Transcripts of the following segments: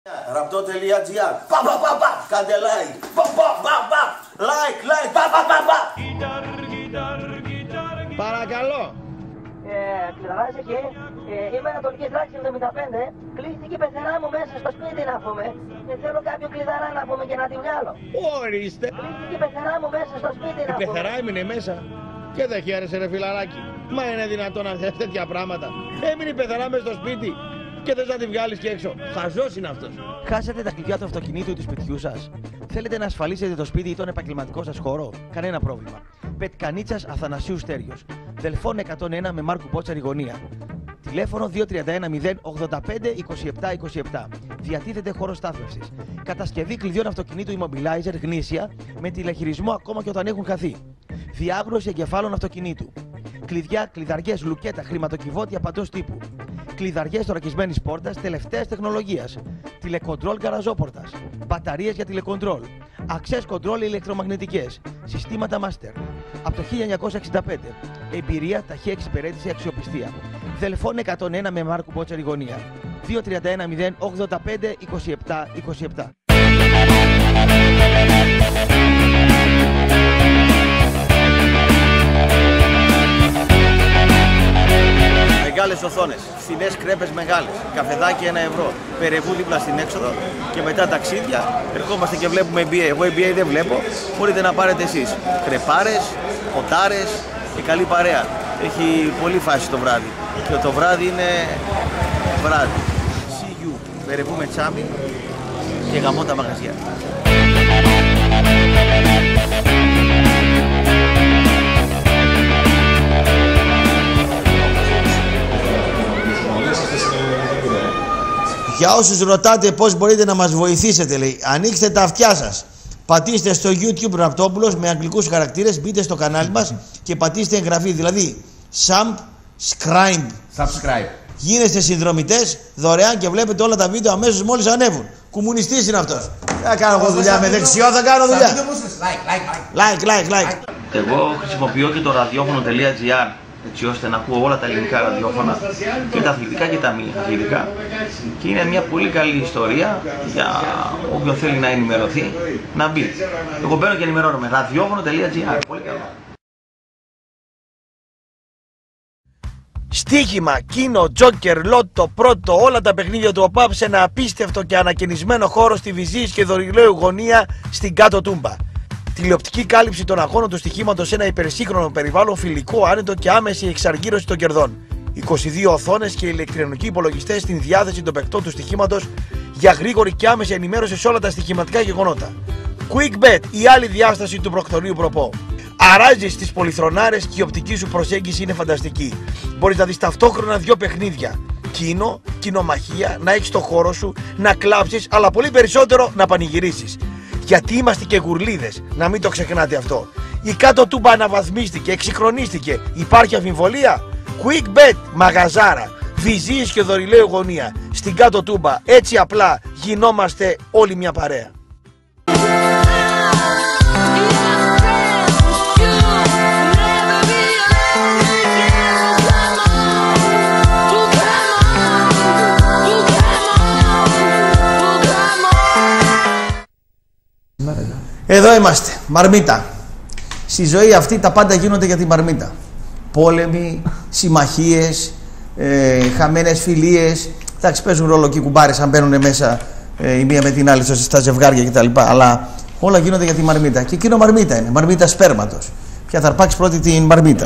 Ραπτό.gr. Κάντε like. Like. Παρακαλώ. Ξεδράζει εκεί. Είμαι Ανατολική Θράκη 75. Κλείστηκε η πεθερά μου μέσα στο σπίτι να πούμε. Και θέλω κάποιο κλειδαρά να πούμε και να τη βγάλω. Ορίστε. Κλείστηκε η πεθερά μου μέσα στο σπίτι να Η πούμε. πεθερά έμεινε μέσα. Και δεν χαίρεσαι ρε φιλαράκι. Μα είναι δυνατόν να θες τέτοια πράγματα. Έμεινε η πεθερά μέσα στο σπίτι. Και θες να τη βγάλεις και έξω. Χαζός είναι αυτός. Χάσατε τα κλειδιά του αυτοκινήτου ή του σπιτιού σας. Θέλετε να ασφαλίσετε το σπίτι ή τον επαγγελματικό σας χώρο. Κανένα πρόβλημα. Πετκανίτσας Αθανασίου Στέριος. Δελφών 101 με Μάρκου Πότσαρη γωνία. Τηλέφωνο 2310 085 2727. Διατίθεται χώρο στάθμευσης. Κατασκευή κλειδιών αυτοκινήτου immobilizer γνήσια με τηλεχειρισμό ακόμα και όταν έχουν χαθεί. Διάγνωση εγκεφάλων αυτοκινήτου. Κλειδιά, κλειδαριές, λουκέτα, χρηματοκιβώτια παντός τύπου. Κλειδαριές θωρακισμένης πόρτας τελευταίας τεχνολογίας. Τηλεκοντρόλ γκαραζόπορτας. Μπαταρίες για τηλεκοντρόλ. Access control ηλεκτρομαγνητικές. Συστήματα master. Από το 1965. Εμπειρία, ταχεία εξυπηρέτηση, αξιοπιστία. Δελφών 101 με Μάρκου Πότσαρη γωνία. 2310 085 2727. Μεγάλες οθόνες, φθηνές κρέπες μεγάλες, καφεδάκι 1 ευρώ, Περεβού δίπλα στην έξοδο και μετά ταξίδια. Ερχόμαστε και βλέπουμε NBA. Εγώ NBA δεν βλέπω, μπορείτε να πάρετε εσείς. Κρεπάρες, ποτάρες και καλή παρέα. Έχει πολύ φάση το βράδυ και το βράδυ είναι βράδυ. See you, Περεβού με τσάμι και γαμώ τα μαγαζιά. Για όσους ρωτάτε πώς μπορείτε να μας βοηθήσετε, λέει, ανοίξτε τα αυτιά σας. Πατήστε στο YouTube Ραπτόπουλος με αγγλικούς χαρακτήρες, μπείτε στο κανάλι μας και πατήστε εγγραφή. Δηλαδή, subscribe. Γίνεστε συνδρομητές δωρεάν και βλέπετε όλα τα βίντεο αμέσως μόλις ανέβουν. Κομμουνιστής είναι αυτός. Θα κάνω εγώ δουλειά με δεξιό, θα κάνω δουλειά. Like. Εγώ χρησιμοποιώ και το ραδιόφωνο.gr έτσι ώστε να ακούω όλα τα ελληνικά ραδιόφωνα και τα αθλητικά και τα μη αθλητικά και είναι μια πολύ καλή ιστορία για όποιον θέλει να ενημερωθεί να μπει. Εγώ μπαίνω και ενημερώνομαι. ραδιόφωνο.gr. Πολύ καλό. Στοίχημα, κίνο, τζόκερ, λότο, πρώτο, όλα τα παιχνίδια του ΟΠΑΠ σε ένα απίστευτο και ανακαινισμένο χώρο στη Βυζής και Δωρηλαίου γωνία στην Κάτω Τούμπα. Τηλεοπτική κάλυψη των αγώνων του στοιχήματος σε ένα υπερσύγχρονο περιβάλλον, φιλικό, άνετο και άμεση εξαργύρωση των κερδών. 22 οθόνες και ηλεκτρονικοί υπολογιστές στην διάθεση των παικτών του στοιχήματος για γρήγορη και άμεση ενημέρωση σε όλα τα στοιχηματικά γεγονότα. QuickBet, η άλλη διάσταση του προκτορείου προπό. Αράζεις τις πολυθρονάρες και η οπτική σου προσέγγιση είναι φανταστική. Μπορείς να δεις ταυτόχρονα 2 παιχνίδια. Κίνο, κοινομαχία, να έχεις το χώρο σου, να κλάψεις, αλλά πολύ περισσότερο να πανηγυρίσεις. Γιατί είμαστε και γουρλίδες, να μην το ξεχνάτε αυτό. Η Κάτω Τούμπα αναβαθμίστηκε, εξυγχρονίστηκε. Υπάρχει αμφιβολία? QuickBet, μαγαζάρα, Βυζής και Δωρηλαίου γωνία. Στην Κάτω Τούμπα, έτσι απλά γινόμαστε όλοι μια παρέα. Εδώ είμαστε, μαρμίτα. Στη ζωή αυτή τα πάντα γίνονται για τη μαρμίτα. Πόλεμοι, συμμαχίες, χαμένες φιλίες. Εντάξει, παίζουν ρόλο και οι κουμπάρες αν μπαίνουν μέσα η μία με την άλλη στα ζευγάρια κτλ. Αλλά όλα γίνονται για τη μαρμίτα. Και εκείνο μαρμίτα είναι, μαρμίτα σπέρματος. Ποια θα αρπάξει πρώτη την μαρμίτα.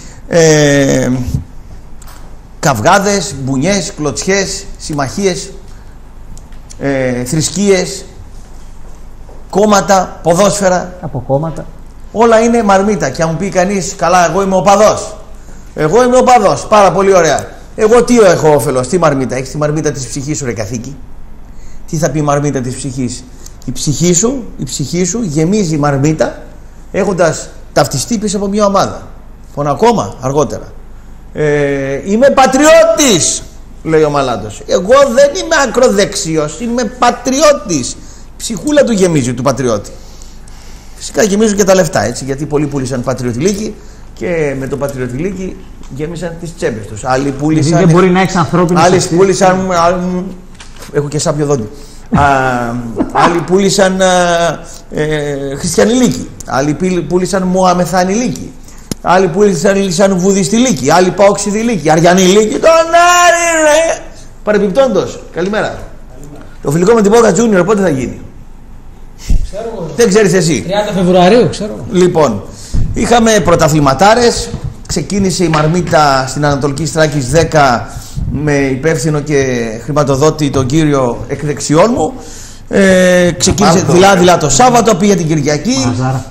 Καυγάδες, μπουνιές, κλωτσιές, συμμαχίες, θρησκείες, κόμματα, ποδόσφαιρα. Από κόμματα. Όλα είναι μαρμίτα. Και αν μου πει κανείς, καλά, εγώ είμαι οπαδός. Εγώ είμαι οπαδός. Πάρα πολύ ωραία. Εγώ τι έχω όφελος, τι μαρμίτα? Έχεις τη μαρμίτα της ψυχής σου, ρε καθήκη. Τι θα πει η μαρμίτα της ψυχής? Η ψυχή σου γεμίζει μαρμίτα έχοντας ταυτιστεί πίσω από μια ομάδα. Ακόμα αργότερα. Είμαι πατριώτης, λέει ο Μαλάτος. Εγώ δεν είμαι ακροδεξιός, είμαι πατριώτης. Ψυχούλα του γεμίζει του πατριώτη. Φυσικά γεμίζουν και τα λεφτά, έτσι, γιατί πολλοί πούλησαν πατριωτηλίκη και με το πατριωτηλίκη γέμισαν τις τσέπες τους. Άλλοι πούλησαν. Δεν μπορεί να έχεις ανθρώπινη. Άλλοι πούλησαν. Έχω και σάπιο δόντι. Άλλοι πούλησαν χριστιανιλίκη. Άλλοι πούλησαν μωαμεθανιλίκη. Άλλοι πούλησαν βουδιστιλίκη. Άλλοι παοξιδιλίκη. Αριανιλίκη. Τον Άρη, ρε! Παρεπιπτόντως, καλημέρα. Το φιλικό με την Boca Junior πότε θα γίνει? Ξέρω. Δεν ξέρεις εσύ. 30 Φεβρουαρίου, ξέρω. Λοιπόν, είχαμε πρωταθληματάρες. Ξεκίνησε η Μαρμίτα στην Ανατολική Στράκης 10 με υπεύθυνο και χρηματοδότη τον κύριο εκ δεξιών μου. Ξεκίνησε δειλά το Σάββατο, πήγε την Κυριακή.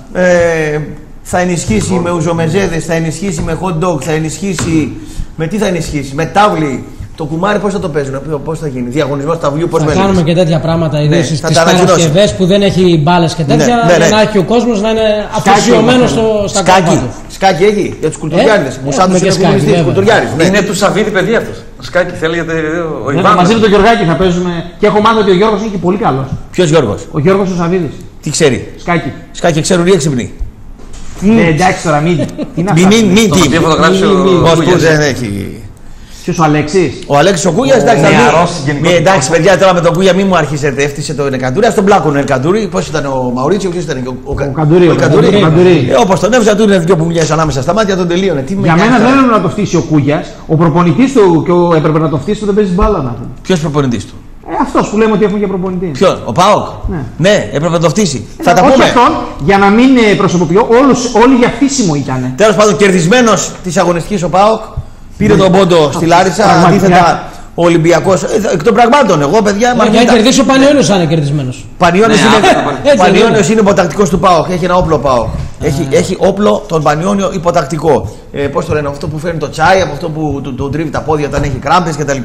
Θα ενισχύσει με ουζομεζέδες, θα ενισχύσει με hot dog, θα ενισχύσει. Με τι θα ενισχύσει? Με τάβλη. Το κουμάρι πώς θα το παίζουν, πώς θα γίνει? Διαγωνισμός ταυλιού, πώς θα με κάνουμε λέγεις? και τέτοια πράγματα, ιδίως στις Παρασκευές που δεν έχει μπάλες και τέτοια, για να έχει ο κόσμος να είναι αφοσιωμένος στα κόμματα του. Σκάκι έχει για τους κουλτουριάριδες. Μουσάντος είναι κομμουνιστής, κουλτουριάρης. Είναι του Σαββίδη παιδί αυτός. Σκάκι θέλει ο Ιβάνος. Μαζί με τον Γιωργάκη θα παίζουμε. Και έχω μάθει ότι ο Γιώργος είναι και πολύ καλός. Ποιος Γιώργος? Ο Γιώργος ο Σαββίδης. Τι ξέρει? Σκάκι. Σκάκι ξέρουν ή έξυπνοι? Εντάξει τώρα, μην. Μην τι. Πώς δεν έχει. Ποιος, ο Αλέξης? Ο Αλέξης ο Κούγιας, εντάξει παιδιά, τώρα με τον Κούγια μην μου αρχίσετε. Έφτιασε τον Ελκαντούρη, ας τον πλάκουν Ελκαντούρη. Πώς ήταν ο Μαουρίτσιο, ποιος ήταν? Ο Καντούρη. Όπως τον έβζα, του είναι δυο που μιλιάζει ανάμεσα στα μάτια, τον τελείωνε. Για μένα δεν έπρεπε να το φτύσει ο Κούγιας. Ο προπονητής του και έπρεπε να το φτύσει, δεν παίζει μπάλα να πούμε. Ποιος προπονητής του? Αυτός που λέμε ότι έχουμε και προπονητή. Ποιον? Ο ΠΑΟΚ. Ναι, έπρεπε να το φτύσει. Θα τα όχι πούμε. αυτόν, για να μην προσωποποιώ, όλοι για φτύσιμο ήταν. Τέλος πάντων, κερδισμένος της αγωνιστικής ο ΠΑΟΚ. Πήρε τον πόντο στη Λάρισα. Αντίθετα, ο Ολυμπιακός. Εκ των πραγμάτων, εγώ παιδιά. Για να κερδίσει ο Πανιώνιος αν είναι κερδισμένος. Πανιώνιος είναι υποτακτικός του ΠΑΟΚ. Έχει ένα όπλο ΠΑΟΚ. Έχει όπλο τον Πανιώνιο υποτακτικό. Πώς το λένε, αυτό που φέρνει το τσάι, από αυτό που του τρίβει τα πόδια όταν έχει κράμπες κτλ.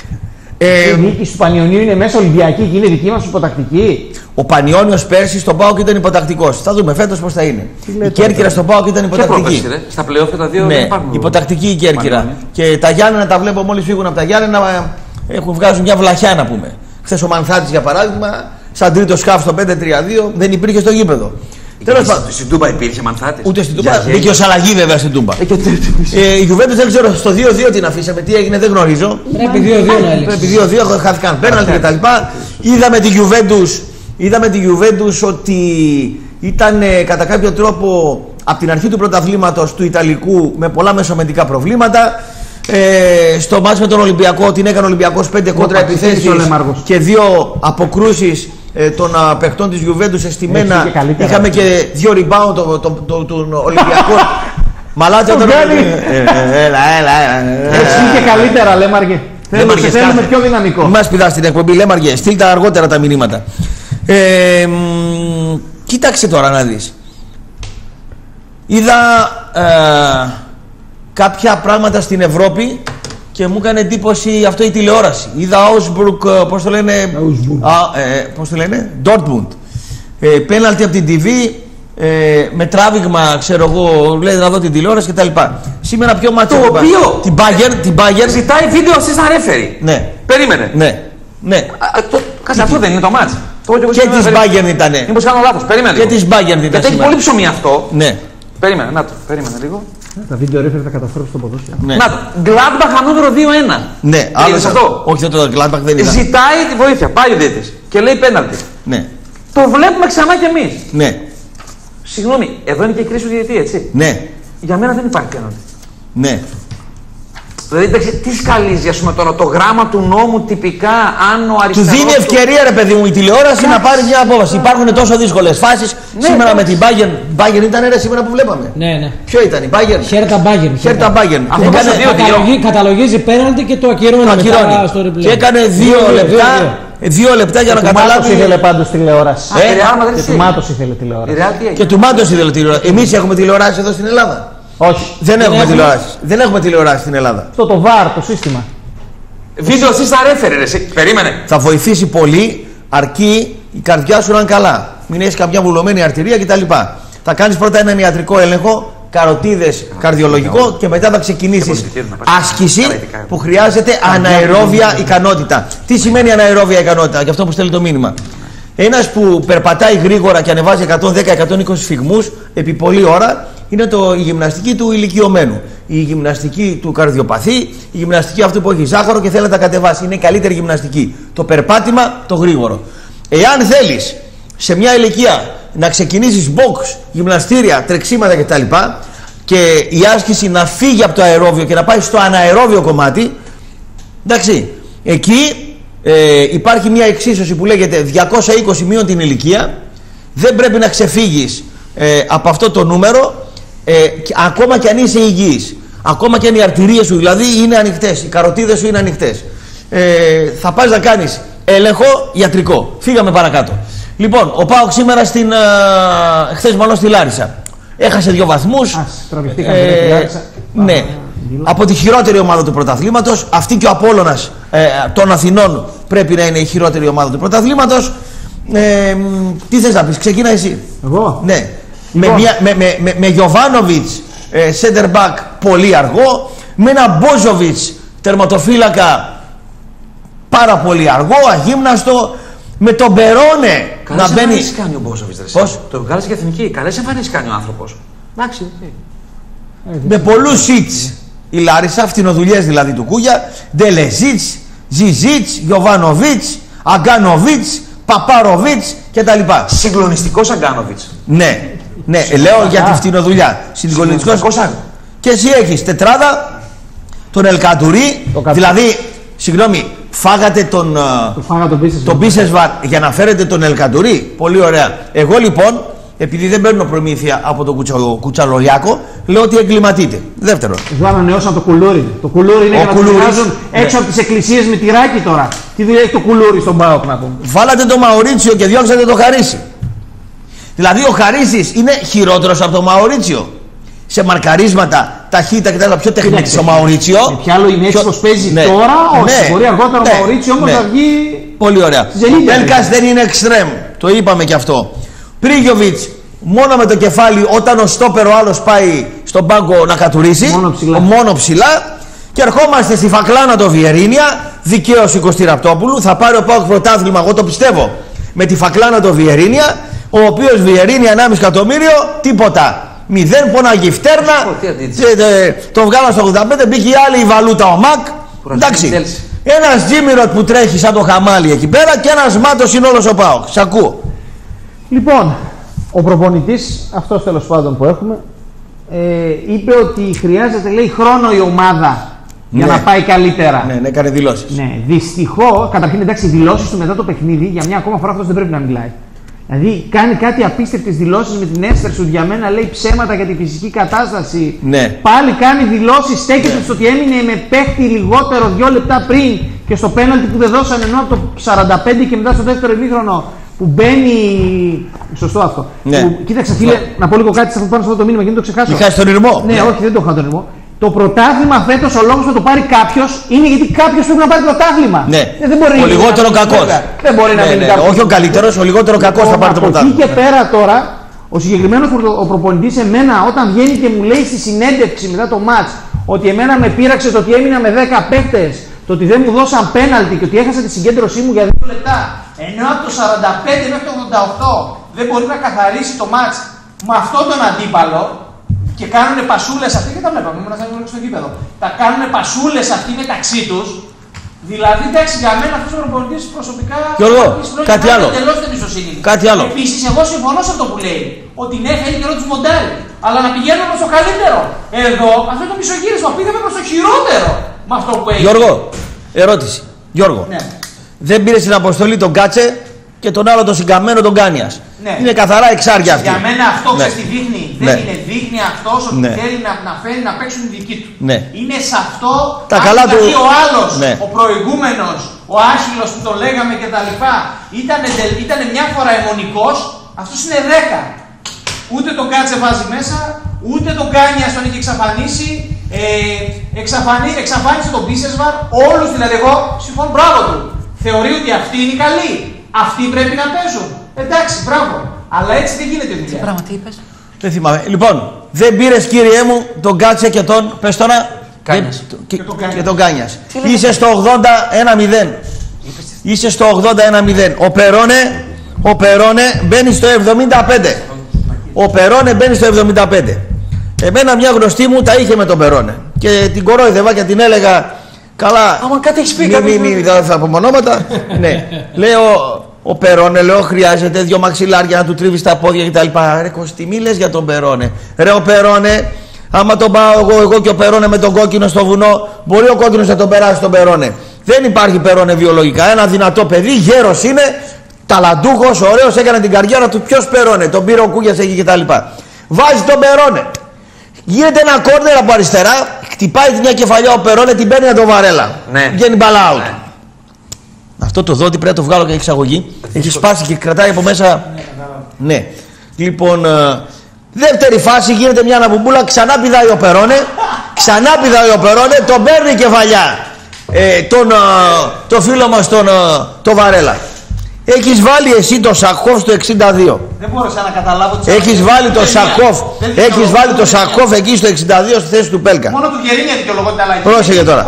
Η διοίκηση του Πανιωνίου είναι μέσα Ολυμπιακή και είναι δική μας υποτακτική. Ο Πανιώνιος πέρσι στον ΠΑΟΚ ήταν υποτακτικός. Θα δούμε φέτος πώς θα είναι. Η Κέρκυρα στον ΠΑΟΚ ήταν υποτακτική. Στα πλέον τα δύο ναι, δεν υπάρχουν. Υποτακτική η Κέρκυρα. Και τα Γιάννενα τα βλέπω μόλις φύγουν από τα Γιάννενα βγάζουν μια βλαχιά να πούμε. Χθες ο Μανθάτης για παράδειγμα, σαν τρίτο σκάφ στο 5-3-2 δεν υπήρχε στο γήπεδο. Τέλος πάντων. Στην Τούμπα υπήρχε Μανθάτης. Ούτε στην Τούμπα. Μπήκε ο Σαλαγή βέβαια στην Τούμπα. Η Γιουβέντους δεν ξέρω στο 2-2 την αφήσαμε. Τι έγινε δεν γνωρίζω. Πρέπει 2-2 να έλειξε. Πρέπει 2-2, χάθηκαν πέναλτι κτλ. Είδαμε τη Γιουβέντους ότι ήταν κατά κάποιο τρόπο από την αρχή του πρωταθλήματος του Ιταλικού με πολλά μεσομετικά προβλήματα. Στο μάτς με τον Ολυμπιακό την έκανε ο Ολυμπιακός 5 κόντρα επιθέσεις και 2 αποκρούσεις των παιχτών της Γιουβέντους εστιμένα. Είχαμε και 2 rebound τον Ολυμπιακό. Μαλάτσα τον Έλα. Εσύ και καλύτερα Λέμαργε. Θέλουμε πιο δυναμικό. Μας πηδάς την εκπομπή Λέμαργε, στείλτε αργότερα τα μηνύματα. Κοίταξε τώρα να δεις. Είδα κάποια πράγματα στην Ευρώπη και μου έκανε εντύπωση αυτό η τηλεόραση. Είδα Augsburg, πώς το λένε, Dortmund. Πέναλτι από την TV, με τράβηγμα, ξέρω εγώ, λέει να δω την τηλεόραση κτλ. Σήμερα πιο μάτσο. Το οποίο την Bayern ζητάει βίντεο assistant referee. Ναι. Περίμενε. Ναι. Κάτσε, αυτό δεν είναι το μάτς. Και της Bayern ήτανε. Μήπως κάνω λάθος, περίμενε. Και της Bayern ήτανε. Γιατί έχει πολύ ψωμί αυτό. Ναι. Περίμενε, να το, περίμενε λίγο. Τα βίντεο referee θα καταφέρω στο ποδόσφαιρο. Ναι. Να το, Gladbach νούμερο 2-1. Ναι, άλλο αυτό. Όχι, το Gladbach δεν είναι. Ζητάει τη βοήθεια, πάει ο διαιτητής και λέει πέναλτι. Ναι. Το βλέπουμε ξανά κι εμείς. Ναι. Συγγνώμη, εδώ είναι και η κρίση του διαιτητή, έτσι. Ναι. Για μένα δεν υπάρχει πέναλτι. Ναι. Δηλαδή, τι σκαλίζει, ας πούμε, τώρα το γράμμα του νόμου τυπικά, αν ο αριστερός. Του δίνει ευκαιρία, ρε παιδί μου, η τηλεόραση να πάρει μια απόφαση. Υπάρχουν τόσο δύσκολες φάσεις. Ναι, σήμερα με την Bayern. Bayern ήταν ρε σήμερα που βλέπαμε. Ναι. Ποιο ήταν η Bayern? Χέρτα Bayern. Καταλογίζει πέναλτι και το ακυρώνει στο replay. Και έκανε 2 λεπτά για να καταλάβει. Του ήθελε πάντως τηλεόραση. Και του Μάτος ήθελε τηλεόραση. Και του Μάτος ήθελε τηλεόραση. Εμείς έχουμε τηλεόραση εδώ στην Ελλάδα? Όχι. Δεν έχουμε τηλεόραση. Δεν έχουμε τηλεόραση στην Ελλάδα. Αυτό το VAR, το σύστημα. Βίντεο assistant referee, ρε. Περίμενε. Θα βοηθήσει πολύ αρκεί η καρδιά σου να είναι καλά. Μην έχει καμιά βουλωμένη αρτηρία κτλ. Θα κάνεις πρώτα έναν ιατρικό έλεγχο, καροτίδες, καρδιολογικό και μετά θα ξεκινήσεις άσκηση που χρειάζεται αναερόβια ικανότητα. Τι σημαίνει αναερόβια ικανότητα? Για αυτό που στέλνει το μήνυμα. Ένας που περπατάει γρήγορα και ανεβάζει 110-120 σφυγμούς επί πολλή ώρα είναι η γυμναστική του ηλικιωμένου. Η γυμναστική του καρδιοπαθή, η γυμναστική αυτού που έχει ζάχαρο και θέλει να τα κατεβάσει. Είναι η καλύτερη γυμναστική. Το περπάτημα το γρήγορο. Εάν θέλεις σε μια ηλικία να ξεκινήσεις box, γυμναστήρια, τρεξίματα κτλ. Και η άσκηση να φύγει από το αερόβιο και να πάει στο αναερόβιο κομμάτι, εντάξει, εκεί υπάρχει μια εξίσωση που λέγεται 220 μείον την ηλικία. Δεν πρέπει να ξεφύγεις από αυτό το νούμερο, ακόμα και αν είσαι υγιής, ακόμα και αν οι αρτηρίες σου δηλαδή είναι ανοιχτές, οι καροτίδες σου είναι ανοιχτές. Θα πας να κάνεις έλεγχο ιατρικό. Φύγαμε παρακάτω. Λοιπόν, ο ΠΑΟΚ σήμερα χθες μάλλον στη Λάρισα έχασε 2 βαθμούς. Ναι, από τη χειρότερη ομάδα του πρωταθλήματος. Αυτή και ο Απόλλωνας των Αθηνών πρέπει να είναι η χειρότερη ομάδα του πρωταθλήματος. Τι θες να πεις, ξεκίνα εσύ. Εγώ? Ναι. Με Γιοβάνοβιτς center back πολύ αργό, με ένα Μπόζοβιτς τερματοφύλακα πάρα πολύ αργό, αγύμναστο, με τον Περόνε να μπαίνει. Καλές κάνει ο Μπόζοβιτς. Πώς? Το βγάλεις για εθνική. Καλές εμφανίσεις κάνει ο άνθρωπος. Εντάξει. Με πολλούς σιτς η Λάρισα, φτηνοδουλειές δηλαδή του Κούγια. Ντελεζίτς, Ζιζίτς, Γιοβάνοβιτς, Αγκάνοβιτς, Παπάροβιτς κτλ. Συγκλονιστικός Αγκάνοβιτς. Ναι, ναι, λέω για τη φτηνοδουλειά. Συγκλονιστικός. Και εσύ έχεις τετράδα, τον Ελκαντουρί, δηλαδή, συγγνώμη, φάγατε τον Μπίσεσβαρ για να φέρετε τον Ελκαντουρί. Πολύ ωραία. Εγώ λοιπόν, επειδή δεν παίρνω προμήθεια από τον Κουτσαλολιάκο, λέω ότι εγκληματείτε. Δεύτερον. Εγώ ανανεώσαν το κουλούρι. Το κουλούρι είναι για να το βγάζουν έξω από τις εκκλησίες με τυράκι τώρα. Τι δουλειά έχει το κουλούρι στον ΠΑΟΚ να πούμε. Βάλατε το Μαουρίτσιο και διώξατε το Χαρίσι. Δηλαδή ο Χαρίσης είναι χειρότερος από το Μαουρίτσιο. Σε μαρκαρίσματα, ταχύτητα κτλ. Πιο τεχνίτης ο Μαουρίτσιο. Ποια άλλο είναι έτσι πως παίζει τώρα, όχι. Μπορεί αργότερα ο Μαουρίτσιο όμως να βγει. Πολύ ωραία. Ο Πέλκας δεν είναι εξτρέμ. Το είπαμε και αυτό. Πρίγιοβιτς μόνο με το κεφάλι, όταν ο στόπερ ο άλλος πάει στον πάγκο να κατουρίσει. Μόνο ψηλά. Και ερχόμαστε στη φακλάνα το Βιερίνια. Δικαίωση Κωστή Ραπτόπουλου. Θα πάρει ο ΠΑΟΚ πρωτάθλημα, εγώ το πιστεύω. Με τη φακλάνα το Βιερίνια. Ο οποίος Βιερίνια 1,5 εκατομμύριο, τίποτα. 0 πονάγει φτέρνα. Το βγάλα στο 85, μπήκε η άλλη η βαλούτα ο ΜΑΚ. Εντάξει. Ένας Τζίμιροτ που τρέχει σαν το χαμάλι εκεί πέρα και ένας Μάτος είναι όλος ο ΠΑΟΚ. Σ' ακούω. Λοιπόν, ο προπονητής, αυτός τέλος πάντων που έχουμε, είπε ότι χρειάζεται, λέει, χρόνο η ομάδα για να πάει καλύτερα. Ναι, έκανε δηλώσεις. Ναι, δυστυχώς, καταρχήν εντάξει, οι δηλώσεις του μετά το παιχνίδι, για μια ακόμα φορά αυτός δεν πρέπει να μιλάει. Δηλαδή κάνει κάτι απίστευτες δηλώσεις με την Έστερ σου, για μένα λέει ψέματα για τη φυσική κατάσταση. Ναι. Πάλι κάνει δηλώσεις, στέκεται στο ότι έμεινε με παίχτη λιγότερο 2 λεπτά πριν και στο πέναλτι που δεν δώσανε, ενώ από το 45 και μετά στο δεύτερο ημίχρονο που μπαίνει. Σωστό αυτό. Ναι. Που, κοίταξε φίλε, να πω λίγο κάτι πάνω σε αυτό το μήνυμα και δεν το ξεχάσω. Είχα τον Ηρμό. Ναι, όχι, δεν το είχα τον Ηρμό. Το πρωτάθλημα φέτος ο λόγος που το πάρει κάποιος είναι γιατί κάποιος πρέπει να πάρει πρωτάθλημα. Ναι. Δεν μπορεί ο λιγότερο κακός. Δεν μπορεί να μείνει κάποιος. Όχι ο καλύτερος, ο λιγότερο κακός θα πάρει το πρωτάθλημα. Από εκεί και πέρα τώρα, ο συγκεκριμένος ο προπονητής εμένα όταν βγαίνει και μου λέει στη συνέντευξη μετά το μάτς ότι εμένα με πείραξε το ότι έμεινα με 10 παίκτες, το ότι δεν μου δώσαν πέναλτι και ότι έχασα τη συγκέντρωσή μου για 2 λεπτά. Ενώ από το 45 μέχρι το 88 δεν μπορεί να καθαρίσει το μάτς με αυτόν τον αντίπαλο. Και κάνουνε πασούλες αυτοί, και τα βλέπαμε, ήμουν στο γήπεδο. Τα κάνουνε πασούλες αυτοί μεταξύ τους. Δηλαδή, εντάξει, για μένα αυτός ο προπονητής προσωπικά. Γιώργο, κάτι άλλο. Τελώς δεν εμπιστοσύνη. Κάτι άλλο. Επίσης, εγώ συμφωνώ σε αυτό που λέει. Ότι ναι, θα είναι καιρό τους μοντάρι. Αλλά να πηγαίνουμε προς το καλύτερο. Εδώ, αυτό το μισογύρισμα πήγαμε προς το χειρότερο με αυτό που έγινε. Γιώργο, ερώτηση. Γιώργο, ναι. Δεν πήρε στην αποστολή τον Κάτσε και τον άλλο τον συγκαμμένο τον Κάνιας. Ναι. Είναι καθαρά εξάρια αυτή. Για μένα αυτό ξέρεις τι δείχνει. Δεν είναι, δείχνει αυτός ότι θέλει να φέρει να παίξουν δική του. Ναι. Είναι σε αυτό τα καλά του. Ο άλλος, ο προηγούμενος, ο Άχυλος που το λέγαμε κτλ. Ήταν μια φορά αιμονικός, αυτός είναι 10. Ούτε τον Κάτσε βάζει μέσα, ούτε τον Κάνιας τον έχει εξαφανίσει. Εξαφάνισε τον Μπίσεσβαρ, όλους δηλαδή. Εγώ συμφωνώ, μπράβο του. Θεωρεί ότι αυτοί είναι καλοί. Αυτοί πρέπει να παίζουν. Εντάξει, μπράβο. Αλλά έτσι δεν γίνεται δουλειά. Τι πράγμα, τι είπες? Δεν θυμάμαι. Λοιπόν, δεν πήρες κύριέ μου τον Κάτσε και τον. Πες τώρα. Κάνιας. Και τον Κάνιας. Είσαι στο 81-0. Είσαι στο 81-0. Ο Περόνε μπαίνει στο 75. Ο Περόνε μπαίνει στο 75. Εμένα μια γνωστή μου τα είχε με τον Περόνε. Και την κορόιδευα και την έλεγα. Καλά. Άμα κάτι έχεις πει, δεν θα πω ονόματα. Ναι. Λέω. Ο Περόνε, λέω, χρειάζεται 2 μαξιλάρια να του τρίβει τα πόδια κτλ. Ρε Κωστή, μη λες για τον Περόνε. Ρε ο Περόνε, άμα τον πάω εγώ και ο Περόνε με τον κόκκινο στο βουνό, μπορεί ο κόκκινος να τον περάσει τον Περόνε. Δεν υπάρχει Περόνε βιολογικά. Ένα δυνατό παιδί, γέρος είναι, ταλαντούχος, ωραίος, έκανε την καριέρα του. Ποιος Περόνε, τον πήρε ο Κούγιας εκεί κτλ. Βάζει τον Περόνε. Γίνεται ένα κόρνερ από αριστερά, χτυπάει μια κεφαλιά ο Περόνε, την παίρνει από τον Βαρέλα. Ναι. Βγαίνει μπαλά out. Ναι. Αυτό το δότη πρέπει να το βγάλω και εξαγωγή. Έχει σπάσει και κρατάει από μέσα. Ναι. Λοιπόν, δεύτερη φάση γίνεται μια αναμπουμπούλα, ξανά πηδάει ο Περόνε. Ξανά πηδάει ο Περόνε, τον παίρνει η κεφαλιά. Το φίλο μας τον Βαρέλα. Έχεις βάλει εσύ το Σακόφ στο 62. Δεν μπόρεσα να καταλάβω τι. Έχεις βάλει το Σακόφ. Έχεις βάλει το Σακόφ εκεί στο 62 στη θέση του Πέλκα. Μόνο του Γερίνια δικαιολογείται αλλαγή. Πρόσεχε τώρα.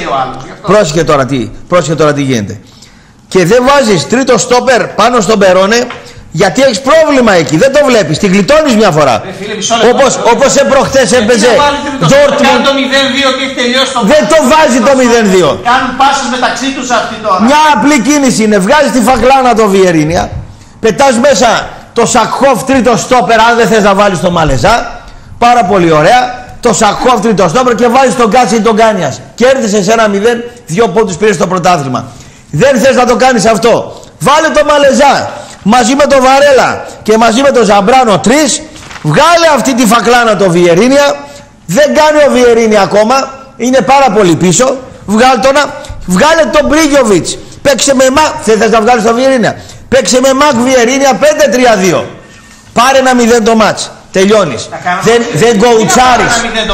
Πρόσεχε τώρα τι γίνεται. Και δεν βάζεις τρίτο στόπερ πάνω στον Περόνε, γιατί έχεις πρόβλημα εκεί. Δεν το βλέπεις. Τη γλιτώνεις μια φορά. Όπως προχτές έπαιζε Dortmund. Δεν το βάζει το 0-2. Κάνουν πάσες μεταξύ τους αυτοί τώρα. Μια απλή κίνηση είναι. Βγάζεις τη φακλάνα το Βιερίνια, πετάς μέσα το Σακχόφ τρίτο στόπερ, αν δεν θες να βάλεις το Μαλεζά. Πάρα πολύ ωραία. Το Σακχόφ τρίτο στόπερ και βάζεις τον Κάτσι ή τον Κάνιας. Κέρδισες 1-0, 2 πόντους πήρες στο πρωτάθλημα. Δεν θες να το κάνεις αυτό. Βάλε το Μαλεζά μαζί με το Βαρέλα και μαζί με το Ζαμπράνο 3. Βγάλε αυτή τη φακλάνα το Βιερίνια. Δεν κάνει ο Βιερίνια ακόμα. Είναι πάρα πολύ πίσω. Βγάλε τον Μπρίγιοβιτς. Παίξε με Μακ. Θες να βγάλεις το Βιερίνια. Παίξε με Μακ Βιερίνια 5-3-2. Πάρε ένα 0 το μάτς. Τελειώνεις. Δεν κοουτσάρεις.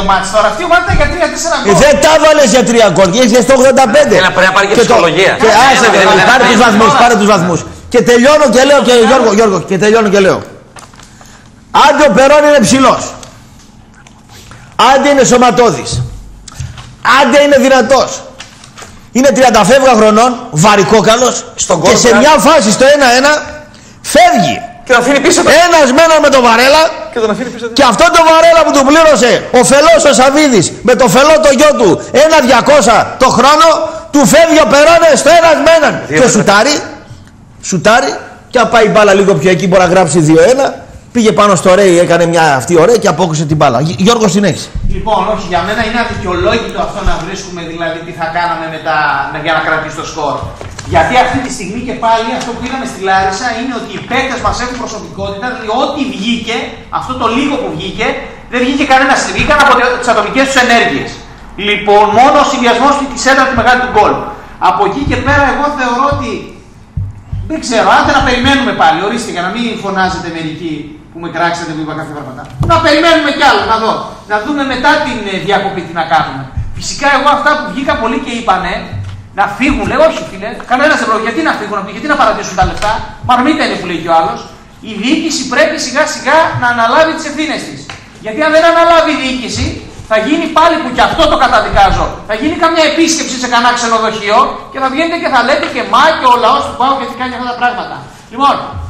Δεν τα βάλες για 3 γκολ. Είσαι στο 85. Πρέπει να πάρει και ψυχολογία. Πάρε τους βαθμούς. Και τελειώνω και λέω και Γιώργο, και τελειώνω και λέω. Άντε ο Περόν είναι ψηλός. Άντε είναι σωματώδης. Άντε είναι δυνατός. Είναι 30 φεύγα χρονών, βαρικόκαλος. Και σε μια φάση στο 1-1 φεύγει. Και τον αφήνει πίσω. Ένας με έναν με τον Βαρέλα. Και αυτόν τον Βαρέλα που του πλήρωσε ο φελός ο Σαββίδης με το φελό το γιο του 1.200 το χρόνο, του φεύγει ο Περόνε στο ένας με έναν. Και σουτάρει και αν πάει η μπάλα λίγο πιο εκεί μπορεί να γράψει 2-1. Πήγε πάνω στο Ρέι, έκανε μια αυτή ωραία και απόκρισε την μπάλα. Γιώργο, συνέχισε. Λοιπόν, όχι, για μένα είναι αδικαιολόγητο αυτό να βρίσκουμε δηλαδή τι θα κάναμε μετά για να κρατήσει το σκορ. Γιατί αυτή τη στιγμή και πάλι αυτό που είδαμε στη Λάρισα είναι ότι οι παίκτες μας έχουν προσωπικότητα, δηλαδή ό,τι βγήκε, αυτό το λίγο που βγήκε, δεν βγήκε κανένα στιγμή, βγήκαν από τις ατομικές τους ενέργειες. Λοιπόν, μόνο ο συνδυασμός της έδρα τη μεγάλη του γκολ. Από εκεί και πέρα, εγώ θεωρώ ότι. Δεν ξέρω, άντε να περιμένουμε πάλι, ορίστε για να μην φωνάζετε μερικοί που με κράξετε που είπα κάποια πράγματα. Να περιμένουμε κι άλλο, να δω. Να δούμε μετά την διακοπή τι να κάνουμε. Φυσικά εγώ αυτά που βγήκα πολλοί και είπανε να φύγουν, λέω όχι φίλε, κανένας δεν πρόκειται. Γιατί να φύγουν, γιατί να παρατήσουν τα λεφτά, μαρμίτα είναι που λέει κι ο άλλος. Η διοίκηση πρέπει σιγά σιγά να αναλάβει τις ευθύνες της. Γιατί αν δεν αναλάβει η διοίκηση, θα γίνει πάλι που κι αυτό το καταδικάζω. Θα γίνει καμιά επίσκεψη σε κανένα ξενοδοχείο και θα βγαίνετε και θα λέτε και μα και ο λαός του πάω και τι κάνει αυτά τα πράγματα. Λοιπόν,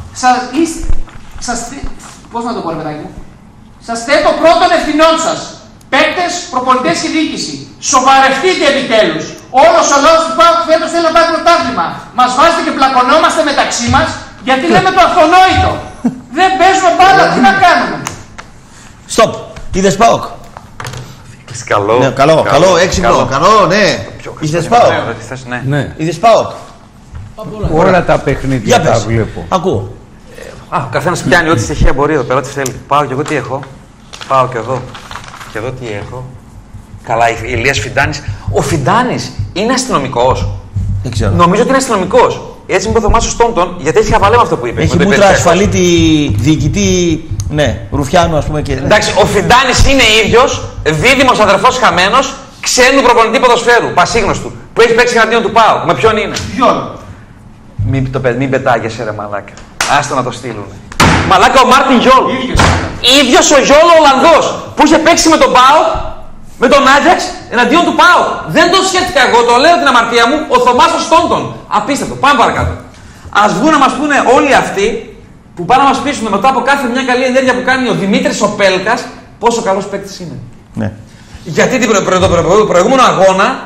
πώς να το πω ρε παιδάκι μου, σας θέτω πρώτων ευθυνών σας. Παίκτες, προπονητές και διοίκηση. Σοβαρευτείτε επιτέλους. Όλος ο λαός του πάω φέτος θέλει να πάρει πρωτάθλημα. Μας βάζετε και πλακωνόμαστε μεταξύ μας γιατί λέμε το αυτονόητο. Δεν παίζουμε μπάλα, τι να κάνουμε. Στοπ. Είδες ΠΑΟΚ. Καλό. Ναι, καλό, έξυπνο, καλό, ναι. Είδες ΠΑΟΚ. Ναι. Είδες ΠΑΟΚ. Όλα τα παιχνίδια τα βλέπω. Ακούω. Ο καθένας πιάνει ό,τι στοιχεία μπορεί εδώ πέρα, ό,τι θέλει. Πάω και εγώ τι έχω. Πάω και εδώ. Και εδώ τι έχω. Καλά, Ηλίας Φιντάνης. Ο Φιντάνης είναι αστυνομικός. Δεν ξέρω. Νομίζω ότι είναι αστυνομικός. Έτσι μου είπε ο Θωμάς ο Στόντον, γιατί έχει χαβαλέ με αυτό που είπε. Έχει μούτρα ασφαλή τη διοικητή, ναι, Ρουφιάνου, ας πούμε. Και... Εντάξει, ο Φιντάνης είναι ίδιος, δίδυμος αδερφός χαμένος, ξένου προπονητή ποδοσφαίρου, πασίγνωστου, που έχει παίξει εναντίον του ΠΑΟΚ. Με ποιον είναι? Ποιον? Μην πετάγεσαι ρε μαλάκα. Άστο να το στείλουν. Μαλάκα ο Μάρτιν Γιόλ. Ίδιος ο Γιόλ ο Ολλανδός, που είχε παίξει με τον ΠΑΟΚ, με τον Άτζαξ εναντίον του ΠΑΟΚ. Δεν το σκέφτηκα εγώ, το λέω την αμαρτία μου, ο Θωμάς ο Στόντον. Απίστευτο. Πάμε παρακάτω. Ας βγουν να μας πούνε όλοι αυτοί που πάνε να μας πείσουν μετά από κάθε μια καλή ενέργεια που κάνει ο Δημήτρης ο Πέλκας πόσο καλός παίκτης είναι. Ναι. Γιατί το προηγούμενο αγώνα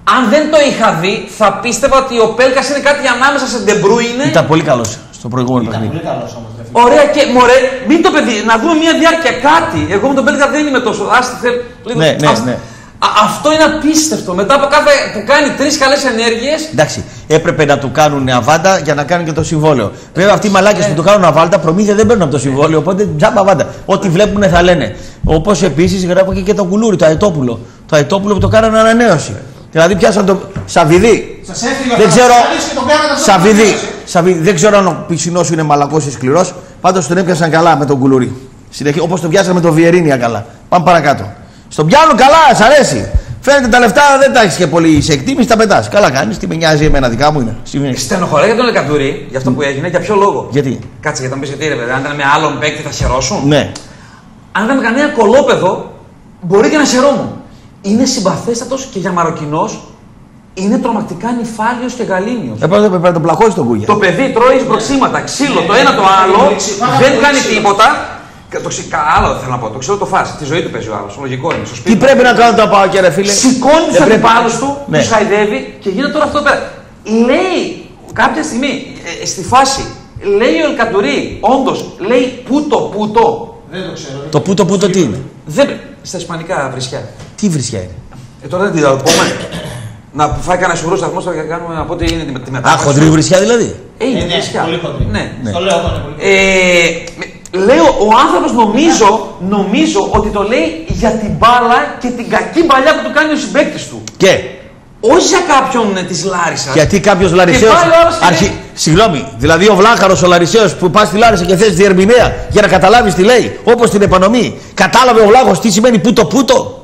Αν δεν το είχα δει, θα πίστευα ότι ο Πέλκας είναι κάτι ανάμεσα σε Ντεμπρούινε. Ήταν πολύ καλός στο προηγούμενο παιχνίδι. Πολύ καλός όμως. Ωραία και μωρέ, μην το παιδί, να δούμε μια διάρκεια κάτι. Εγώ με τον Πέλκα δεν είμαι τόσο. Άστε, λίγο. Ναι. Αυτό είναι απίστευτο. Μετά από κάθε που κάνει 3 καλές ενέργειες. Εντάξει, έπρεπε να του κάνουν αβάντα για να κάνουν και το συμβόλαιο. Βέβαια, αυτοί οι μαλάκες που του κάνουν αβάντα προμήθεια δεν παίρνουν από το συμβόλαιο. Οπότε τζάμπα αβάντα. Ό,τι βλέπουν θα λένε. Όπως επίσης γράφω και το κουλούρι, το Αετόπουλο. Το Αετόπουλο που το κάνανε ανανέωση. Δηλαδή πιάσαν το Σαββιδί. Σας έφυγε δεν ξέρω. Σαββιδί. Δεν ξέρω αν ο πισινός είναι μαλακός ή σκληρός. Πάντως τον έπιασαν καλά με τον κουλούρι. Όπως τον πιάσαν με τον Βιερίνια καλά. Πάμε παρακάτω. Στον πιάνουν καλά, σ' αρέσει. Φαίνεται τα λεφτά δεν τα έχεις και πολύ σε εκτίμηση, τα πετάς. Καλά κάνεις, τι με νοιάζει εμένα, δικά μου είναι. Στενοχωρέ για τον Λεκαντουρί, για αυτό που έγινε, για ποιο λόγο. Γιατί. Κάτσε, γιατί θα μου πεις γιατί ρε παιδί, αν ήταν με άλλον παίκτη θα χαιρόσουν. Ναι. Αν ήταν με κανένα κολόπεδο, μπορεί και να χαιρόμουν. Είναι συμπαθέστατος και για Μαροκινός είναι τρομακτικά νυφάλιος και γαλήνιος. Πρέπει να το πλακώσει τον Κούγια. Το παιδί τρώει σμπροξίματα, ξύλο, το ένα το άλλο, δεν κάνει τίποτα. Άλλο θέλω να πω, το ξέρω το φας. Τη ζωή του παίζει ο άλλος. Λογικό είναι. Στο σπίτι. Τι πρέπει να κάνω το πάω και ρε φίλε. Σηκώνει τους αντιπάλους του, τους χαϊδεύει και γίνεται τώρα αυτό πέρα. Λέει κάποια στιγμή στη φάση, λέει ο Ελκαντουρί, όντως λέει πούτο. Δεν το ξέρω. Το πούτο τι είναι. Δεν. Στα ισπανικά βρισιά. Τι βρισιά είναι. Τώρα δεν την πούμε. Να φάει κανένα σουρό σταθμό θα κάνουμε από ό,τι είναι τη μετάφραση. Α, χοντρή βρισιά δηλαδή. Είναι βρισιά. Πολύ χοντρή. Ναι. Το λέω εγώ. Λέω, ο άνθρωπος νομίζω ότι το λέει για την μπάλα και την κακή μπαλιά που του κάνει ο συμπαίκτης του. Και. Όχι για κάποιον της Λάρισσας. Γιατί κάποιος Λαρισαίος. Συγγνώμη, δηλαδή ο Βλάχαρος ο Λαρισαίος που πας στη Λάρισα και θες διερμηνέα για να καταλάβεις τι λέει, όπως την επανομή. Κατάλαβε ο Βλάχος τι σημαίνει πούτο.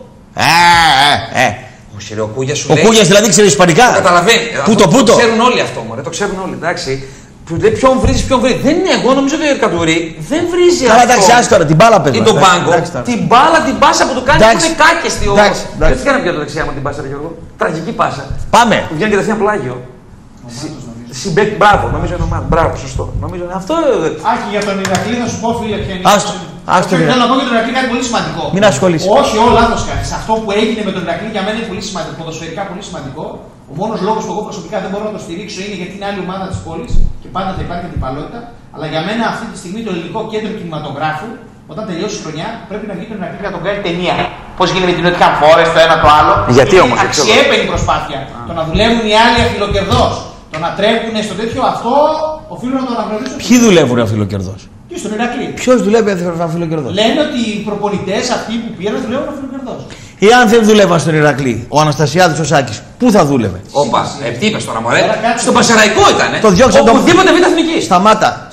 Ο Κούγιας σου λέει. Ο Κούγιας δηλαδή ξέρει ισπανικά. Το καταλαβαίνει. Πούτο. Το ξέρουν όλοι αυτό, μωρέ. Το ξέρουν όλοι, εντάξει. Του λέει ποιον βρίζει. Δεν είναι εγώ, νομίζω ότι ο Ερκαντουρί δεν βρίζει αυτό. Καλά, εντάξει, άσου τώρα την μπάλα παίζει. Ή τον πάγκο. Την μπάλα, την πάσα που του κάνει που είναι κάκεστη όμω. Δεν τι κάνει πια το δεξιά μου την πάσα, Γιώργο. Τραγική πάσα. Πάμε. Που βγαίνει κατευθείαν πλάγιο. Συμπέκ, μπράβο, νομίζω είναι ομάδα. Μπράβο, σωστό. Νομίζω είναι αυτό. Άκη, για τον Ηρακλή θα σου πω, φίλε, ποια είναι. Θέλω να πω για τον Ηρακλή κάτι πολύ σημαντικό. Μην ασχολείσαι. Όχι, λάθος κάνεις. Αυτό που έγινε με τον Ηρακλή για μένα είναι πολύ σημαντικό. Ποδοσφαιρικά πολύ σημαντικό. Ο μόνος λόγος που εγώ προσωπικά δεν μπορώ να το στηρίξω είναι γιατί είναι άλλη ομάδα της πόλης και πάντα θα υπάρχει αντιπαλότητα. Αλλά για μένα αυτή τη στιγμή το ελληνικό κέντρο κινηματογράφου, όταν τελειώσει η χρονιά, πρέπει να βγει τον Ηρακλή να τον κάνει ταινία. Πώς γίνεται με την Nottingham Forest, το ένα το άλλο. Γιατί όμως. Αξιέπαινη προσπάθεια. Το να δουλεύουν οι άλλοι αφιλοκερδός. Το να τρέχουν στο τέτοιο, αυτό οφείλω να το αναγνωρίσω. Ποιοι δουλεύουν αφιλοκερδός. Και στον Ηρακλή. Ποιος δουλεύει αφιλοκερδός. Λένε ότι οι προπονητές αυτοί που πήραν δουλεύουν αφιλοκερδός. Εάν δεν δούλευαν στον Ηρακλή, ο Αναστασιάδης ο Σάκης, πού θα δούλευε. Όπα, τι είπες τώρα, μωρέ. Στον Πασεραϊκό ήτανε. Το διώξαν τον. Οπουδήποτε β' εθνική. Σταμάτα.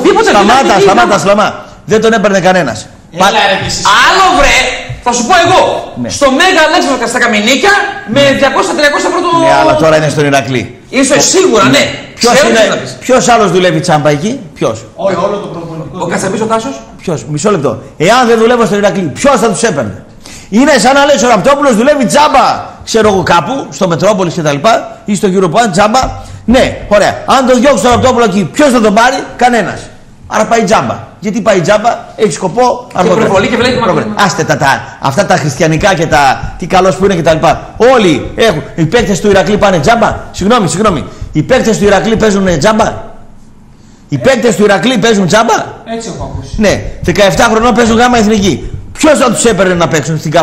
Σταμάτα. Δεν τον έπαιρνε κανένας. Άλλο βρε, θα σου πω εγώ. Ναι. Στο Μέγα Αλέξανδρο στα Καμινίκια με 200-300 ευρώ το. Ναι, αλλά τώρα είναι στον Ηρακλή. Είσαι σίγουρα, ναι. Ποιος άλλος δουλεύει τσάμπα εκεί, ποιος. Όλο το προπονητικό. Ο Κατσαμπής ο Τάσος. Ποιος, μισό λεπτό. Εάν δεν δουλεύω στον Ηρακλή, ποιος θα τους έπαιρνε. Είναι σαν να λες ο Ραπτόπουλος δουλεύει τσάμπα, ξέρω εγώ κάπου, στο Μετρόπολης κτλ. Ή στο Europan τσάμπα. Ναι, ωραία. Αν το διώξει τον Ραπτόπουλο εκεί, ποιος θα τον πάρει, κανένας. Άρα πάει τζάμπα. Γιατί πάει τζάμπα, έχει σκοπό αργότερα. Και βλέπει άστε αυτά τα χριστιανικά και τα τι καλός που είναι κτλ. Όλοι έχουν. Οι παίκτες του Ηρακλή πάνε τζάμπα. Συγγνώμη. Οι παίκτες του Ηρακλή παίζουν τζάμπα. Οι παίκτες του Ηρακλή παίζουν τζάμπα. Έτσι έχω ακούσει. Ναι, 17 χρονών παίζουν γάμα εθνική. Ποιος θα τους έπαιρνε να παίξουν στην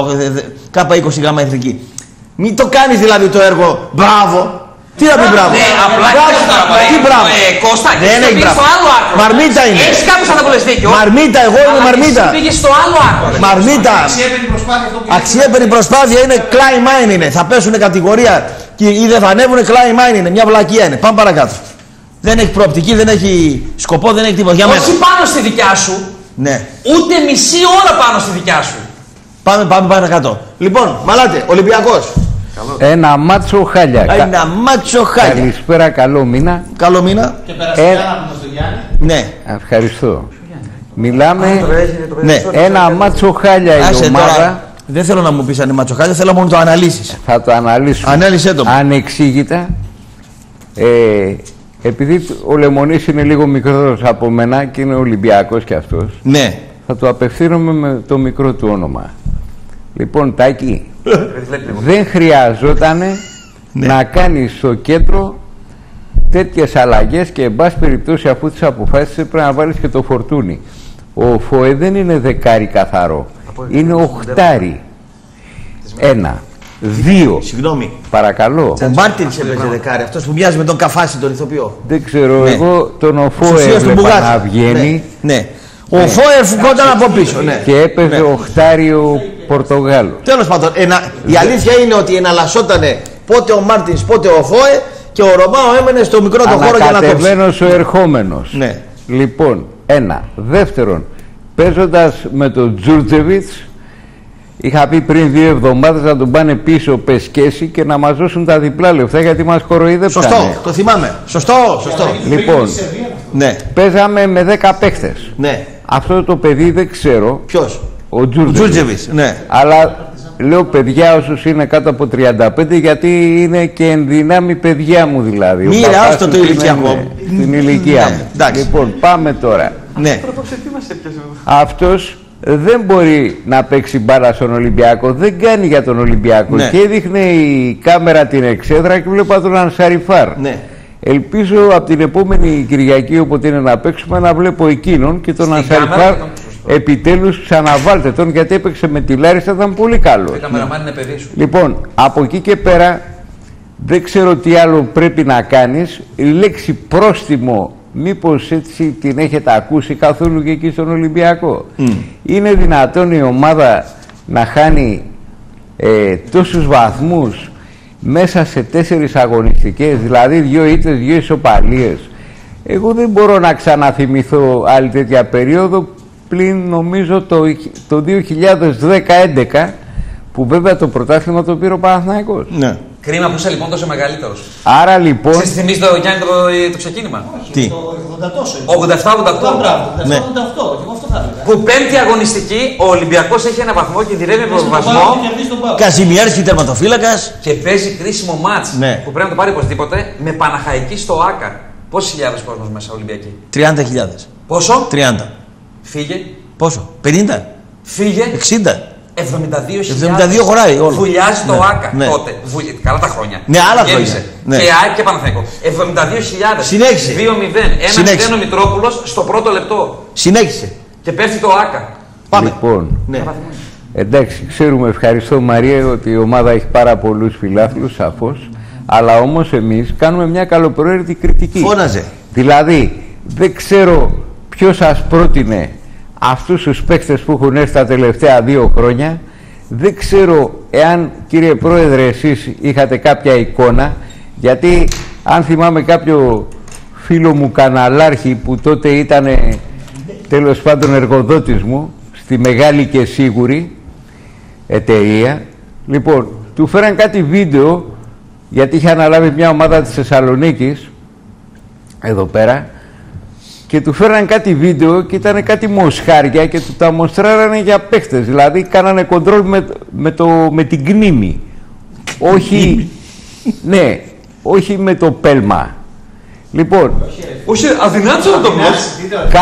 K20 γάμα εθνική. Μην το κάνεις δηλαδή το έργο. Μπράβο. Τι να πει μπράβο. Ναι, απλά τι μπράβο. Κώστα, δεν έχει μπράβο. Μαρμίτα είναι. Έχεις κάποιος ανταπολές δίκιο. Μαρμίτα, εγώ είμαι μαρμίτα. Πήγες στο άλλο άκρο. Μαρμίτα. Αξιέπαινη προσπάθεια είναι climb είναι. Θα πέσουν κατηγορία ή δεν θα ανέβουν climb είναι. Μια βλακία είναι. Πάμε παρακάτω. Δεν έχει προοπτική, δεν έχει σκοπό, δεν έχει τίποτα. Όχι πάνω στη δικιά σου. Ναι. Ούτε μισή ώρα πάνω στη δικιά σου. Πάμε παρακάτω. Λοιπόν, Μαλάτε, Ολυμπιακός. Ένα μάτσο χάλια. Καλησπέρα, καλό μήνα. Καλό μήνα. Και περαστικά να πούμε στο Γιάννη. Ναι. Ευχαριστώ. Μιλάμε. Ένα μάτσο χάλια η ομάδα. Δεν θέλω να μου πεις αν είναι μάτσο χάλια, θέλω μόνο το αναλύσεις. Θα το αναλύσουμε. Ανάλυσέ το. Ανεξήγητα. Επειδή ο Λεμονής είναι λίγο μικρότερος από μένα και είναι Ολυμπιακός κι αυτός. Ναι. Θα το απευθύνομαι με το μικρό του όνομα. Λοιπόν, Τάκη, δεν χρειαζόταν να κάνει στο κέντρο τέτοιες αλλαγές και εν πάση περιπτώσει αφού τις αποφάσεις πρέπει να βάλεις και το Φορτούνι. Ο Φωέ δεν είναι δεκάρι καθαρό, είναι οχτάρι. 1. 2. Συγγνώμη. Παρακαλώ. Ο Μάρτινς έπαιζε δεκάρι, αυτός που μοιάζει με τον Καφάση τον ηθοποιό. Δεν ξέρω, εγώ τον Οφόε έβλεπα να βγαίνει. Ναι. Ο Οφόε φουγκόταν από πίσω. Και έπαιζε οχτάριο Πορτογάλο. Τέλος πάντων, η αλήθεια είναι ότι εναλλασσότανε πότε ο Μάρτινς, πότε ο Οφόε και ο Ρωμάο έμενε στο μικρό το χώρο για να κόψει. Ανακατευμένος ο ερχόμενος. Ναι. Λοιπόν, 1. Δεύτερον, παίζοντας με τον Τζούρτζεβιτς, είχα πει πριν 2 εβδομάδες να τον πάνε πίσω Πεσκέση και να μας δώσουν τα διπλά λεφτά γιατί μας κοροϊδέψανε. Σωστό, το θυμάμαι. Σωστό. Λοιπόν, ναι. Παίζαμε με 10 παίχτες. Ναι. Αυτό το παιδί δεν ξέρω. Ποιος? Ο Τζούρτζεβιτς. Ναι. Αλλά λέω παιδιά όσους είναι κάτω από 35 γιατί είναι και ενδυνάμει παιδιά μου δηλαδή. Μοίρα, το ηλικιακό. Στην ηλικία μου. Λοιπόν, πάμε τώρα. Ναι. Αυτός δεν μπορεί να παίξει μπάλα στον Ολυμπιακό, δεν κάνει για τον Ολυμπιακό. Ναι. Και έδειχνε η κάμερα την εξέδρα και βλέπα τον Ανσαριφάρ. Ναι. Ελπίζω από την επόμενη Κυριακή όποτε είναι να παίξουμε να βλέπω εκείνον και τον Ανσαριφάρ. Επιτέλους ξαναβάλτε τον γιατί έπαιξε με τη Λάρισα, ήταν πολύ καλό. Λοιπόν, από εκεί και πέρα δεν ξέρω τι άλλο πρέπει να κάνεις. Η λέξη πρόστιμο μήπως έτσι την έχετε ακούσει καθόλου και εκεί στον Ολυμπιακό? Είναι δυνατόν η ομάδα να χάνει τόσους βαθμούς μέσα σε 4 αγωνιστικές, δηλαδή 2 ήττες, 2 ισοπαλίες? Εγώ δεν μπορώ να ξαναθυμηθώ άλλη τέτοια περίοδο πλην νομίζω το 2010-11 που βέβαια το πρωτάθλημα το πήρε ο Παναθηναϊκός. Ναι. Κρίμα που είσαι λοιπόν τόσο μεγαλύτερος. Άρα λοιπόν. Σας θυμίζει το Γιάννη το ξεκίνημα? Τι? 87-88. Ναι. Που 5η αγωνιστική ο Ολυμπιακός έχει ένα βαθμό και κινδυνεύει με προβασμό. Καζιμιέρης και τερματοφύλακας. Και παίζει κρίσιμο μάτς που πρέπει να το πάρει οπωσδήποτε με Παναχαϊκή στο Άκα. Πόσοι χιλιάδες κόσμος μέσα Ολυμπιακή? 30.000. Πόσο? 30. Φύγε. Πόσο? 50. Φύγε. 60. 72 χωράει όλο. Βουλιάζει το ΆΚΑ τότε. Καλά τα χρόνια. Ναι, άλλα χρόνια. Ναι. Και ΑΕΚ και Παναθηναϊκό. 72.000. Συνέχισε. 2-0. 1-0 ο Μητρόπουλος στο πρώτο λεπτό. Συνέχισε. Και πέφτει το ΆΚΑ. Πάμε. Λοιπόν, ναι. Εντάξει, ξέρουμε, ευχαριστώ Μαρία, ότι η ομάδα έχει πάρα πολλούς φιλάθλους, σαφώς. Αλλά όμως εμείς κάνουμε μια καλοπροαίρετη κριτική. Φώναζε. Δηλαδή, δεν ξέρω ποιος σας πρότεινε αυτούς τους παίκτες που έχουν έρθει τα τελευταία 2 χρόνια. Δεν ξέρω εάν, κύριε Πρόεδρε, εσείς είχατε κάποια εικόνα, γιατί αν θυμάμαι κάποιο φίλο μου καναλάρχη που τότε ήταν τέλος πάντων εργοδότης μου στη μεγάλη και σίγουρη εταιρεία, λοιπόν, του φέραν κάτι βίντεο γιατί είχε αναλάβει μια ομάδα της Θεσσαλονίκης εδώ πέρα και του φέραν κάτι βίντεο και ήταν κάτι μοσχάρια και του τα μοστράρανε για παίχτες. Δηλαδή κάνανε κοντρόλ με την κνήμη. Όχι, ναι, όχι με το πέλμα. Λοιπόν, όχι, αδυνάτησε να το πεις.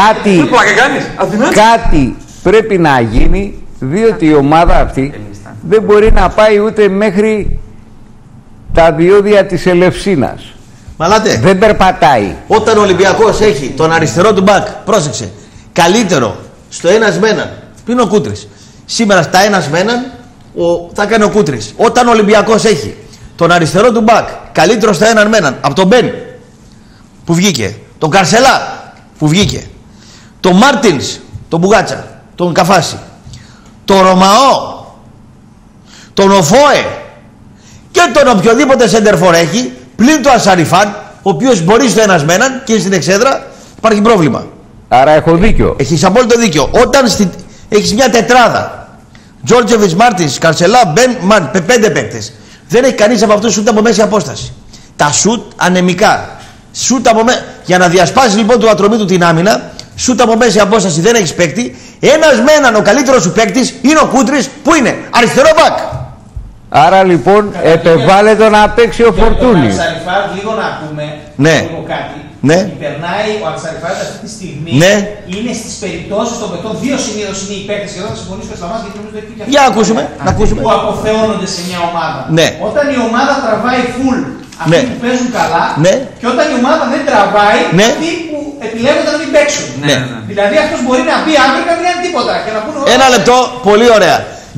Κάτι πρέπει να γίνει, διότι η ομάδα αυτή δεν μπορεί να πάει ούτε μέχρι τα διόδια της Ελευσίνας. Μαλάτε. Δεν περπατάει. Όταν ο Ολυμπιακός έχει τον αριστερό του μπακ, πρόσεξε, καλύτερο στο ένας με έναν, πριν ο Κούτρης. Σήμερα στα ένας με έναν θα κάνει ο Κούτρης. Όταν ο Ολυμπιακός έχει τον αριστερό του μπακ, καλύτερο στα έναν με έναν, από τον Μπεν που βγήκε, τον Καρσελά που βγήκε, τον Μάρτινς, τον Μπουγάτσα, τον Καφάση, τον Ρωμαό, τον Οφόε και τον οποιοδήποτε σέντερφορ έχει, πλην του Ασαριφάν, ο οποίος μπορεί στο ένας με έναν και στην εξέδρα, υπάρχει πρόβλημα. Άρα έχω δίκιο. Έχεις απόλυτο δίκιο. Όταν έχεις μια τετράδα, Τζόρτζεβιτς, Μάρτινς, Καρσελά, Μπεν, Μαν, 5 παίκτες, δεν έχει κανείς από αυτούς σούτ από μέση απόσταση. Τα σούτ ανεμικά. Σούτ από για να διασπάσει λοιπόν του Ατρωμίτου την άμυνα, σούτ από μέση απόσταση δεν έχεις παίκτη. Ένας με έναν ο καλύτερος σου παίκτης είναι ο Κούτρης που είναι αριστερό μπακ. Άρα λοιπόν επεβάλλεται να παίξει ο Φορτούνης. Λίγο να πούμε ναι. λίγο κάτι. Ναι. Περνάει ο Ανσαριφάρ αυτή τη στιγμή. Ναι. Είναι στις περιπτώσεις των παιχτών. Δύο συνήθως είναι οι παίκτες, και εδώ θα συμφωνήσω με Σλαμάς, γιατί νομίζω ότι Για ακούσουμε. που αποθεώνονται σε μια ομάδα. Ναι. Όταν η ομάδα τραβάει full αυτοί που παίζουν καλά, ναι. και όταν η ομάδα δεν τραβάει, ναι. αυτοί που επιλέγονται να μην παίξουν. Ναι. Δηλαδή αυτός μπορεί να πει αύριο και να μην κάνει τίποτα. Και να πούνε, ένα λεπτό, πολύ ωραία.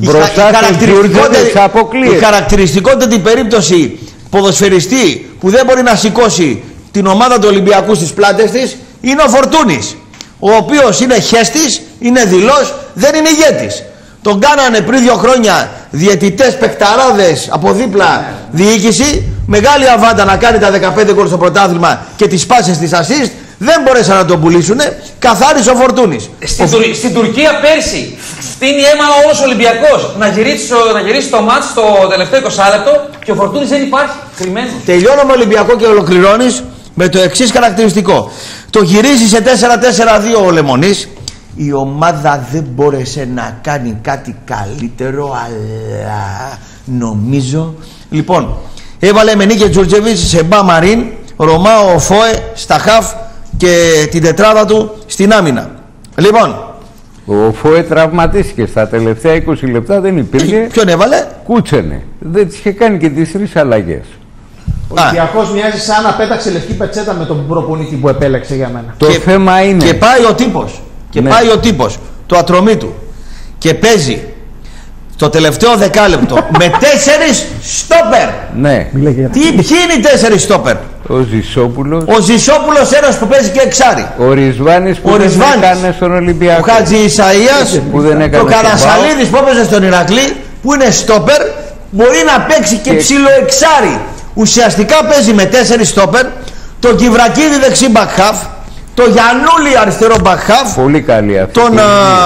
Η χαρακτηριστικότερη περίπτωση ποδοσφαιριστή που δεν μπορεί να σηκώσει την ομάδα του Ολυμπιακού στις πλάτες της είναι ο Φορτούνης, ο οποίος είναι χέστης, είναι δειλός, δεν είναι ηγέτης. Τον κάνανε πριν 2 χρόνια διαιτητές παικταράδες από δίπλα διοίκηση, μεγάλη αβάντα να κάνει τα 15 γκολ στο πρωτάθλημα και τις πάσες της assist, δεν μπορέσαν να τον πουλήσουνε, καθάρισε ο Φορτούνης. Στην Τουρκία πέρσι φτύνει αίμα όλος ο Ολυμπιακός να γυρίσει το μάτς στο τελευταίο 20 λεπτό και ο Φορτούνης δεν υπάρχει, κρυμμένος. Τελειώνω με Ολυμπιακό και ολοκληρώνεις με το εξής χαρακτηριστικό. Το γυρίζει σε 4-4-2 ο Λεμονής. Η ομάδα δεν μπόρεσε να κάνει κάτι καλύτερο, αλλά νομίζω. Λοιπόν, έβαλε Μενίκε Τζουρτζεβίτς σε μπα Μαρίν, Ρωμάο Φόε στα χαφ και την τετράδα του στην άμυνα. Λοιπόν, ο Φόε τραυματίστηκε στα τελευταία 20 λεπτά, δεν υπήρχε. Ποιον έβαλε? Κούτσενε. Δεν τις είχε κάνει και τις 3 αλλαγές. Ο Ολυμπιακός μοιάζει σαν να πέταξε λευκή πετσέτα με τον προπονητή που επέλεξε για μένα. Το θέμα είναι. Και πάει ο τύπος. Και πάει ο τύπος, το ατρωμί του. Και παίζει το τελευταίο δεκάλεπτο με 4 στόπερ. Ναι. Ποιοι είναι οι 4 στόπερ? Ο Ζησόπουλος. Ο Ζησόπουλος, ένας που παίζει και εξάρι. Ο Ρισβάνης που δεν έκανε στον Ολυμπιακό. Ο Χατζη Ισαΐας. Ο Καρασαλίδης που έπαιζε στον Ηρακλή, που είναι στόπερ, μπορεί να παίξει και ψηλό εξάρι. Ουσιαστικά παίζει με 4 στόπερ. Το Κιβρακίδη δεξί μπακχάφ. Το Γιαννούλη αριστερό μπακχάφ. Πολύ καλή αυτή. Τον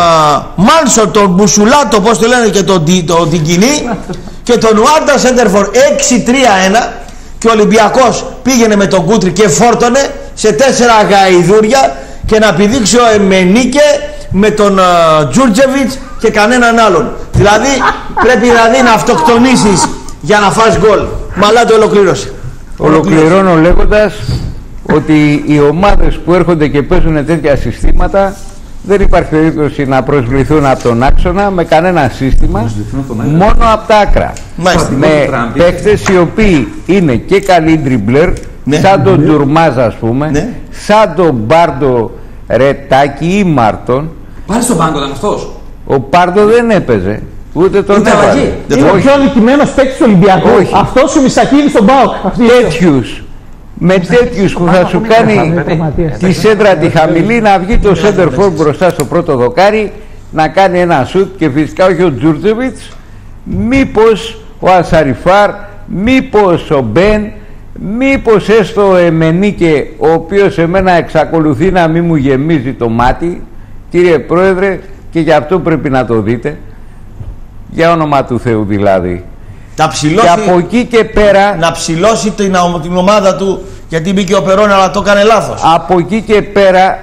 Μάνσο, τον Μπουσουλάτο, πώς το λένε, και τον Τιγκινή. Και τον Ουάντα Σέντερφορ 6-3-1. Και ο Ολυμπιακός πήγαινε με τον Κούτρι και φόρτωνε σε 4 γαϊδούρια, και να πηδήξει ο Εμενίκε με τον Τζούρτζεβιτς και κανέναν άλλον. Δηλαδή πρέπει να αυτοκτονήσεις για να φας γκολ. Μαλά το ολοκλήρωσε. Ολοκληρώνω λέγοντας ότι οι ομάδες που έρχονται και παίζουν τέτοια συστήματα δεν υπάρχει περίπτωση να προσβληθούν από τον άξονα με κανένα σύστημα, μόνο από τα άκρα. Με παίκτες οι οποίοι είναι και καλοί ντριμπλερ, σαν τον Ντουρμάζ ας πούμε, σαν τον Μπάρντο Ρετάκη ή Μάρτον. Πάλι στον πάγκο ήταν αυτός. Ο Πάρντο δεν έπαιζε. Ούτε τον έβαλε. Είναι ο πιο αδικημένος παίκτης του Ολυμπιακού. Αυτός ο Μισακίδης στον ΠΑΟΚ. Τέτοιους. Με τέτοιους που θα σου κάνει τη σέντρα τη χαμηλή, να βγει το center for μπροστά στο πρώτο δοκάρι, να κάνει ένα σουτ, και φυσικά όχι ο Τζούρτζεβιτς, μήπως ο Ανσαριφάρ, μήπως ο Μπεν, μήπως έστω ο Εμενίκε, ο οποίος εμένα εξακολουθεί να μην μου γεμίζει το μάτι, κύριε Πρόεδρε, και γι' αυτό πρέπει να το δείτε, για όνομα του Θεού δηλαδή. Και από εκεί και πέρα να ψηλώσει την ομάδα του, γιατί μπήκε ο Περόν αλλά το έκανε λάθος. Από εκεί και πέρα,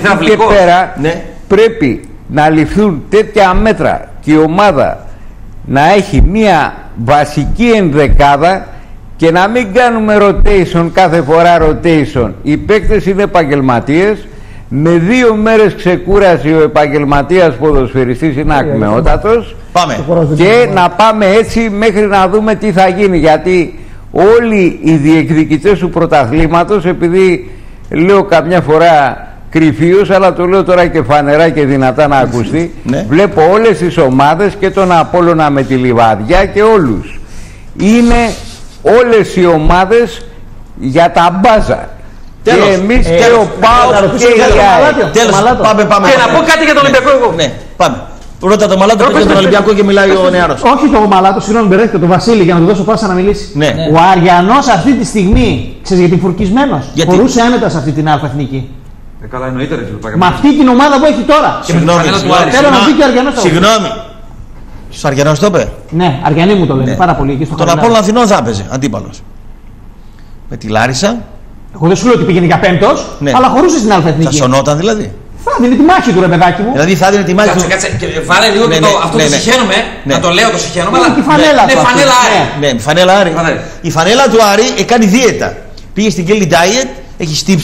πρέπει να ληφθούν τέτοια μέτρα και η ομάδα να έχει μία βασική ενδεκάδα και να μην κάνουμε rotation κάθε φορά rotation. Οι παίκτες είναι επαγγελματίες. Με 2 μέρες ξεκούραση ο επαγγελματίας ποδοσφαιριστής είναι ακμεότατος. Και να πάμε έτσι μέχρι να δούμε τι θα γίνει, γιατί όλοι οι διεκδικητές του πρωταθλήματος, επειδή λέω καμιά φορά κρυφίως, αλλά το λέω τώρα και φανερά και δυνατά να ακουστεί, βλέπω όλες τις ομάδες και τον Απόλλωνα με τη Λιβαδιά και όλους. Είναι όλες οι ομάδες για τα μπάζα. Τέλος. Και εμείς και ο ΠΑΟΚ και η ΑΕΚ. Τέλος. Πάμε. Και να πω κάτι για τον Ολυμπιακό εγώ. Ναι, πάμε. Ρώτα το Μαλάτο και τον Ολυμπιακό και μιλάει ο νεαρός. Όχι το Μαλάτο, συγγνώμη, μπερδεύτηκα τον Βασίλη για να του δώσω πάσα να μιλήσει. Ναι. Ο Αριανός αυτή τη στιγμή, ξέρεις γιατί φουρκισμένος, μπορούσε άνετα σε αυτή την αλφα εθνική. Καλά, εννοείται ρε. Με αυτή την ομάδα που έχει τώρα. Θέλω να πει και ο Αριανός. Συγγνώμη. Στους Αριανός το είπε. Ναι, Αριανοί μου το λένε πάρα πολύ. Τον Απόλλωνα Αθηνών θα έπαιζε αντίπαλος. Με τη Λάρισα. Εγώ δεν σου λέω ότι πήγαινε για πέμπτος, αλλά χωρούσε στην αλφα εθνική. Θα σωνόταν δηλαδή. Θα δίνει τη μάχη του, ρε παιδάκι μου. Δηλαδή θα δίνει τη μάχη του. Κάτσε, βάλε λίγο αυτό το συχαίνομαι. Να το λέω το συχαίνομαι. Αλλά τη φανέλα του. Ναι, φανέλα Άρη. Η φανέλα του Άρη κάνει δίαιτα. Πήγε στην Kelly Diet, έχει στύψει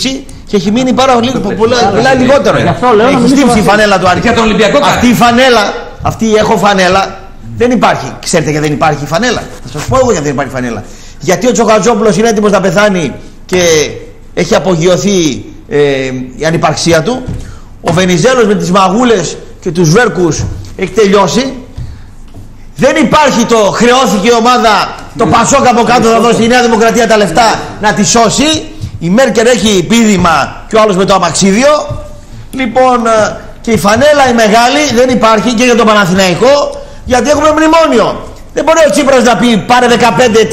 Και έχει μείνει πάρα πολλά λιγότερο. Έχει στύψει η φανέλα του Άρη. Για τον Ολυμπιακό αυτή η φανέλα, αυτή έχω φανέλα, δεν υπάρχει. Ξέρετε γιατί δεν υπάρχει φανέλα? Θα σας πω εγώ γιατί δεν υπάρχει φανέλα. Γιατί ο Τσοχατζόπουλος είναι έτοιμος να πεθάνει και έχει απογειωθεί η ανυπαρξία του. Ο Βενιζέλος με τις μαγούλες και τους βέρκους έχει τελειώσει. Δεν υπάρχει το χρεώθηκε η ομάδα, το Πασόκ από κάτω να δώσει η Νέα Δημοκρατία τα λεφτά να τη σώσει. Η Μέρκελ έχει πείδημα και ο άλλος με το αμαξίδιο. Λοιπόν, και η φανέλα η μεγάλη δεν υπάρχει και για τον Παναθηναϊκό, γιατί έχουμε μνημόνιο. Δεν μπορεί ο Τσίπρας να πει πάρε 15, 30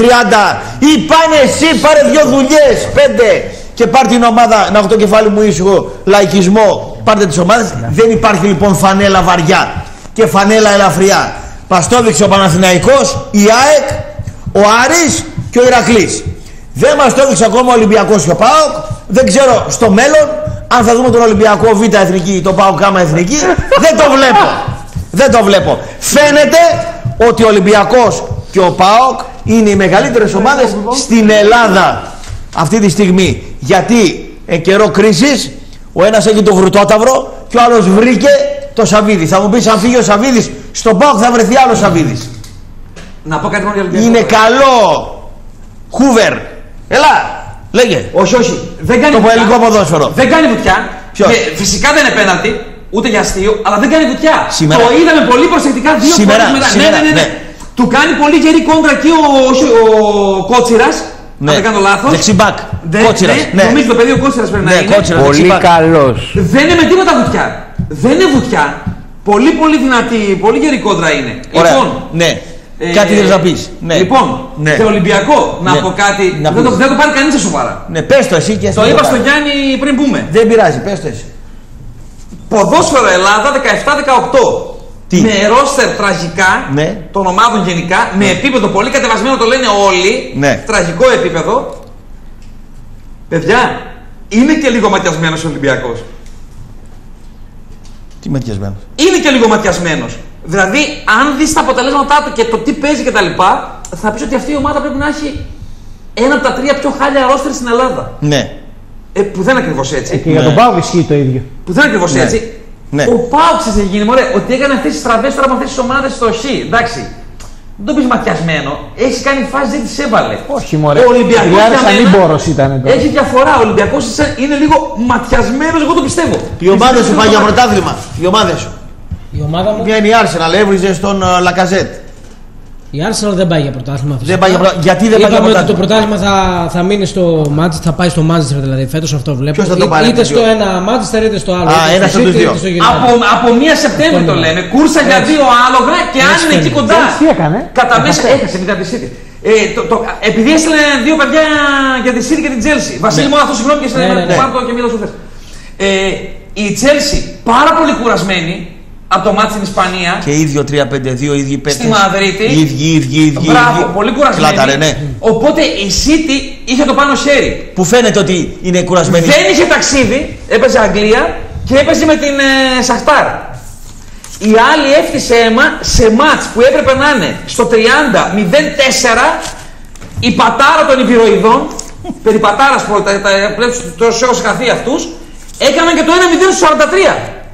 ή πάνε εσύ πάρε 2 δουλειές, 5 και πάρ' την ομάδα να έχω το κεφάλι μου ήσυχο, λαϊκισμό, πάρτε τις ομάδες. Δεν υπάρχει λοιπόν φανέλα βαριά και φανέλα ελαφριά. Μας το έδειξε ο Παναθηναϊκός, η ΑΕΚ, ο Άρης και ο Ηρακλής. Δεν μας το έδειξε ακόμα ο Ολυμπιακός και ο ΠΑΟΚ. Δεν ξέρω στο μέλλον αν θα δούμε τον Ολυμπιακό Β' Εθνική, τον ΠΑΟΚ Γ' Εθνική. Δεν το βλέπω. Δεν το βλέπω. Φαίνεται ότι ο Ολυμπιακός και ο ΠΑΟΚ είναι οι μεγαλύτερες ομάδες στην Ελλάδα αυτή τη στιγμή. Γιατί εν καιρό κρίσης ο ένας έχει το Γρουτόταυρο και ο άλλος βρήκε το Σαββίδι. Θα μου πεις αν φύγει ο Σαββίδης στον ΠΑΟΚ θα βρεθεί άλλος Σαββίδης. Να πω κάτι μόνο για Ολυμπιακό. Είναι καλό. Χούβερ. Έλα, λέγε. Όχι, όχι. Δεν κάνει το βουτιά. ελληνικό ποδόσφαιρο. Δεν κάνει βουτιά. Φυσικά δεν είναι πέναλτι, ούτε για αστείο, αλλά δεν κάνει βουτιά. Σήμερα. Το είδαμε πολύ προσεκτικά 2 φορές μετά. Σήμερα, ναι. Του κάνει πολύ γερή κόντρα εκεί ο Κότσιρας. Ναι. Αν δεν κάνω λάθος. Δεξιμπάκ. Κότσιρας. Ναι. Νομίζω το παιδί ο Κότσιρας πρέπει να είναι. Κότσιρας, πολύ καλός. Δεν είναι με τίποτα βουτιά. Δεν είναι βουτιά. Πολύ δυνατή, πολύ γερή κόντρα είναι. Ωραία. Λοιπόν, ναι. Κάτι θέλεις να πεις. Ναι. Λοιπόν, ναι. και Ολυμπιακό, να πω κάτι. Δεν το πάρει κανείς σοβαρά. Ναι, πες το εσύ και το είπα στον Γιάννη πριν πούμε. Δεν πειράζει, πες το εσύ. Ποδόσφαιρο Ελλάδα 17-18. Τι? Με ρόστερ τραγικά των ομάδων γενικά, με επίπεδο πολύ κατεβασμένο, το λένε όλοι. Ναι. Τραγικό επίπεδο. Παιδιά, είναι και λίγο ματιασμένος ο Ολυμπιακός. Τι ματιασμένος? Είναι και λίγο ματιασμένος. Δηλαδή, αν δεις τα αποτελέσματά του και το τι παίζει κτλ., θα πεις ότι αυτή η ομάδα πρέπει να έχει ένα από τα 3 πιο χάλια ρόστερ στην Ελλάδα. Ναι. Που δεν είναι ακριβώς έτσι. Και για τον ΠΑΟΚ ισχύει το ίδιο. Που δεν είναι ακριβώς έτσι. Ναι. Ο ΠΑΟΚ σε γίνει, μωρέ, ότι έκανε αυτές τις στραβές τώρα από αυτές τις ομάδες στο Χ. Εντάξει. Δεν το πεις ματιασμένο. Έχει κάνει φάση, δεν τις έβαλε. Όχι, μωρέ. Ο Ολυμπιακός ήταν. Έχει διαφορά. Ο Ολυμπιακός είναι λίγο ματιασμένος, εγώ το πιστεύω. Η ομάδα σου πάει για πρωτάθλημα. Η ομάδα σου. Η ομάδα μου. Βγαίνει η Arsenal, έβριζε στον Λακαζέτ. Η Arsenal δεν πάει για πρωτάθλημα. Δεν πάει για πρωτάθλημα. Γιατί δεν πάει για πρωτάθλημα? Ότι το πρωτάθλημα θα μείνει στο Manchester, θα πάει στο Manchester δηλαδή. Φέτος αυτό βλέπω. Ποιος θα το πάρει? Είτε στο ένα Manchester είτε στο άλλο. Ένα από τους δύο. Από 1 Σεπτέμβρη το λέμε. Κούρσα για 2 άλογα και αν είναι εκεί κοντά. Τι έκανε? Κατά μέσα έχασε μετά τη City. Επειδή έστειλε 2 παιδιά για τη City και την Chelsea. Βασίλη, μόνο αυτό συγγνώμη και πάρω και μίλα σου θες. Η Chelsea πάρα πολύ κουρασμένη από το μάτι στην Ισπανία. Και ίδιο 3-5-2, ίδιοι παίκτες. Στη Μαδρίτη. Ίδιοι. Μπράβο, πολύ κουρασμένη. Κλάταρε, ναι. Οπότε η City είχε το πάνω χέρι. Που φαίνεται ότι είναι κουρασμένη. Δεν είχε ταξίδι, έπαιζε Αγγλία και έπαιζε με την Σαχτάρ. Η άλλη έφτιασε αίμα σε μάτς που έπρεπε να είναι στο 30-0-4 η πατάρα των υπηροειδών. Περί πατάρας που τους έχω συγχαθεί αυτούς. Έκαναν και το 1-0 στο 43.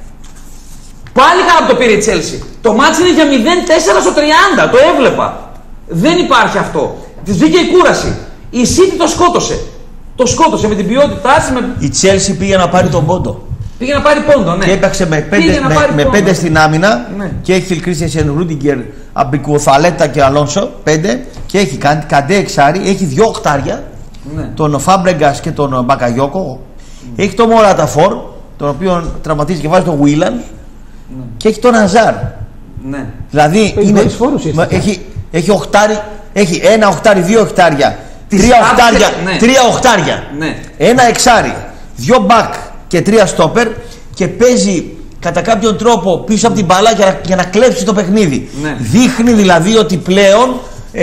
Πάλι καλά το πήρε η Chelsea. Το μάτς είναι για 0-4 στο 30. Το έβλεπα. Δεν υπάρχει αυτό. Της βγήκε η κούραση. Η City το σκότωσε. Το σκότωσε με την ποιότητά της. Η Chelsea πήγε να πάρει τον πόντο. Πήγε να πάρει πόντο, ναι. Και έπαιξε με 5 στην άμυνα. Ναι. Και έχει Φιλκρίστιανσεν, Ρούντιγκερ, Αμπικουοθαλέτα και Αλόνσο. 5. Και έχει Καντέ εξάρι. Έχει 2 οχτάρια. Ναι. Τον Φάμπρεγκας και τον Μπακαγιόκο. Έχει τον Μωραταφόρ, τον οποίο τραυματίζει και βάζει τον Βίλαν. Ναι. Και έχει τον Αζάρ. Ναι. Δηλαδή έχει οχτάρι, έχει 1 οχτάρι, 2 οχτάρια, 3 οχτάρια, ναι. 3 οχτάρια, ναι. 1 εξάρι, 2 μπακ και 3 στόπερ και παίζει κατά κάποιον τρόπο πίσω από την μπαλά για να κλέψει το παιχνίδι. Ναι. Δείχνει δηλαδή ότι πλέον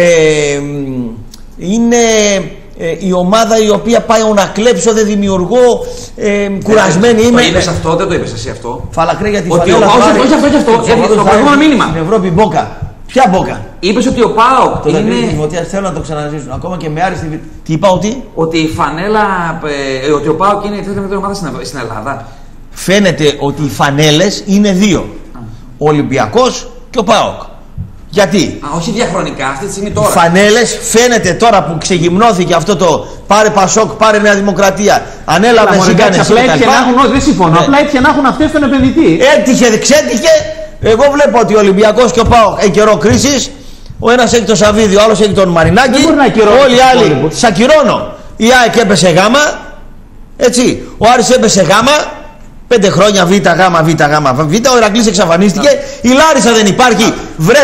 είναι η ομάδα η οποία πάει να κλέψω, δεν δημιουργώ, κουρασμένη είμαι. Το είπες αυτό, δεν το είπες εσύ αυτό. Φαλακρέ για τη φανέλα. Όχι αυτό, όχι αυτό. Το προηγούμενο μήνυμα. Στην Ευρώπη Μπόκα. Ποια Μπόκα? Είπες ότι ο ΠΑΟΚ Το είναι... δακρύο της Φωτιάς θέλω να το ξαναζήσουν. Ακόμα και με άριστη. Τι είπα ότι? Ότι η φανέλα. Ότι ο ΠΑΟΚ είναι η τρίτη μεγαλύτερη ομάδα στην Ελλάδα. Φαίνεται ότι οι φανέλες είναι δύο. Ο Ολυμπιακός και ο ΠΑΟΚ. Γιατί? Όχι διαχρονικά, αυτή τη στιγμή τώρα. Οι φανέλες φαίνεται τώρα που ξεγυμνώθηκε αυτό το πάρε Πασόκ, πάρε Νέα Δημοκρατία. Ανέλαβε συγκάνες. Απλά έτυχε να έχουν, όχι δεν συμφωνώ, απλά έτυχε να έχουν αυτές τον επενδυτή. Έτυχε, ξέτυχε. Εγώ βλέπω ότι ο Ολυμπιακός και ο ΠΑΟΚ έχει καιρό κρίσης. Ο ένας έχει τον Σαββίδη, ο άλλος έχει τον Μαρινάκη. Όλοι οι άλλοι τις ακυρώνω. Η ΑΕΚ έπεσε γάμα. Έτσι. Ο Άρης έπεσε γάμα. 5 χρόνια Β, Β, ο Ηρακλής εξαφανίστηκε. Η Λάρισα δεν υπάρχει.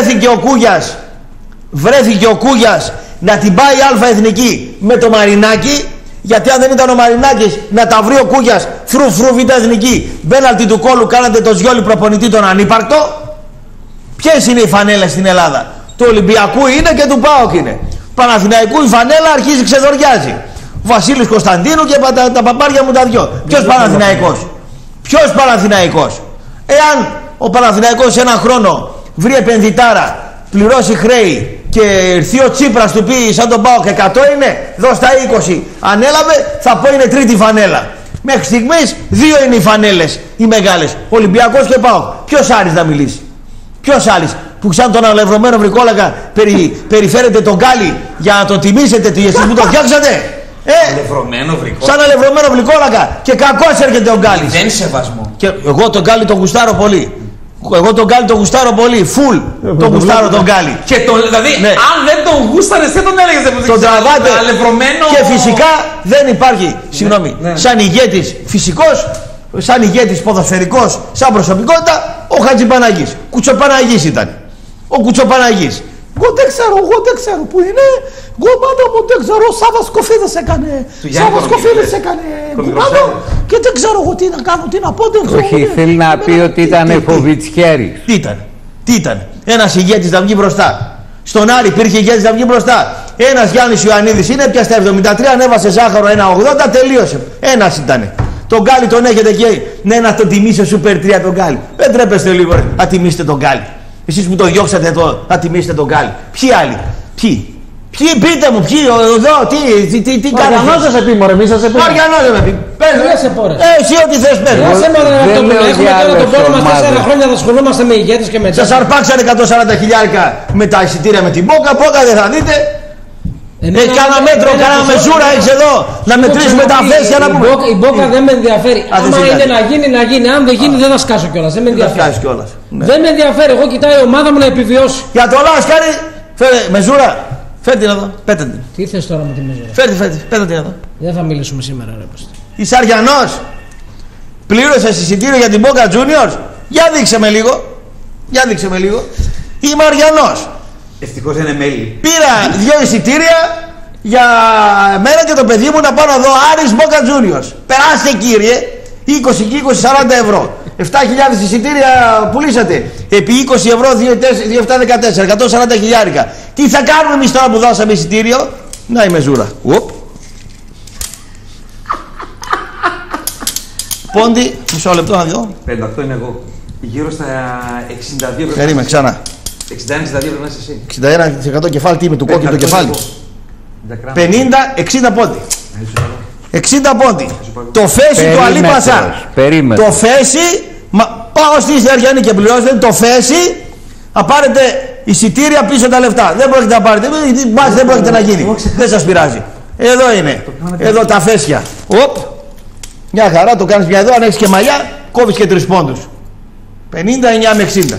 Βρέθηκε ο Κούγιας να την πάει Α Εθνική με το Μαρινάκη. Γιατί αν δεν ήταν ο Μαρινάκης να τα βρει ο Κούγιας φρου Β Εθνική, μπέναλτι του κόλου, κάνατε το Σιόλι προπονητή τον ανύπαρκτο. Ποιες είναι οι φανέλες στην Ελλάδα? Του Ολυμπιακού είναι και του ΠΑΟΚ είναι. Παναθηναϊκού η φανέλα αρχίζει ξεδοριάζει. Βασίλης Κωνσταντίνου και τα παπάρια μου τα δυο. Ποιος Παναθηναϊκός? Ποιος Παναθηναϊκός? Εάν ο Παναθηναϊκός ένα χρόνο βρει επενδυτάρα, πληρώσει χρέη και έρθει ο Τσίπρας του πει σαν τον ΠΑΟΚ 100 είναι, δώσ' τα 20, ανέλαβε, θα πω είναι τρίτη φανέλα. Μέχρι στιγμής 2 είναι οι φανέλες οι μεγάλες, Ολυμπιακός και ΠΑΟΚ. Ποιος Άρης να μιλήσει? Ποιος Άρης που σαν τον αλευρωμένο βρικόλακα περιφέρετε τον Γκάλι για να το τιμήσετε εσείς που το φτιάξατε? Σαν αλευρωμένο βρικόλακα και κακώς έρχεται ο Γκάλης. Δεν σεβασμό. Και εγώ τον Γκάλι τον γουστάρω πολύ. Φουλ τον γουστάρω τον Γκάλι. Και δηλαδή, ναι. Αν δεν τον γούσταρες, δεν τον έλεγες. Τον τραβάτε. Και φυσικά δεν υπάρχει, συγγνώμη, σαν ηγέτης φυσικός, σαν ηγέτης ποδοσφαιρικός, σαν προσωπικότητα, ο Χατζηπαναγής. Κουτσοπαναγής ήταν. Ο Κουτσοπαναγής. Εγώ δεν ξέρω που είναι. Εγώ πάντα μου δεν ξέρω. Ο Σάββας Κοφίδης έκανε. Κουμπάδο και δεν ξέρω εγώ τι να κάνω, τι να πω. Όχι, θέλει να πει ότι ήταν φοβιτσιέρης. Τι ήταν? Ένας ηγέτης να βγει μπροστά. Στον Άρη υπήρχε ηγέτης να βγει μπροστά. Ένας Γιάννης Ιωαννίδης είναι πια στα 73, ανέβασε ζάχαρο 1,80, τελείωσε. Ένας ήταν. Τον Γκάλι τον έχετε και να τον τιμήσει Super 3 τον Γκάλι. Δεν τρέπεστε λίγο να τιμήσετε τον Γκάλι. Εσείς που το διώξατε εδώ να τιμήσετε τον Γκάλι. Ποιοι άλλοι? Ποιοι πείτε μου, εδώ, τι κάνετε? Αριανός θα σε πει μωρέ, μη σας σε πει. Αριανός θα με πει. Πες εσύ ό,τι θες πες. Έχουμε τώρα τον πόνο μας 4 χρόνια θα ασχολούμαστε με ηγέτες και μετά. Σας αρπάξανε 140.000 με τα εισιτήρια με την Μπόκα δεν θα δείτε. Κάνα μέτρο, κάνα μεζούρα έχεις εδώ να μετρήσουμε τα φέσια να πούμε. Η Μπόκα δεν με ενδιαφέρει. Άμα είναι να γίνει, αν δεν γίνει δεν θα σκάσω κιόλας. Δεν με ενδιαφέρει. Δεν με ενδιαφέρει, εγώ κοιτάω η ομάδα μου να επιβιώσει. Για το Λάσκαρη, φέρε μεζούρα. Φέρτε την εδώ, πέτε την. Τι θες τώρα με τη μεζούρα? Πέτε την εδώ. Δεν θα μιλήσουμε σήμερα ρε πως. Είσαι Αριανός. Πλήρωσες εισιτήριο για την Boca Juniors. Για δείξε με λίγο. Είμαι Αριανός. Ευτυχώς δεν είναι μέλη. Πήρα 2 εισιτήρια για μένα και το παιδί μου να πάω να δω Άρης Boca Juniors. Περάστε κύριε, 20 και 20 40 ευρώ. 7.000 εισιτήρια πουλήσατε. Επί 20 ευρώ 2, 7, 14, 140 χιλιάρικα. Τι θα κάνουμε εμείς τώρα που δώσαμε εισιτήριο? Να η μεζούρα. Πόντι, μισό λεπτό να δω. 58 είναι εγώ. Γύρω στα 62 ευρώ. Περίμενε ξανά. 61-62 πρέπει να είσαι εσύ. 61% κεφάλι, τι είμαι του κόκκινου το κεφάλι. 50-60 πόντι. 60 πόντι. Το φέση του Αλή Πασάρ. Το φέση, πάω στη Αριανή και πληρώσετε, το φέση, θα πάρετε εισιτήρια πίσω τα λεφτά. Δεν πρόκειται να πάρετε, δεν πρόκειται να γίνει. Δεν σας πειράζει. Εδώ είναι. Εδώ τα φέσια. Μια χαρά, το κάνεις μια εδώ, αν έχεις και μαλλιά, κόβεις και 3 πόντους. 59 με 60.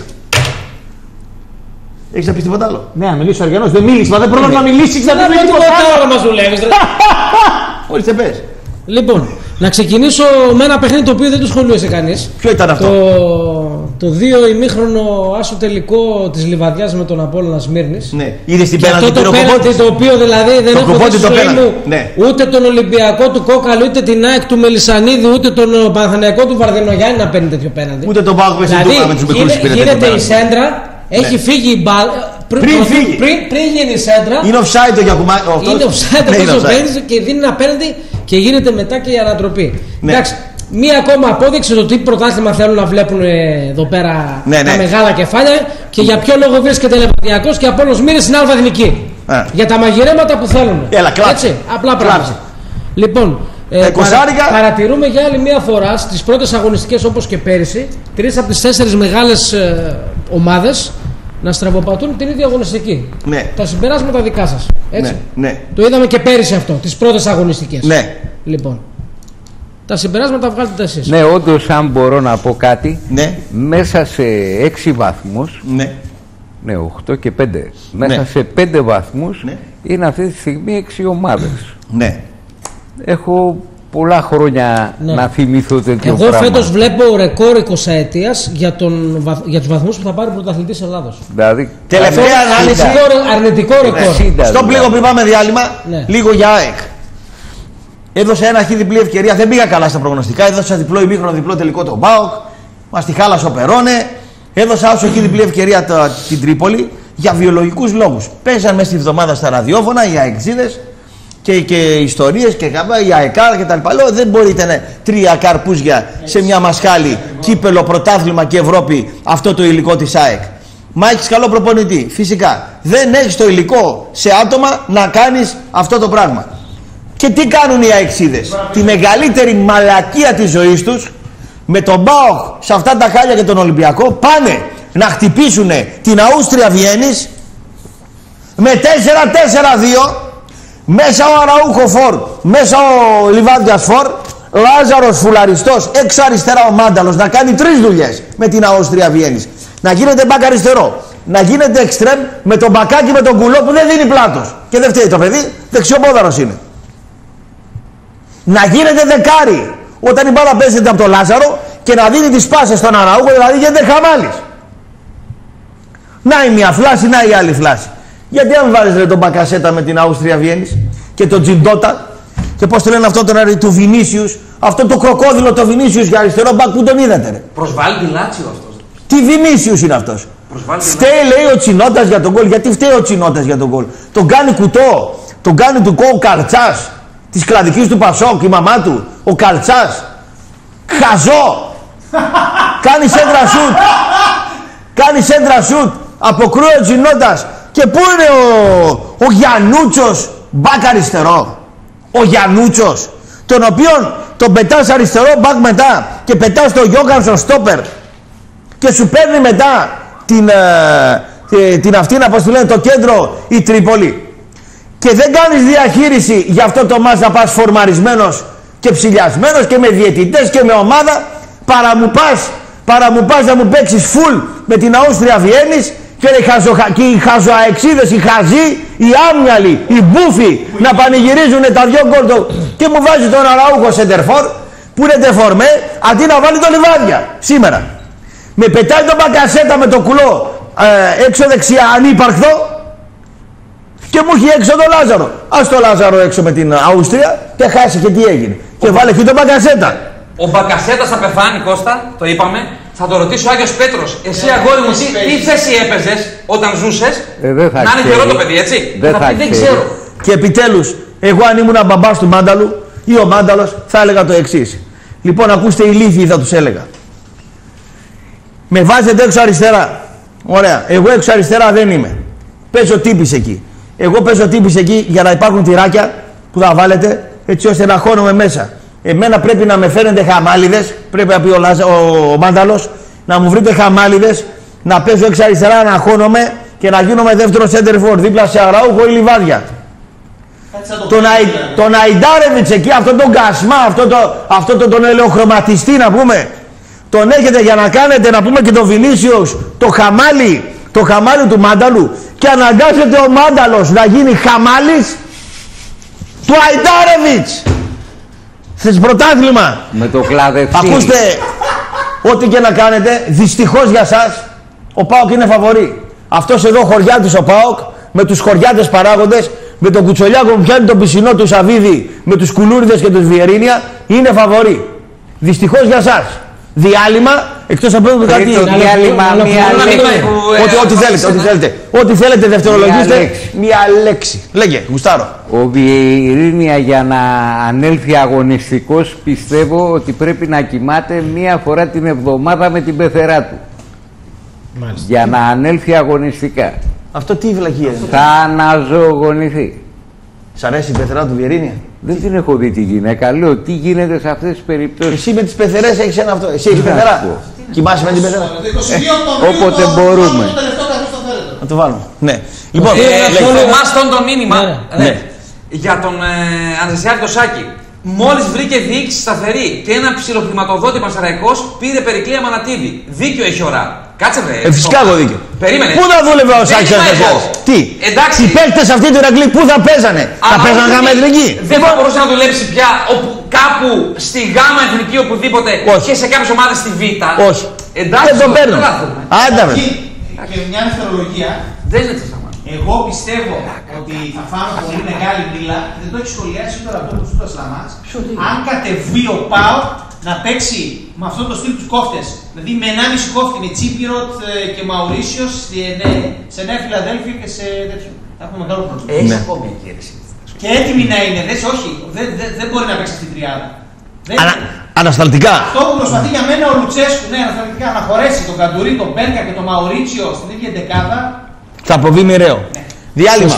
Έχεις να πεις τίποτα άλλο? Ναι, να μιλήσει ο Αριανός. Δεν μίλησε, μα δεν πρόλαβε να μιλήσει. Να πει τίποτα άλλο μας δουλεύεις. Όλοι σε πες. Λοιπόν, να ξεκινήσω με ένα παιχνίδι το οποίο δεν το σχολίασε κανείς. Ποιο ήταν αυτό? Το 2 ημίχρονο άσο τελικό της Λιβαδιάς με τον Απόλλωνα Σμύρνης. Ναι, είδες την πέναλτι το πέναλτι το οποίο δηλαδή δεν έχω δει στη ζωή μου ούτε τον Ολυμπιακό του Κόκαλου, ούτε την ΑΕΚ του Μελισσανίδη, ούτε τον Παναθηναϊκό του Βαρδινογιάννη να παίρνει τέτοιο πέναλτι. Ούτε τον Πάγο μέσα με τους μικρούς πήρε. Γίνεται η σέντρα, έχει φύγει η μπάλα. Πριν γίνει η σέντρα. Είναι offside το Γιακουμάκη. Είναι offside το παίρνει και δίνει ένα πέναλτι και γίνεται μετά και η ανατροπή. Εντάξει, Μία ακόμα απόδειξη το τι πρωτάθλημα θέλουν να βλέπουν εδώ πέρα τα μεγάλα κεφάλια και για ποιο λόγο βρίσκεται Λεβαδιακός και Απόλλωνας Μύρης στην Αλφα Εθνική. Για τα μαγειρέματα που θέλουν. Έτσι, απλά πράγματα. Λοιπόν, παρατηρούμε για άλλη μία φορά στις πρώτες αγωνιστικές, όπως και πέρυσι, 3 από τις 4 μεγάλες ομάδες να στραβοπατούν την ίδια αγωνιστική. Ναι. Τα συμπεράσματα δικά σας. Έτσι. Ναι. Το είδαμε και πέρυσι αυτό, τις πρώτες αγωνιστικές. Ναι. Λοιπόν, τα συμπεράσματα βγάλετε εσείς. Ναι, όντως, αν μπορώ να πω κάτι, μέσα σε 6 βαθμούς, ναι, 8 και 5, μέσα σε 5 βαθμούς είναι αυτή τη στιγμή 6 ομάδες. Ναι. Έχω πολλά χρόνια να θυμηθώ τέτοιο πράγμα. Εγώ φέτος βλέπω ρεκόρ 20 ετίας για τους βαθμούς που θα πάρει ο πρωταθλητής Ελλάδος. Δηλαδή, τελευταία ανάλυση, αρνητικό ρεκόρ. Στον πλήγο πριν πάμε διάλειμμα, λίγο για ΑΕΚ. Έδωσε ένα διπλή ευκαιρία, δεν πήγα καλά στα προγνωστικά. Έδωσα διπλό ημίχρονο, διπλό τελικό τον ΠΑΟΚ. Μας τη χάλασε ο Περόνε. Έδωσα όσο διπλή ευκαιρία την Τρίπολη για βιολογικούς λόγους. Παίζαν μέσα στη βδομάδα στα ραδιόφωνα οι αεξίδες και ιστορίες και η ΑΕΚΑΡ και τα λοιπά. Λέω, δεν μπορείτε 3 καρπούζια σε μια μασχάλη, κύπελο, πρωτάθλημα και Ευρώπη, αυτό το υλικό της ΑΕΚ. Μα έχεις καλό προπονητή, φυσικά. Δεν έχεις το υλικό σε άτομα να κάνεις αυτό το πράγμα. Και τι κάνουν οι αεξίδες? Τη μεγαλύτερη μαλακία της ζωής τους, με τον ΠΑΟΚ σε αυτά τα χάλια και τον Ολυμπιακό, πάνε να χτυπήσουν την Αούστρια Βιέννης με 4-4-2, μέσα ο Αραούχο Φορ, μέσα ο Λιβάδιας Φορ, Λάζαρος Φουλαριστός, έξω αριστερά ο Μάνταλος, να κάνει 3 δουλειές με την Αούστρια Βιέννης. Να γίνεται μπακ αριστερό, να γίνεται εξτρέμ με τον μπακάκι με τον κουλό που δεν δίνει πλάτος. Και δεν φταίει το παιδί, δεξιοπόδαρος είναι. Να γίνεται δεκάρι όταν η μπάλα παίζεται από τον Λάζαρο και να δίνει τις πάσες στον Αραούχο, δηλαδή γίνεται χαμάλης. Να η μια φλάση, να η άλλη φλάση. Γιατί αν βάλεις τον Μπακασέτα με την Αούστρια Βιέννης και τον Τζιντότα και πώς το λένε αυτό τον του Βινίσιους, αυτό το κροκόδιλο το Βινίσιους για αριστερό μπακ που τον είδατε ρε. Προσβάλλει τη Λάτσιο αυτός. Τι Βινίσιους είναι αυτός? Φταίει λέει ο Τσινότας για τον γκολ. Γιατί φταίει ο Τσινότας για τον γκολ? Τον κάνει κουτό, τον κάνει του ο Καρτσάς της κλαδικής του Πασόκ, η μαμά του, ο Καρτσάς. Χαζό! Κάνει σέντρα σουτ. Κάνει σέντρα σουτ. Αποκρούει ο Τσινότας. Και πού είναι ο Γιαννούτσος μπακ αριστερό? Ο Γιαννούτσος, τον οποίον τον πετάς αριστερό μπακ μετά και πετάς τον Γιόγκανσον στόπερ και σου παίρνει μετά την αυτήν, όπως τη λένε, το κέντρο η Τρίπολη. Και δεν κάνεις διαχείριση για αυτό το μάτς να πας φορμαρισμένος και ψηλιασμένος και με διαιτητές και με ομάδα, παρά μου πας να μου παίξεις φουλ με την Αούστρια Βιέννης και οι χαζοαεξίδες, οι χαζοί, οι άμυαλοι, οι μπούφοι να πανηγυρίζουν τα 2 γκολ και μου βάζει τον Αραούχο σεντερφόρ που είναι τεφορμέ αντί να βάλει τον Λιβάδια σήμερα. Με πετάει τον Μπακασέτα με το κουλό έξω δεξιά ανύπαρκτο και μου έχει έξω τον Λάζαρο. Ας τον Λάζαρο έξω με την Αούστρια και χάσει και τι έγινε. Και βάλε εκεί τον Μπακασέτα. Ο Μπακασέτας θα πεθάνει, Κώστα, το είπαμε. Θα το ρωτήσει ο Άγιος Πέτρος. Εσύ αγόρι μου, τι θέση έπαιζες όταν ζούσες? Να είναι καιρό το παιδί, έτσι? Δεν ξέρω. Και επιτέλους, εγώ αν ήμουν μπαμπάς του Μάνταλου ή ο Μάνταλος, θα έλεγα το εξής. Λοιπόν, ακούστε ηλίθιοι, θα τους έλεγα. Με βάζετε έξω αριστερά. Ωραία. Εγώ έξω αριστερά δεν είμαι. Παίζω τύπης εκεί. Εγώ παίζω τύπης εκεί για να υπάρχουν τυράκια που θα βάλετε έτσι ώστε να χώνομαι μέσα. Εμένα πρέπει να με φαίνονται χαμάλιδες, πρέπει να πει ο Μάνταλος, να μου βρείτε χαμάλιδες, να παίζω έξω αριστερά, να χώνομαι και να γίνομαι δεύτερο center for δίπλα σε Αραούχο ή Λιβάδια. Τον Αϊντάρεβιτς εκεί, αυτόν τον Κασμά, αυτόν τον ελαιοχρωματιστή να πούμε, τον έχετε για να κάνετε να πούμε και τον Βινίσιος, το χαμάλι του Μάνταλου και αναγκάζεται ο Μάνταλος να γίνει χαμάλης του Αϊντάρεβιτς. Θες πρωτάθλημα? Με το κλαδευτήρι. Ακούστε, ό,τι και να κάνετε, δυστυχώς για σας, ο ΠΑΟΚ είναι φαβορί. Αυτός εδώ χωριάτης ο ΠΑΟΚ, με τους χωριάτες παράγοντες, με τον Κουτσολιάκο που πιάνει τον πισινό του Σαββίδη, με τους Κουλούριδες και τους Βιερίνια, είναι φαβορί. Δυστυχώς για σας. Διάλειμμα Εκτός από αυτό κάτι. Ό,τι θέλετε, δευτερολογήστε. Μία λέξη. Λέγε, γουστάρω. Ο Βιερίνια για να ανέλθει αγωνιστικός πιστεύω ότι πρέπει να κοιμάται μία φορά την εβδομάδα με την πεθερά του. Μάλιστα. Για να ανέλθει αγωνιστικά. Αυτό τι βλακία είναι. Θα αναζωογονηθεί. Σ' αρέσει η πεθερά του Βιερίνια? Δεν την έχω δει τη γυναίκα. Λέω τι γίνεται σε αυτές τις περιπτώσεις. Εσύ με τις πεθερές έχεις ένα αυτό. Εσύ έχεις πεθερά. Κοιμάσαι με την πεθερά. Όποτε μπορούμε. Να το βάλουμε. Ναι. Λοιπόν, θυμάστε το μήνυμα για τον Αναστασιάδη το Σάκη. Μόλις βρήκε διοίκηση σταθερή και ένα ψιλοχρηματοδότη Πανσεραϊκός, πήρε Περικλία Μανατίδη. Δίκιο έχει ώρα. Κάτσε βρε. Φυσικά έχω δίκιο. Περίμενε. Πού θα δούλευε ο Σάκης Αναστασιάδης? Τι? Εντάξει. Οι παίκτες αυτοί του Ηρακλή πού θα παίζανε? Θα παίζανε γάμα εθνική? Δεν θα μπορούσε να δουλέψει πια κάπου στη γάμα εθνική οπουδήποτε και σε κάποιες ομάδες στη Β. Όχι. Εντάξει. Δεν τον παίρνω. Άντα με. Και μια δευτερολογία. Δεν είναι το εγώ πιστεύω ότι θα φάμε πολύ μεγάλη μίλα, δεν το έχει σχολιάσει ούτε ο Ραπτόπουλος ούτε ο Σλαμάς. Αν κατεβεί ο ΠΑΟΚ να παίξει με αυτό το στυλ τους κόφτες, δηλαδή με 1,5 κόφτη, με Τσίπιροτ και Μαουρίσιος σε Νέα Φιλαδέλφια και σε τέτοιο. Θα έχουμε μεγάλο πρόβλημα. Έχει ακόμη εγκαίρεση. Και έτοιμοι να είναι, όχι, δεν μπορεί να παίξει αυτή την τριάδα. Ανασταλτικά. Αυτό που προσπαθεί για μένα ο Λουτσέσκου, ναι, ανασταλτικά, να χωρέσει τον Καντουρί, τον Μπέρκα και τον Μαουρίτσιο στην ίδια δεκάδα. Θα αποβεί μοιραίο. Διάλειμμα.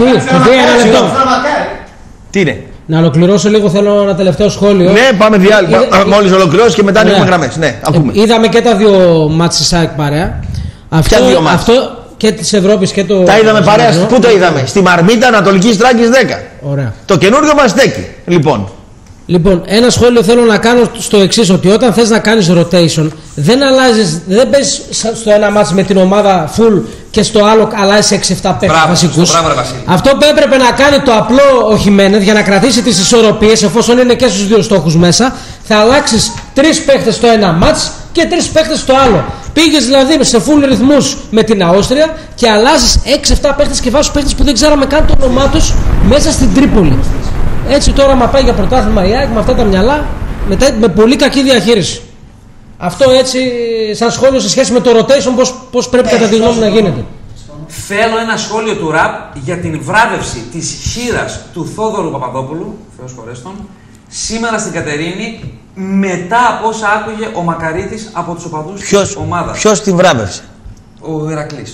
Τι είναι? Να ολοκληρώσω λίγο, θέλω ένα τελευταίο σχόλιο. Ναι, πάμε διάλειμμα. Μόλις ολοκληρώσει και μετά ανοίγουμε γραμμές. Ναι, ακούμε. Είδαμε και τα δύο μάτς της ΑΕΚ παρέα. Ποια δύο μάτς? Αυτό και της Ευρώπης και το. Τα είδαμε παρέα. Πού το είδαμε? Στη Μαρμίτα, Ανατολική Στράκης 10. Ωραία. Το καινούργιο μας στέκει. Λοιπόν, ένα σχόλιο θέλω να κάνω στο εξής, ότι όταν θες να κάνεις rotation, δεν αλλάζεις, δεν παίζεις στο ένα μάτς με την ομάδα full και στο άλλο αλλάζεις 6-7 παίκτες βασικούς. Αυτό που έπρεπε να κάνει το απλό ο Χιμένεθ για να κρατήσει τις ισορροπίες, εφόσον είναι και στους δύο στόχους μέσα, θα αλλάξεις 3 παίκτες στο ένα μάτς και 3 παίκτες στο άλλο. Πήγες δηλαδή σε full ρυθμούς με την Αόστρια και αλλάζεις 6-7 παίκτες και βάζεις παίκτες που δεν ξέραμε καν το όνομά τους μέσα στην Τρίπολη. Έτσι τώρα μα πάει για πρωτάθλημα η ΑΕΚ με αυτά τα μυαλά, με πολύ κακή διαχείριση. Αυτό έτσι σαν σχόλιο σε σχέση με το rotation πώς πρέπει κατά τη γνώμη να γίνεται. Θέλω ένα σχόλιο του ΡΑΠ για την βράβευση της χείρας του Θόδωρου Παπαδόπουλου, Θεός χωρέστον, σήμερα στην Κατερίνη, μετά από όσα άκουγε ο Μακαρίτης από τους οπαδούς της ομάδας. Ποιος την βράβευσε? Ο Ηρακλής.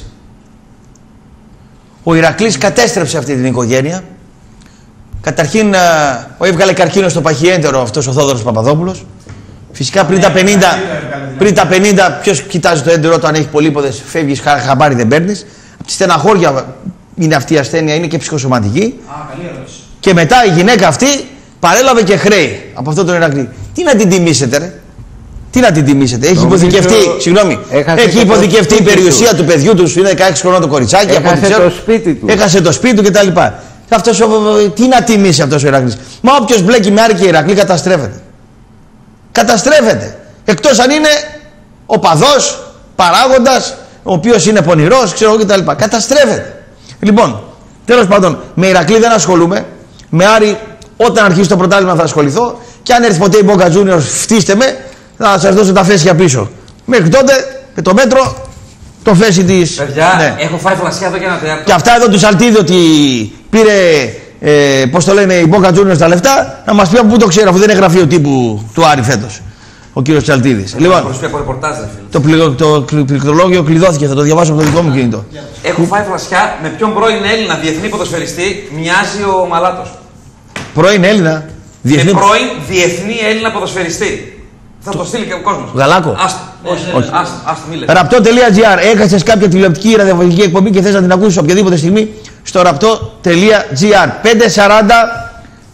Ο Ηρακλής κατέστρεψε αυτή την οικογένεια. Καταρχήν, έβγαλε καρκίνο στο παχιέντερο αυτός ο Θόδωρος Παπαδόπουλος. Φυσικά πριν τα 50, ποιος κοιτάζει το έντερο του αν έχει πολύποδες, φεύγεις, χαμπάρι δεν παίρνεις. Από τη στεναχώρια είναι αυτή η ασθένεια, είναι και ψυχοσωματική. Καλή ερώτηση. Και μετά η γυναίκα αυτή παρέλαβε και χρέη από αυτόν τον Ηρακλή. Τι να την τιμήσετε, ρε? Τι να την τιμήσετε? Έχει υποθηκευτεί, συγγνώμη, έχει υποθηκευτεί η περιουσία του παιδιού του, είναι 16 χρονών το κοριτσάκι. Έχασε το σπίτι του κτλ. Τι να τιμήσει αυτός ο Ηρακλής? Μα όποιος μπλέκει με Άρη και Ηρακλή καταστρέφεται. Καταστρέφεται. Εκτός αν είναι οπαδός, παράγοντας, ο οποίος είναι πονηρός, ξέρω εγώ κτλ. Καταστρέφεται. Λοιπόν, τέλος πάντων, με Ηρακλή δεν ασχολούμαι. Με Άρη, όταν αρχίσει το πρωτάθλημα θα ασχοληθώ. Και αν έρθει ποτέ η Boca Juniors, φτύστε με, θα σας δώσω τα φέσια πίσω. Μέχρι τότε, με το μέτρο, το φέσι της. Παιδιά, ναι. Έχω φάει φλασιά εδώ και ένα τέταρτο. Και αυτά εδώ του Σαλτίδη ότι πήρε, πώς το λένε, η Boca Juniors τα λεφτά, να μας πει από πού το ξέρει, αφού δεν είναι γραφείο τύπου του Άρη φέτος. Ο κύριος Τσαλτίδης. Λοιπόν, το πληκτρολόγιο κλειδώθηκε, θα το διαβάσω από το δικό μου κινητό. Έχω φάει φλασιά με ποιον πρώην Έλληνα διεθνή ποδοσφαιριστή μοιάζει ο Μαλάτος. Πρώην Έλληνα διεθνή. Με πρώην διεθνή Έλληνα ποδοσφαιριστή. Θα το στείλει και ο κόσμος. Γαλάκο. Όχι. Ραπτό.gr. Έχασες κάποια τηλεοπτική ή ραδιοφωνική εκπομπή και θες να την ακούσεις οποιαδήποτε στιγμή στο ραπτό.gr. 540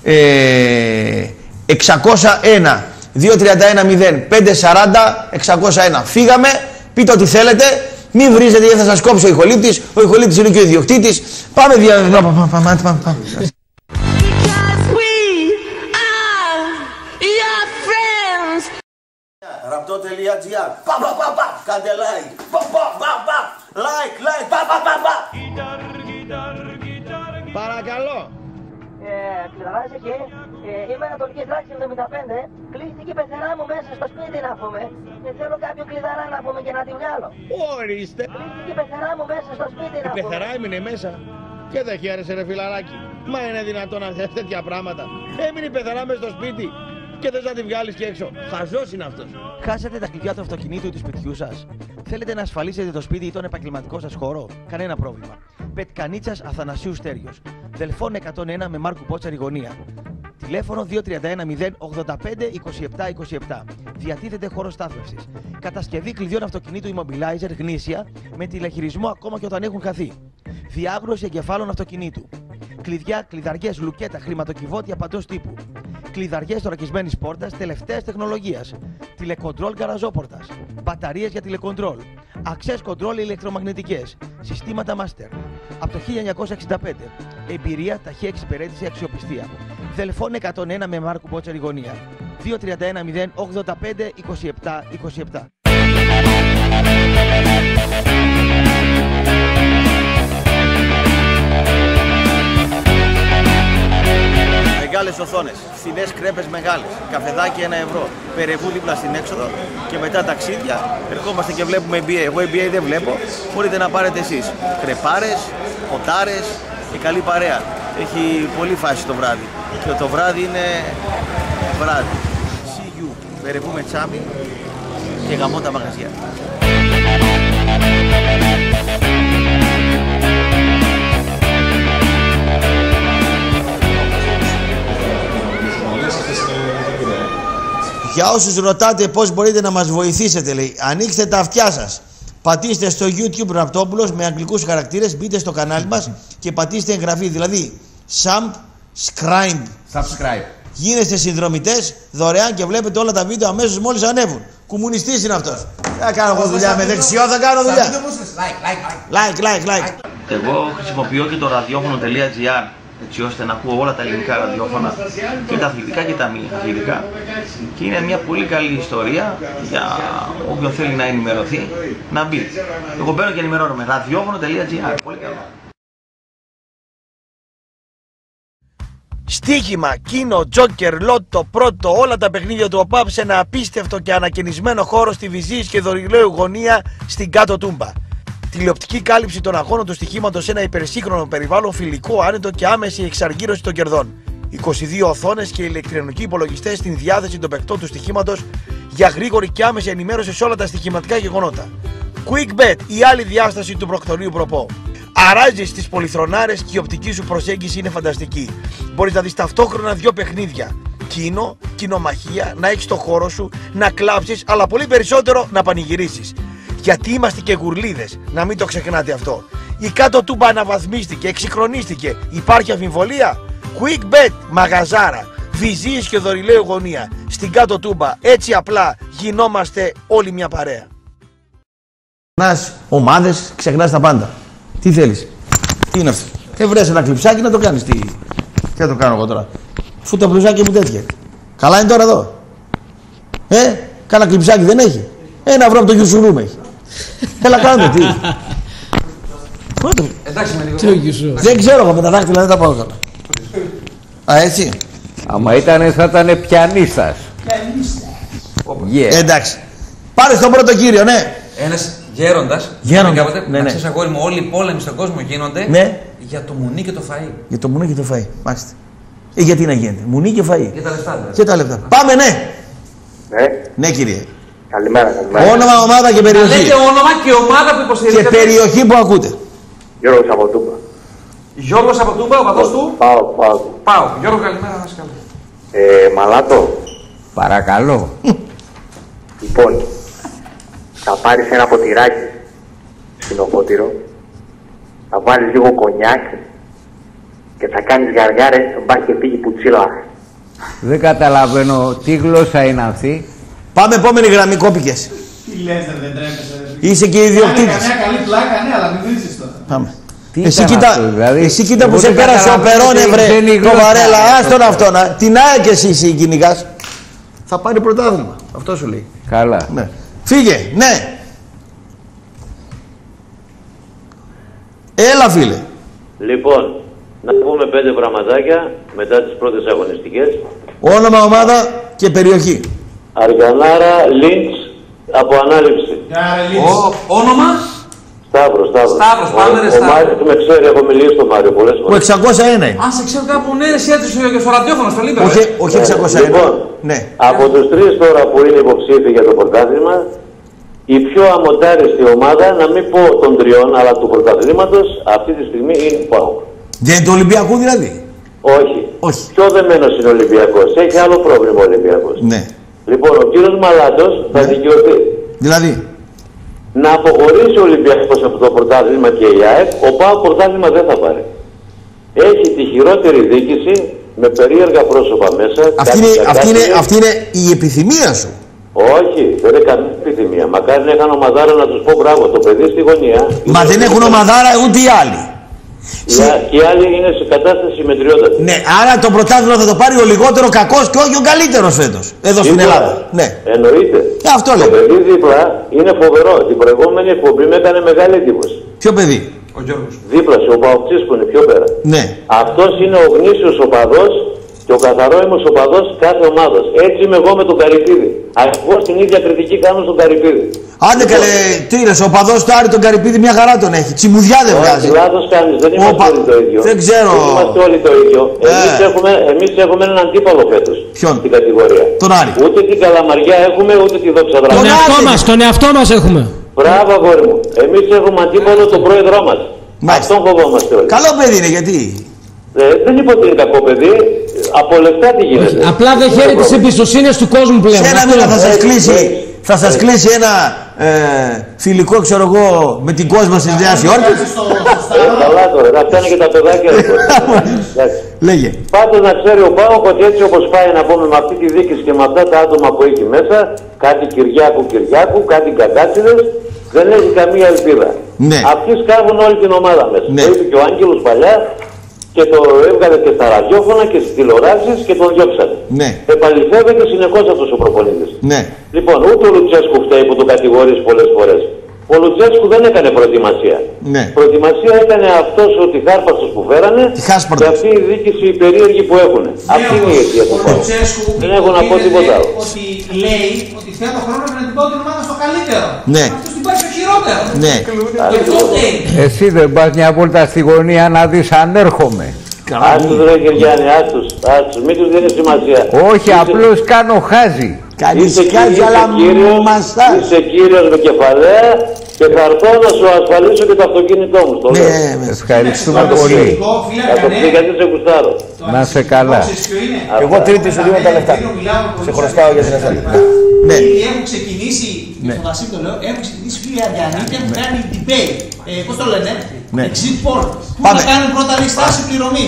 601 231 540 601. Φύγαμε, πείτε ό,τι θέλετε. Μην βρίζετε γιατί θα σας κόψει ο ηχολήπτης. Ο ηχολήπτης είναι και ο ιδιοκτήτης. Πάμε πάμε. Ραπτό.gr. Κάντε like. Like. Παρακαλώ. Κλειδαράζει και είμαι Ανατολική Δράκη 75. Κλείστηκε η πεθερά μου μέσα στο σπίτι να πούμε. Και θέλω κάποιο κλειδαρά να πούμε και να τη βγάλω. Ορίστε. Κλείστηκε η πεθερά μου μέσα στο σπίτι να πούμε. Η πεθερά έμεινε μέσα. Και δεν χαίρεσαι ρε φιλαράκι. Μα είναι δυνατόν να θες τέτοια πράγματα. Έμεινε η πεθερά μέσα στο σπίτι. Και θες να τη βγάλεις και έξω. Χαζός είναι αυτός. Χάσατε τα κλειδιά του αυτοκινήτου ή του σπιτιού σας. Θέλετε να ασφαλίσετε το σπίτι ή τον επαγγελματικό σας χώρο. Κανένα πρόβλημα. Πετκανίτσας Αθανασίου Στέριος. Δελφών 101 με Μάρκου Πότσαρη γωνία. Τηλέφωνο 231 085 27 27. Διατίθεται χώρο στάθμευσης. Κατασκευή κλειδιών αυτοκινήτου Immobilizer γνήσια με τηλεχειρισμό ακόμα και όταν έχουν χαθεί. Διάγνωση εγκεφάλων αυτοκινήτου. Κλειδιά, κλειδαριές, λουκέτα, χρηματοκιβώτια παντός τύπου. Κλειδαριές θωρακισμένης πόρτας τελευταίας τεχνολογίας. Τηλεκοντρόλ γαραζόπορτας. Μπαταρίες για τηλεκοντρόλ. Access control ηλεκτρομαγνητικές. Συστήματα master. Από το 1965. Εμπειρία, ταχεία εξυπηρέτηση, αξιοπιστία. Δελφών 101 με Μάρκου Πότσαρη γωνία. 231 085 27 27. Μεγάλες οθόνες, φθηνές κρέπες μεγάλες, καφεδάκι 1 ευρώ, περεβού δίπλα στην έξοδο και μετά ταξίδια. Ερχόμαστε και βλέπουμε NBA. Εγώ NBA δεν βλέπω, μπορείτε να πάρετε εσείς. Κρεπάρες, ποτάρες και καλή παρέα. Έχει πολύ φάση το βράδυ και το βράδυ είναι βράδυ. See you, περεβού με τσάμι και γαμώ τα μαγαζιά. Για όσους ρωτάτε πώς μπορείτε να μας βοηθήσετε, λέει, ανοίξτε τα αυτιά σας. Πατήστε στο YouTube Ραπτόπουλος με αγγλικούς χαρακτήρες, μπείτε στο κανάλι μας και πατήστε εγγραφή. Δηλαδή, subscribe. Γίνεστε συνδρομητές δωρεάν και βλέπετε όλα τα βίντεο αμέσως μόλις ανέβουν. Κομμουνιστής είναι αυτός. Θα κάνω εγώ δουλειά με δεξιό, θα κάνω δουλειά. Like. Εγώ χρησιμοποιώ και το ραδιόφωνο.gr έτσι ώστε να ακούω όλα τα ελληνικά ραδιόφωνα και τα αθλητικά και τα μη αθλητικά και είναι μια πολύ καλή ιστορία για όποιον θέλει να ενημερωθεί να μπει. Εγώ μπαίνω και ενημερώνομαι. ραδιόφωνο.gr. Πολύ καλό. Στοίχημα, κίνο, τζόκερ, λότο, πρώτο, όλα τα παιχνίδια του ΟΠΑΠ σε ένα απίστευτο και ανακαινισμένο χώρο στη Βυζής και Δωρηλαίου γωνία στην Κάτω Τούμπα. Τηλεοπτική κάλυψη των αγώνων του στοιχήματος σε ένα υπερσύγχρονο περιβάλλον, φιλικό, άνετο και άμεση εξαργύρωση των κερδών. 22 οθόνες και ηλεκτρονικοί υπολογιστές στην διάθεση των παικτών του στοιχήματος για γρήγορη και άμεση ενημέρωση σε όλα τα στοιχηματικά γεγονότα. QuickBet, η άλλη διάσταση του προκτορείου προπό. Αράζεις στις πολυθρονάρες και η οπτική σου προσέγγιση είναι φανταστική. Μπορείς να δεις ταυτόχρονα 2 παιχνίδια. Κίνο, κοινομαχία, να έχεις το χώρο σου, να κλάψεις, αλλά πολύ περισσότερο να πανηγυρίσεις. Γιατί είμαστε και γουρλίδες, να μην το ξεχνάτε αυτό. Η Κάτω Τούμπα αναβαθμίστηκε, εξυγχρονίστηκε. Υπάρχει αμφιβολία? QuickBet, μαγαζάρα, Βυζής και Δωρηλαίου γωνία. Στην Κάτω Τούμπα, έτσι απλά γινόμαστε όλοι μια παρέα. Ξεχνάς ομάδες, ξεχνάς τα πάντα. Τι θέλεις? Τι είναι αυτό? Βρες ένα κλειψάκι να το κάνεις. Τι θα το κάνω εγώ τώρα? Αφού τα μπλουζάκια μου τέτοια. Καλά είναι τώρα εδώ. Κάνα κλειψάκι δεν έχει? 1 ευρώ από το Γιουσουρούμ έχει. Έλα κάνε τι. Εντάξει με λίγο. Δεν ξέρω εγώ με τα δάχτυλα δεν τα πάω καλά. Α, έτσι. Άμα ήτανε θα ήταν πιανίστας. Εντάξει. Πάρε στον πρώτο κύριο, ναι. Ένας γέροντας. Γέροντας. Να ξέρεις αγόρι μου, όλοι οι πόλεμοι στον κόσμο γίνονται για το μουνί και το φαΐ. Για το μουνί και το φαΐ. Μάλιστα. Γιατί να γίνεται? Μουνί και φαΐ. Για τα λεφτά δηλαδή. Και τα λεφτά. Πάμε, ναι. Ναι, κύριε. Καλημέρα. Όνομα, ομάδα και περιοχή. Λέτε όνομα και ομάδα που υποστηρίζετε. Και περιοχή που ακούτε. Γιώργος από Τούμπα. Γιώργος από Τούμπα, ο παδός του. Πάω. Γιώργο, καλημέρα, να σε καλά. Μαλάτο. Παρακαλώ. Λοιπόν, θα πάρεις ένα ποτηράκι σφινοπότηρο, θα βάλεις λίγο κονιάκ και θα κάνεις γαργάρες, μπας και πήγει πουτσίλα. Δεν καταλαβαίνω τι γλώσσα είναι αυτή. Πάμε επόμενη γραμμή, κόπηκες. Τι λες, δεν τρέπεσαι. Είσαι και ιδιοκτήτης. Καμιά καλή πλάκα, ναι, αλλά μην βρίζεις τώρα. Πάμε. Δηλαδή, εσύ κοίτα που σε πέρασε ο Περόνε, βρε, το Βαρέλα, άστον αυτόν. Την ΑΕΚ και εσύ κυνηγάς. Θα πάρει πρωτάθλημα. Αυτό σου λέει. Καλά. Ναι. Φύγε, ναι. Έλα, φίλε. Λοιπόν, Να πούμε 5 πραγματάκια μετά τις πρώτες αγωνιστικές. Όνομα, ομάδα και περιοχή. Αργανάρα, Λίντς, από ανάληψη. Όνομα. Σταύρος. Πάμε ρε Σταύρο. Ο Μάριος με ξέρει, έχω μιλήσει στον Μάριο πολλές φορές. Ο 601 είναι. Αν σε ξέρω κάπου, ναι, εσύ έτρεψε και στο ραδιόφωνο, στο Λίμπερο. Όχι 601. Λοιπόν, ναι. Από τους 3 τώρα που είναι υποψήφοι για το πρωτάθλημα, η πιο αμοντάριστη ομάδα, να μην πω των 3, αλλά του πρωταθλήματος, αυτή τη στιγμή είναι ο ΠΑΟΚ. Δεν είναι του Ολυμπιακού δηλαδή. Όχι. Πιο δεμένος είναι ο Ολυμπιακός. Έχει άλλο πρόβλημα ο Ολυμπιακός. Ναι. Λοιπόν, ο κύριος Μαλάτος θα δικαιωθεί. Δηλαδή. Να αποχωρήσει ο Ολυμπιακός από το πρωτάθλημα και η ΑΕΚ, ο ΠΑΟΚ πρωτάθλημα δεν θα πάρει. Έχει τη χειρότερη διοίκηση με περίεργα πρόσωπα μέσα. Αυτή είναι η επιθυμία σου. Όχι, δεν είναι καμία επιθυμία. Μακάρι να είχαν ομαδάρα να τους πω μπράβο. Το παιδί στη γωνία. Μα δεν έχουν ομαδάρα ούτε οι άλλοι. Και οι άλλοι είναι σε κατάσταση μετριότατη. Ναι, άρα το πρωτάθλημα θα το πάρει ο λιγότερο κακός και όχι ο καλύτερος φέτος. Εδώ στην Ελλάδα. Ναι. Εννοείται. Αυτό λέω. Το παιδί δίπλα είναι φοβερό. Την προηγούμενη εκπομπή με έκανε μεγάλη εντύπωση. Ποιο παιδί? Ο Γιώργος. Δίπλα σε ο Παοξής που είναι πιο πέρα. Ναι. Αυτός είναι ο γνήσιος οπαδός και ο καθαρόιμος οπαδός κάθε ομάδας. Έτσι είμαι εγώ με τον Καρυπίδη. Εγώ την ίδια κριτική κάνω στον Καρυπίδη. Άντε καλέ, τι είναι, ο παδός του Άρη τον Καρυπίδη μια χαρά τον έχει. Τσιμουδιά δεν βγάζει. Λάθος κάνεις, δεν είμαστε όλοι το ίδιο. Δεν ξέρω. Δεν είμαστε όλοι το ίδιο. Εμείς έχουμε έναν αντίπαλο φέτος. Ποιον? Στην κατηγορία. Τον Άρη. Ούτε την Καλαμαριά έχουμε, ούτε τη Δόξα Δράση. Τον εαυτό μας έχουμε. Μπράβο αγόρι μου. Εμείς έχουμε αντίπαλο τον πρόεδρό μας. Αυτόν φοβόμαστε όλοι. Καλό παιδί είναι, γιατί? Δεν είπα ότι είναι κακό παιδί. Από λεφτά τι γίνεται. Απλά δεν χαίρει τις εμπιστοσύνες του κόσμου πλέον. Σε ένα μήνα θα σας κλείσει ένα φιλικό, ξέρω εγώ, με την κόσμο της Νέας Υόρκης. Καλά τώρα, θα φτάνε και τα παιδάκια. Λέγε. Πάντως να ξέρει ο ΠΑΟΚ ότι έτσι όπως πάει να πούμε με αυτή τη δίκηση και με αυτά τα άτομα που έχει μέσα, κάτι Κυριάκου, κάτι Καντάτσιδες, δεν έχει καμία ελπίδα. Ναι. Αυτοί σκάβουν όλη την ομάδα μέσα. Ναι. Το είπε και ο Άγγελος παλιά και το έβγαλε και στα ραδιόφωνα και στις τηλεοράσεις και τον διώξανε. Ναι. Επαληθεύεται συνεχώς αυτός ο προπονητής. Ναι. Λοιπόν, ούτε ο Λουτσέσκου φταίει που τον κατηγορείς πολλές φορές. Ο Λουτσέσκου δεν έκανε προετοιμασία. Ναι. Προετοιμασία έκανε αυτός ο τυχάρπαστος που φέρανε και αυτή η διοίκηση οι περίεργοι που έχουν. Αυτή είναι η αιτία του ΠΑΟΚ. Δεν έχω να πω τίποτα άλλο. Ότι λέει ότι θέλω χρόνο να την πω την ομάδα στο καλύτερο. Ναι. Αυτός την πάει στο χειρότερο. Ναι. Εσύ δεν πας μια βόλτα στη γωνία να δεις αν έρχομαι. Άστος ρε Κυριάννη, άστος, μην τους δίνει σημασία. Όχι, απλώς κάνω χάζι. Είσαι κύριος με κεφαλαία και θα έρθω να σου ασφαλίσω και το αυτοκίνητό μου. Ναι, ευχαριστούμε πολύ. Θα το πει γιατί σε γουστάρω. Να σε καλά. Εγώ τρίτη σου δίνω τα λεφτά. Σε χρωστάω για την ασφάλεια. Ναι. Έχουν ξεκινήσει, το Βασίλη το λέω, έχουν ξεκινήσει φίλοι Αριανοί και έχουν κάνει debate. Πώς το λένε, exit poll. Πού να κάνουν πρώτα λιστάση πληρωμής.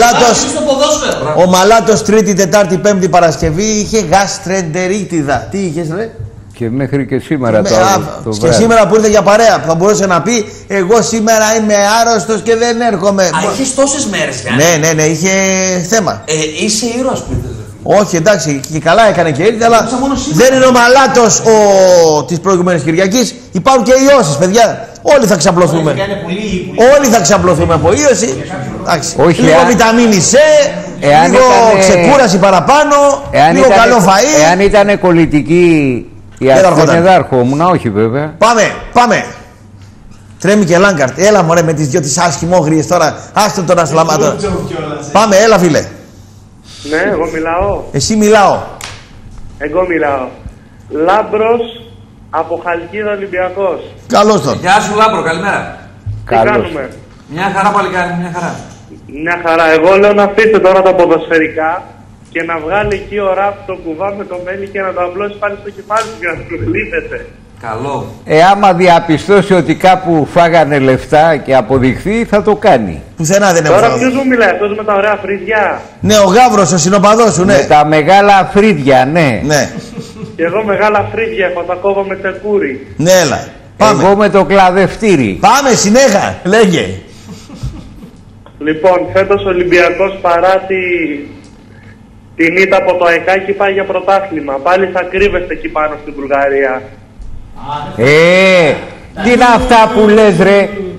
Ο Μαλάτος Τρίτη, Τετάρτη, Πέμπτη, Παρασκευή είχε γαστρεντερίτιδα. Τι είχες ρε? Και μέχρι και σήμερα το βράδυ. Και σήμερα που ήρθε για παρέα θα μπορούσε να πει εγώ σήμερα είμαι άρρωστος και δεν έρχομαι. Α, είχες τόσες μέρες Γιάννη. Ναι, είχε θέμα. Είσαι ήρωας που ήρθες. Όχι, εντάξει, και καλά έκανε και ήρθε, αλλά δεν είναι ο Μαλάτος της προηγούμενης Κυριακής. Υπάρχουν και ιώσεις, παιδιά. Όλοι θα ξαπλωθούμε. Όλοι θα ξαπλωθούμε από ίωση. Λίγο βιταμίνη C, λίγο ξεκούραση παραπάνω, λίγο καλό φαΐ. Εάν ήταν κολλητική η Αθήνα δεν ερχόμουν, όχι βέβαια. Πάμε. Τρέμει και Λάγκαρτ. Έλα μωρέ με τις δυο τις άσχημόγριες τώρα. Άστο τον Ασλαμά. Πάμε, έλα φίλε. Ναι, εγώ μιλάω. Εσύ μιλάω. Εγώ μιλάω. Λάμπρος από Χαλκίδα Ολυμπιακός. Καλώς τον. Γεια σου Λάμπρο, καλημέρα. Τι κάνουμε? Μια χαρά παλικάρι, μια χαρά. Μια χαρά. Εγώ λέω να αφήσετε τώρα τα ποδοσφαιρικά και να βγάλει εκεί ο Ραφ το κουβά με το μέλι και να το απλώσει πάλι στο κεφάλι του για να του λύθετε. Καλό. Άμα διαπιστώσει ότι κάπου φάγανε λεφτά και αποδειχθεί, θα το κάνει. Πουθενά δεν Τώρα ποιος μου μιλάει, αυτός με τα ωραία φρύδια? Ναι, ο Γάβρος, ο συνοπαδός σου, ναι. Με τα μεγάλα φρύδια, ναι. Και εγώ μεγάλα φρύδια έχω, τα κόβω με τσεκούρι. Ναι, έλα. Πάμε. Εγώ με το κλαδευτήρι. Πάμε, συνέχα, λέγε. Λοιπόν, φέτος ο Ολυμπιακός παρά την ήττα από το ΑΕΚΑΚΙ πάει για πρωτάθλημα. Πάλι θα κρύβεστε εκεί πάνω στην Βουλγαρία. Τι είναι αυτά που λες ρε?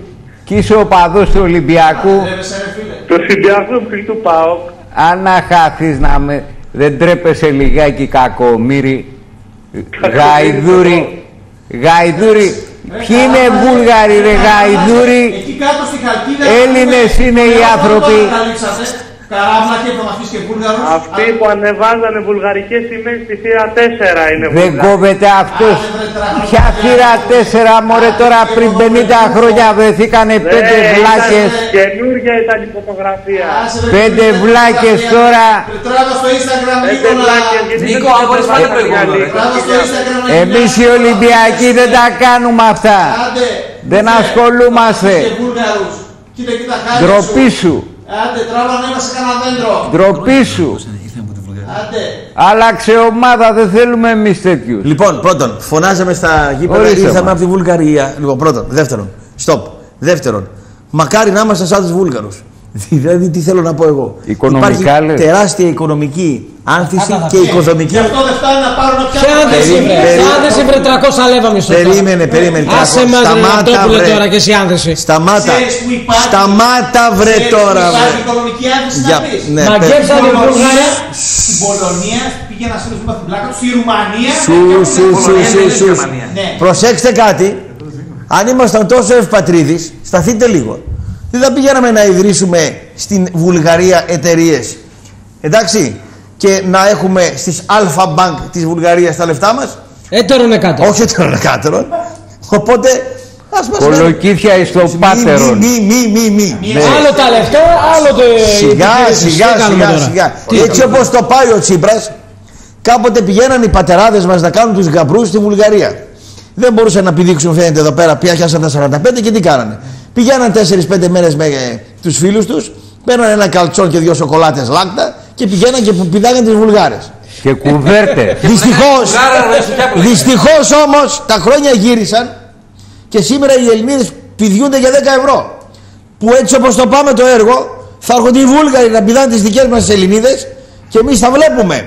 και είσαι οπαδός του Ολυμπιακού. Του Ολυμπιακού και του ΠΑΟΚ. Αν να χάθεις να με... Δεν τρέπεσαι λιγάκι κακομοίρη. Γαϊδούρη. Γαϊδούρη. Ποιοι είναι Βούλγαροι ρε Γαϊδούρη. Εκεί κάτω στη Χαλκίδα. Έλληνες είναι οι άνθρωποι. Καράβλα και προμαχείς και Βούλγαρους. Αυτοί που ανεβάζανε βουλγαρικές σημαίες στη θύρα 4 είναι Δεν κόβεται αυτός. Ποια θύρα 4 μωρέ τώρα πριν 50 χρόνια βρεθήκανε 5 βλάκες. Καινούργια ήταν η φωτογραφία. 5 βλάκες τώρα. Τράβα στο Instagram Νίκο, αν μπορείς πάλι προηγούμενο. Εμείς οι Ολυμπιακοί δεν τα κάνουμε αυτά. Δεν ασχολούμαστε. Ντροπή σου. Άντε, τράβα να είμαστε κανένα δέντρο. Ντροπή σου. Άλλαξε ομάδα, δεν θέλουμε εμείς τέτοιους. Λοιπόν, πρώτον, φωνάζαμε στα γήπεδα, ήρθαμε από τη Βουλγαρία. Λοιπόν, πρώτον. Δεύτερον, stop. Δεύτερον, μακάρι να είμαστε σαν τους Βούλγαρους. Δηλαδή, τι θέλω να πω εγώ. Οικονομικά, υπάρχει τεράστια οικονομική άνθηση και οικοδομική. Γι' αυτό δεν φτάνει να πάρουν πια. Ποια άνθηση βρε 300 λέβα μισθό. Περίμενε. Άσε μας ρε τώρα και εσύ άνθηση. Σταμάτα βρε τώρα. Υπάρχει οικονομική άνθηση να πεις. Μαγκέψαν την Βουλγαρία. Στην Πολωνία πήγε ένας φίλος μου από την πλάκα του. Στη Ρουμανία. Προσέξτε κάτι. Αν ήμασταν τόσο ευπατρίδεις, σταθείτε λίγο. Δεν θα πηγαίναμε να ιδρύσουμε στην Βουλγαρία εταιρείες, εντάξει, και να έχουμε στις Αλφα Bank της Βουλγαρίας τα λεφτά μας. Έτερον εκάτερον. Όχι έτερον εκάτερον. Οπότε ας μας κολοκύθια εις το πάτερον. Μη. Άλλο τα λεφτά, άλλο το... Σιγά. Έτσι όπως το πάει ο Τσίπρας, κάποτε πηγαίναν οι πατεράδες μας να κάνουν τους γαμπρούς στη Βουλγαρία. Δεν μπορούσαν να πηδήξουν, φαίνεται εδώ πέρα, πιάσαν τα 45 και τι κάνανε. Πηγαίναν 4-5 μέρες με τους φίλους τους, παίρναν ένα καλτσόν και 2 σοκολάτες λάκτα και πηγαίναν και πηδάγαν τις Βουλγάρες. Και κουβέρτες. Δυστυχώς όμως τα χρόνια γύρισαν και σήμερα οι Ελληνίδες πηδιούνται για 10 ευρώ. Που έτσι όπως το πάμε το έργο, θα έρχονται οι Βούλγαροι να πηδάνε τις δικές μας Ελληνίδες και εμείς θα βλέπουμε.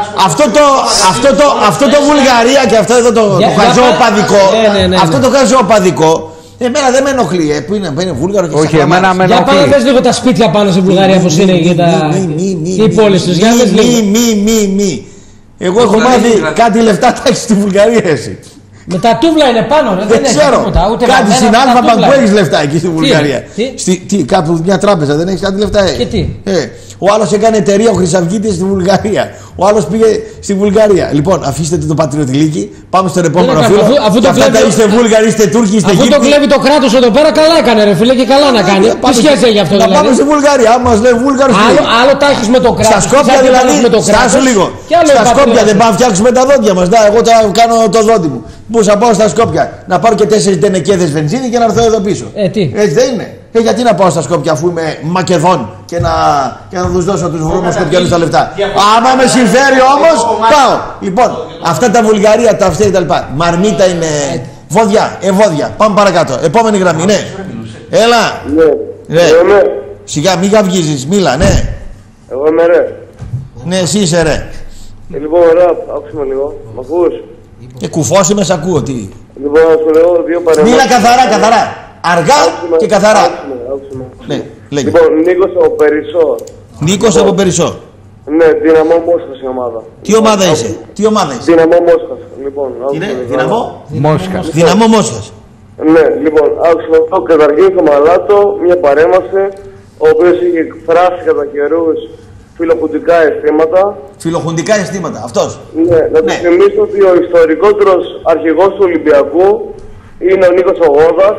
Αυτό το Βουλγαρία και αυτό εδώ το χαζοοπαδικό, αυτό το χαζοοπαδικό, εμένα δεν με ενοχλεί, που είναι Βούλγαρο και όχι, εμένα με ενοχλεί. Για πάμε πες λίγο τα σπίτια πάνω στη Βουλγαρία πως είναι και οι πόλεις τους. Μη. Εγώ έχω μάθει κάτι λεφτά τάξη στη Βουλγαρία εσύ. Με τα τούβλα είναι πάνω, δεν ξέρω. Κάτι στην Αλφα Bank που έχεις λεφτά εκεί στη Βουλγαρία. Κάπου μια τράπεζα δεν έχεις κάτι λεφτά. Και τι. Ο άλλος έκανε εταιρεία, ο Χρυσαυγίτης στη Βουλγαρία. Ο άλλος πήγε στη Βουλγαρία. Λοιπόν, αφήστε το πατριωτηλίκι, πάμε στον επόμενο φίλο. Και αυτά τα είστε Βούλγαροι, είστε Τούρκοι, είστε Αιγύπτιοι. Αφού το κλέβει το κράτος εδώ πέρα, καλά έκανε ρε φίλε και καλά να κάνει. Τι σχέση έχει αυτό δηλαδή. Να πάμε στη Βουλγαρία, άμα μας λέει Βούλγαρος. Άλλο τα έχεις με το κράτος. Στα Σκόπια δηλαδή, στάσου λίγο. Στα Σκόπια δεν πάμε να φτιάξουμε τα δόντια μας. Εγώ θα κάνω το δόντι μου. Πού θα πάω στα Σκόπια, να πάρω και 4 τενεκέδες βενζίνη και να έρθω εδώ πίσω. Έτσι δεν είναι. Γιατί να πάω στα Σκόπια αφού είμαι Μακεδόν και να τους δώσω τους βρώμους Σκοπιανούς τα λεφτά. Άμα με συμφέρει όμως, πάω. Λοιπόν, αυτά τα Βουλγαρία, τα αυτά κτλ. Μαρμίτα είναι βόδια, ευόδια. Πάμε παρακάτω. Επόμενη γραμμή, ναι. Έλα. Ναι. Σιγά, μη καυγίζεις, μίλα, ναι. Εγώ είμαι ρε. Ναι, εσύ είσαι ρε. Λοιπόν, ρε, άκουσε με λίγο. Μ' ακούς? Κουφός είμαι, σ' ακούω, τι. Λοιπόν, να σου λέω 2 παρεμβάσεις. Μίλα καθαρά. Αργά και καθαρά. Άκουσε με. Ναι, λοιπόν, Νίκος από Περισσό. Νίκος από Περισσό. Ναι, Δυναμό Μόσχας η ομάδα. Τι ομάδα είσαι? Δυναμό Μόσχας. Λοιπόν, τι είναι, Δυναμό Μόσχας. Ναι, λοιπόν, άκουσε με αυτό. Καταρχήν στο Μαλάτο, μια παρέμβαση, ο οποίος είχε εκφράσει κατά καιρούς φιλοχουντικά αισθήματα. Αυτός. Ναι, να του θυμίσω ότι ο ιστορικότερος αρχηγός του Ολυμπιακού είναι ο Νίκος Ογόδας.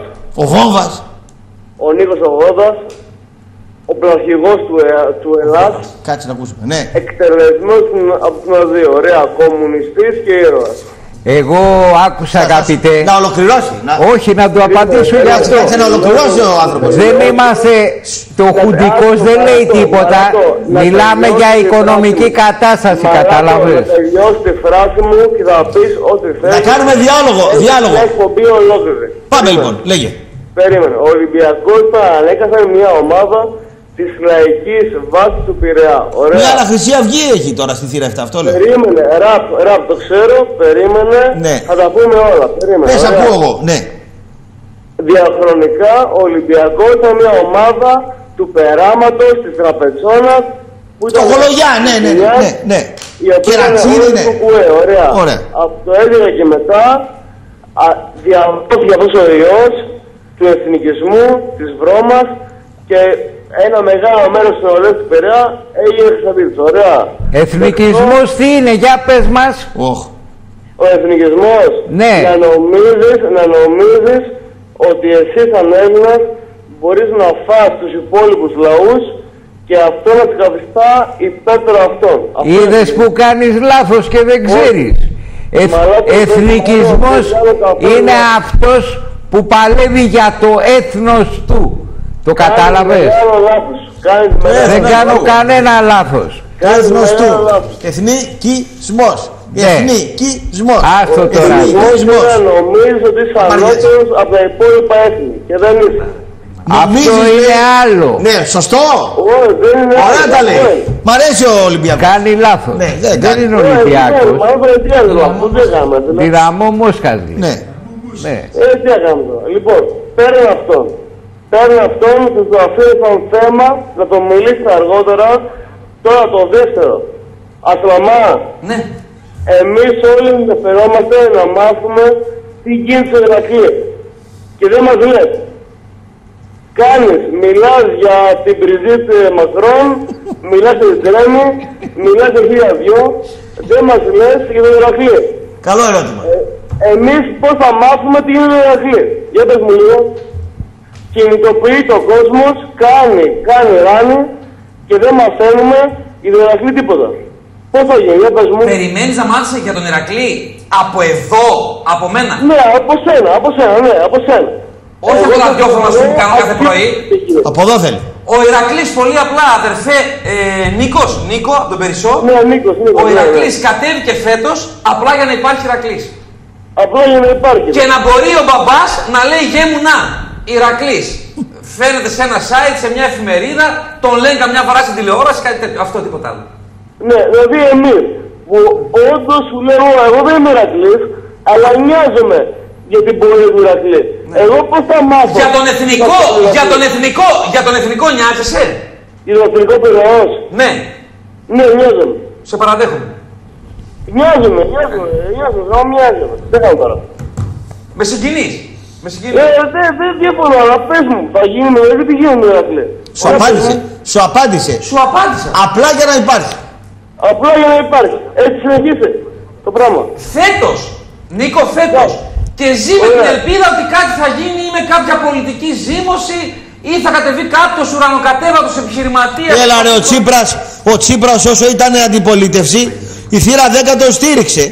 Ο Νίκος Ογόδας, ο πλαρχηγός του Ελλάς. Κάτσε να ακούσουμε, ναι. Εκτελεσμένος από την ΑΔ, ωραία, κομμουνιστής και ήρωας. Εγώ άκουσα αγαπητέ. Να ολοκληρώσει. Όχι, να του απαντήσω για αυτό. Να ολοκληρώσει ο άνθρωπος. Δεν είμαστε. Το χουντικός δεν λέει τίποτα. Μιλάμε για οικονομική κατάσταση, κατάλαβες. Θα τελειώσει τη φράση μου και θα πεις ό,τι θέλεις. Να κάνουμε διάλογο. Εκπομπή ολόκληρη. Πάμε λοιπόν, λέγε. Περίμενε. Ο Ολυμπιακός ανέκαθεν μια ομάδα της λαϊκής βάσης του Πειραιά. Ωραία. Μια αλλά Χρυσή Αυγή έχει τώρα στη θύρα 7, αυτό λέω. Περίμενε, ραπ, το ξέρω, περίμενε. Ναι. Θα τα πούμε όλα. Περίμενε. Πες, ακούω εγώ, ναι. διαχρονικά ο Ολυμπιακός ήταν μια ομάδα του περάματος, της Τραπετσόνας. Το Γολογιά, ναι. Κερατσίδη, ναι. Ωραία. Από το έλεγε και μετά, διαμόρφωσε αυτός ο ιός του εθνικισμού, της βρώμας και ένα μεγάλο μέρος της νεολαίας του Πειραιά έγινε Χρυσαντήρης. Ωραία. Εθνικισμός τι είναι, για πες μας. Ο εθνικισμός, ναι. να νομίζεις ότι εσύ σαν Έλληνας μπορείς να φας τους υπόλοιπους λαούς και αυτό να σε καθιστά υπέρτερο αυτόν. Είδες που κάνεις λάθος και δεν ξέρεις. Εθνικισμός είναι αυτός που παλεύει για το έθνος του. Το κατάλαβες. Δεν κάνω κανένα λάθος. Έθνος του. Εθνικισμός. Εθνικισμός. Άστο τώρα. Εθνικισμός. Νομίζεις ότι είσαι ανώτερος από τα υπόλοιπα έθνη και δεν είσαι. Αυτό είναι άλλο. Ναι, σωστό. Ωραία τα λέει. Μ' αρέσει ο Ολυμπιακός. Κάνει λάθος. Δεν είναι Ολυμπιακός. Δυναμό Μόσχαζη. Ναι. Τι έκαμε τώρα. Λοιπόν, παίρνει αυτόν. Θα το αφήνει σαν θέμα να το μιλήσει αργότερα. Τώρα το δεύτερο. Ασλαμά. Ναι. Εμείς όλοι ενδιαφερόμαστε να μάθουμε τι γίνεται στο Ηρακλή. Και δεν μας λες. Μιλάς για την Μπριζίτ Μακρόν, μιλάς για την Τρέμη, μιλάς για 1002, δεν μας λες για τον Ηρακλή. Καλό ερώτημα. Εμείς πώς θα μάθουμε τι είναι το Ηρακλή. Για πες μου λίγο. Κινητοποιεί το κόσμος, κάνει ράνι και δεν μαθαίνουμε για τον Ηρακλή τίποτα. Πώς θα γίνει, για πες μου. Περιμένεις να μάθεις για τον Ηρακλή από εδώ, από μένα. Ναι, από σένα. Όχι από τα ραδιόφωνα που κάνω κάθε πρωί. Από εδώ θέλει. Ο Ηρακλής, πολύ απλά, αδερφέ Νίκο, από τον Περισσό. Ναι, Νίκος. Ο Ηρακλής κατέβηκε φέτος απλά για να υπάρχει Ηρακλής. Απλά για να υπάρχει. Και να μπορεί ο μπαμπάς να λέει γε μου να, Ηρακλής. Φαίνεται σε ένα site, σε μια εφημερίδα, τον λένε καμιά φορά στην τηλεόραση, κάτι τέτοιο. Αυτό τίποτα άλλο. Ναι, δηλαδή εμείς που όντως σου λέω, εγώ δεν είμαι Ηρακλής, αλλά νοιάζομαι για την πορεία του Ηρακλή. Ναι. Εγώ πώς θα μάθω. Για τον εθνικό νοιάζεσαι. Για τον εθνικό Πειραιώς. Ναι. Ναι, νοιάζομαι. Σε παραδέχομαι. Νοιάζομαι. Δεν κάνω τώρα. Με συγκινείς. Δεν διαφωνώ, αλλά πες μου, θα γίνουμε, δηλαδή τι γίνουμε Ηρακλή. Σου απάντησε. Απλά για να υπάρχει. Έτσι συνεχίσε το πράγμα. Φέτος, Νίκο, και ζει με την ελπίδα ότι κάτι θα γίνει ή με κάποια πολιτική ζήμωση ή θα κατεβεί κάποιος ουρανοκατέβατος επιχειρηματίας. Έλα ρε, ο Τσίπρας όσο ήταν αντιπολίτευση, η θύρα 10 τον στήριξε.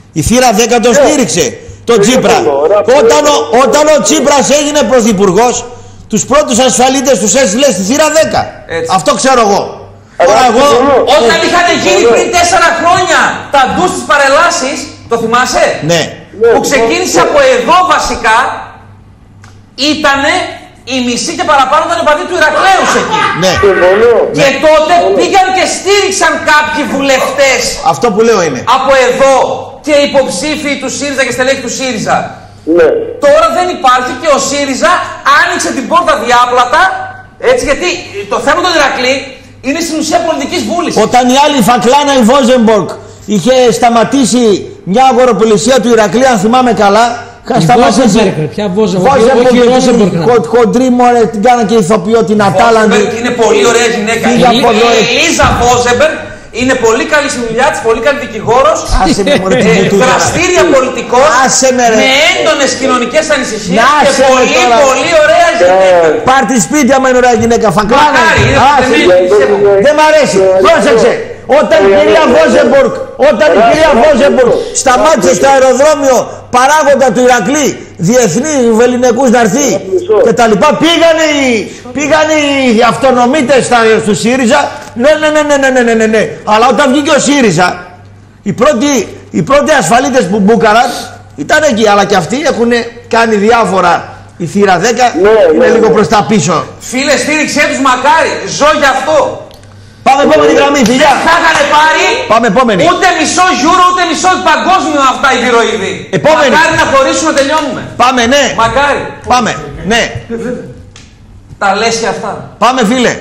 Τον Τσίπρα. Όταν ο Τσίπρας έγινε πρωθυπουργός, τους πρώτους ασφαλίτες τους έστειλε στη θύρα 10. Αυτό ξέρω εγώ. Όταν είχαν γίνει πριν 4 χρόνια τα ντους της παρελάσεις, το θυμάσαι? Ναι. Που ξεκίνησε από εδώ βασικά, ήτανε η μισή και παραπάνω ήταν οπαδοί του Ηρακλέου εκεί. Ναι. Και τότε πήγαν και στήριξαν κάποιοι βουλευτές. Αυτό που λέω είναι. Από εδώ και υποψήφοι του ΣΥΡΙΖΑ και στελέχη του ΣΥΡΙΖΑ. Ναι. Τώρα δεν υπάρχει και ο ΣΥΡΙΖΑ άνοιξε την πόρτα διάπλατα. Έτσι, γιατί το θέμα του Ηρακλή είναι στην ουσία πολιτικής βούλησης. Όταν η άλλη Φακλάνα η Βόζεμπορκ είχε σταματήσει μια αγοροπολισία του Ηρακλή, αν θυμάμαι καλά. Ποια Βόζεμπορκ? Χοντρή μωρέ, την κάνα και ηθοποιό την Ατάλαντη. Είναι πολύ ωραία γυναίκα. Η Ελίζα Βόζεμπεργκ είναι πολύ καλή στη δουλειά της, πολύ καλή δικηγόρος. Δραστήρια πολιτικός. Με έντονες κοινωνικές ανησυχίες. Και πολύ ωραία γυναίκα. Πάρ' τη σπίτι άμα είναι ωραία γυναίκα. Φακλάνα. Δεν μ' αρέσει. Πρόσεξε. Όταν η κυρία Βόζεμπορκ σταμάτησε στο αεροδρόμιο παράγοντα του Ηρακλή, διεθνή βεληνικούς να έρθει και τα λοιπά, πήγανε οι αυτονομίτες του ΣΥΡΙΖΑ. Ναι. Αλλά όταν βγήκε ο ΣΥΡΙΖΑ, οι πρώτοι ασφαλίτες που μπούκαραν ήταν εκεί. Αλλά και αυτοί έχουν κάνει διάφορα. Η θύρα 10 είναι λίγο προς τα πίσω. Φίλε, στήριξέ τους μακάρι. Ζω γι' αυτό. Πάμε επόμενη γραμμή, φιλιά. Θα είχαν πάρει ούτε μισό γιούρο, ούτε μισό παγκόσμιο αυτά οι διροειδή. Επόμενη. Μακάρι να χωρίσουν να τελειώνουμε. Πάμε, ναι. Μακάρι. Πάμε. Ναι. Τα λες και αυτά. Πάμε, φίλε.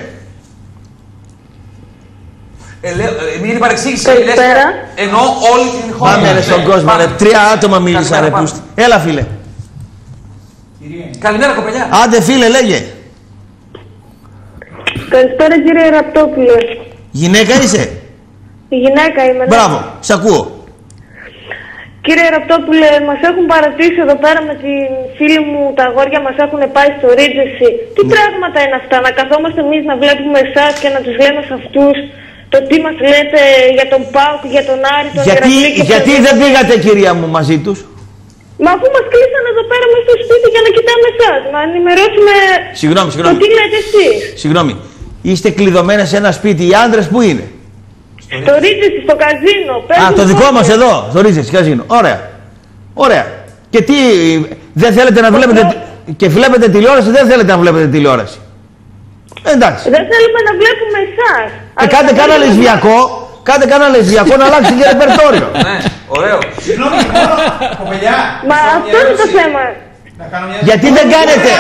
Μην την παρεξήγηση. Καλησπέρα. Ενώ όλη την χώρα. Πάμε ρε στον κόσμο, ρε. 3 άτομα μίλησαν, ρε πούστη. Έλα, φίλε. Καλημέρα, κοπελιά. Άντε, φίλε, λέγε. Καλησπέρα, κύριε Ραπτόπουλε. Γυναίκα είσαι? Η γυναίκα είμαι. Ναι. Μπράβο, σ' ακούω. Κύριε Ραπτόπουλε, μας έχουν παρατήσει εδώ πέρα με τη φίλη μου, τα αγόρια μας έχουν πάει στο Ρίτζεσι. Τι πράγματα είναι αυτά, να καθόμαστε εμείς να βλέπουμε εσάς και να τους λέμε σε αυτούς το τι μας λέτε για τον ΠΑΟΚ, για τον Άρη, τον Ηρακλή και γιατί δεν πήγατε, κυρία μου, μαζί τους? Μα αφού μας κλείσανε εδώ πέρα μέσα στο σπίτι για να κοιτάμε εσάς, να ενημερώσουμε το τι λέτε εσείς. Συγγνώμη, είστε κλειδωμένες σε ένα σπίτι, οι άντρες που είναι? Στο Ρίτζεσι, στο καζίνο. Α, το δικό μας εδώ, στο Ρίτζεσι, καζίνο. Ωραία. Ωραία. Και τι, δεν θέλετε να βλέπετε, και βλέπετε τηλεόραση, δεν θέλετε να βλέπετε τηλεόραση? Εντάξει. Δεν θέλουμε να βλέπουμε εσάς. Κάντε κανένα λεσβιακό να αλλάξει και ρεπερτόριο. Ναι, ωραίο. Συγγνώμη, κοπελιά. Μα αυτό είναι το θέμα. Γιατί δεν κάνετε?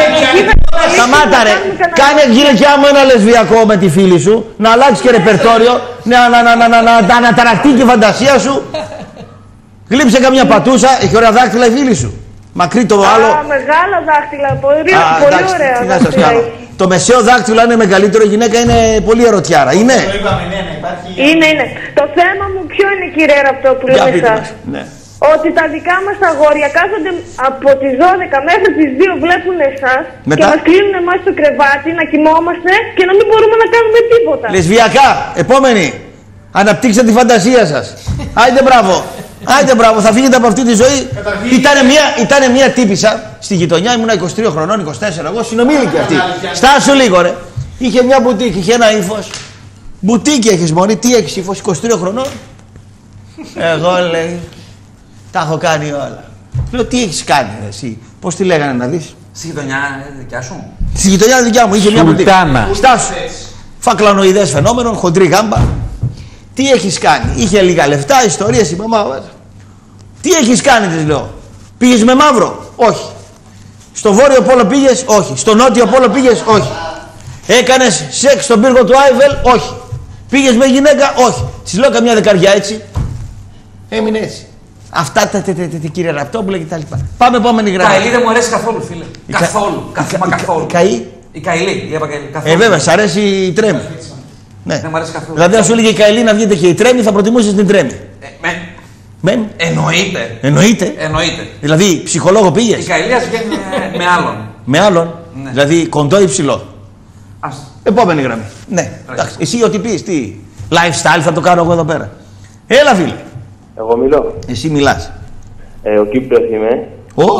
Σταμάτα ρε. Κάνε γύρω και άμα ένα λεσβιακό με τη φίλη σου, να αλλάξει και ρεπερτόριο, να αναταραχτεί και η φαντασία σου. Γλύψε καμιά πατούσα, έχει ωραία δάχτυλα η φίλη σου. Μακρύ το άλλο. Μεγάλα δάχτυλα, πολύ ωραία. Τι να σας κάνω. Το μεσαίο δάκτυλο, αν είναι μεγαλύτερο, η γυναίκα είναι πολύ ερωτιάρα. Είναι. Είναι. Το θέμα μου ποιο είναι, κύριε Ραπτόπουλε, με εσάς? Ναι. Ότι τα δικά μας τα αγόρια κάθονται από τις 12 μέχρι τις 2 βλέπουν εσάς και μας κλείνουν εμάς στο κρεβάτι να κοιμόμαστε και να μην μπορούμε να κάνουμε τίποτα. Λεσβιακά, επόμενη. Αναπτύξτε τη φαντασία σας. Άιντε μπράβο. Άιντε μπράβο, θα φύγετε από αυτή τη ζωή. Ήταν μια τύπισσα στη γειτονιά, ήμουνα 23 χρονών, 24, εγώ συνομήλικη αυτή. Στάσου λίγο ρε. Είχε μια μπουτίκη, είχε ένα ύφος. Μπουτίκη έχεις μόνη, τι έχεις ύφος, 23 χρονών? Εγώ λέει, τα έχω κάνει όλα. Λέω, τι έχεις κάνει εσύ, πώς τη λέγανε να δεις? Στη γειτονιά δικιά σου? Στη γειτονιά δικιά μου, είχε μια μπουτίκη. Στάσου. Φακλανοειδές φαινόμενων, χοντρή γάμπα. Τι έχεις κάνει? Είχε λίγα λεφτά, ιστορίες η μαμά. Τι έχεις κάνει, της λέω. Πήγες με μαύρο? Όχι. Στο βόρειο πόλο πήγες? Όχι. Στο νότιο πόλο πήγες? Όχι. Έκανες σεξ στον πύργο του Άιβελ? Όχι. Πήγες με γυναίκα? Όχι. Της λέω καμιά δεκαριά έτσι. Έμεινε έτσι. Αυτά τα κύριε Ραπτόπουλε και τα λοιπά. Πάμε επόμενη γραμμή. Καηλή δεν μου αρέσει καθόλου, φίλε. Καθόλου. Καθόλου. Η Καηλή, είπα Καηλή. Βέβαια, σ' αρέσει η Τρέμη. Ναι. Δεν μου αρέσει καθόλου. Δηλαδή, αν σου έλεγε η Καηλή να βγείτε και η Τρέμη, θα προτιμούσες την Τρέμη. Εννοείται. Δηλαδή, ψυχολόγο πήγες? Η Καηλή ας βγαίνει με άλλον. Με άλλον. Ναι. Δηλαδή, κοντό ή ψηλό? Επόμενη γραμμή. Ναι. Εντάξει. Εσύ ό,τι πεις, τι lifestyle θα το κάνω εγώ εδώ πέρα. Έλα, φίλε. Εγώ μιλώ. Εσύ μιλάς. Ο Κύπριος είμαι.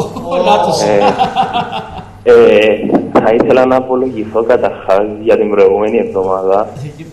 Θα ήθελα να απολογηθώ καταρχάς για την προηγούμενη εβδομάδα.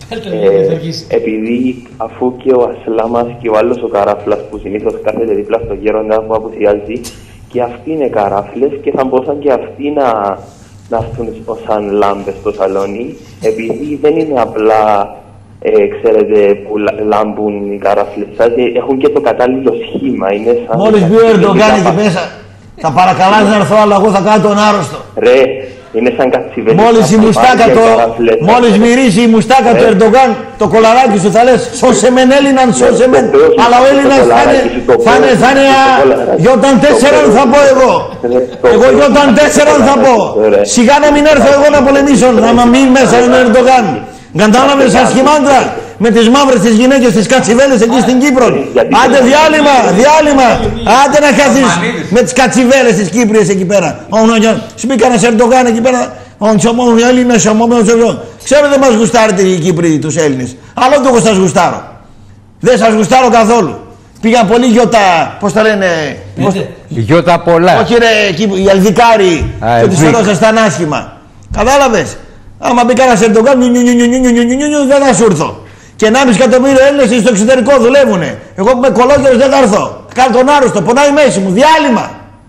Επειδή αφού και ο Ασλάμας και ο άλλος ο Καράφλας που συνήθως κάθεται δίπλα στο γέροντα που απουσιάζει, και αυτοί είναι καράφλες και θα μπορούσαν και αυτοί να έρθουν σαν λάμπες στο σαλόνι, επειδή δεν είναι απλά ξέρετε που λάμπουν οι καράφλες σας, έχουν και το κατάλληλο σχήμα. Μόλις μπει ο Ερντογκάν εκεί μέσα, θα παρακαλάς να έρθω, αλλά εγώ θα κάνω τον άρρωστο. Ρε, είναι σαν κατσιβέλη. Μόλις μυρίσει η μουστάκα του Ερντογκάν, το κολαράκι σου θα λες σώσε μεν Έλληναν, σώσε μεν. Αλλά ο Έλληνας θα είναι γιόταν 4 θα πω εγώ. Εγώ γιόταν 4 θα πω. Σιγά να μην έρθω εγώ να πολεμήσω, να μην μέσα είναι ο Ερντογκάν. Κατάλαβες σαν σχημάντρα με τις μαύρες τις γυναίκες, τις κατσιβέλες εκεί στην Κύπρο. Άντε διάλειμμα. Άντε να χαθείς με τις κατσιβέλες τις Κύπριες εκεί πέρα. Σου πει κανένας Ερντογάν εκεί πέρα. Οι Έλληνες, ξέρω δεν μας γουστάρετε οι Κύπροι τους Έλληνες. Αλλά ούτε εγώ σας γουστάρω. Δεν σας γουστάρω καθόλου. Πήγαν πολύ γιώτα, πώς τα λένε. Γιώτα πολλά. Όχι ρε, οι Αλδικάροι και τους φερόσασταν άσχημα. Κατάλαβες. Άμα μπει κανένας Ερντογκάν, δεν θα σου έρθω. Και 1,5 εκατομμύριο Έλληνες στο εξωτερικό δουλεύουνε. Εγώ που είμαι κολόγερος δεν θα έρθω. Κάνω τον άρρωστο, πονάει η μέση μου. Διάλειμμα.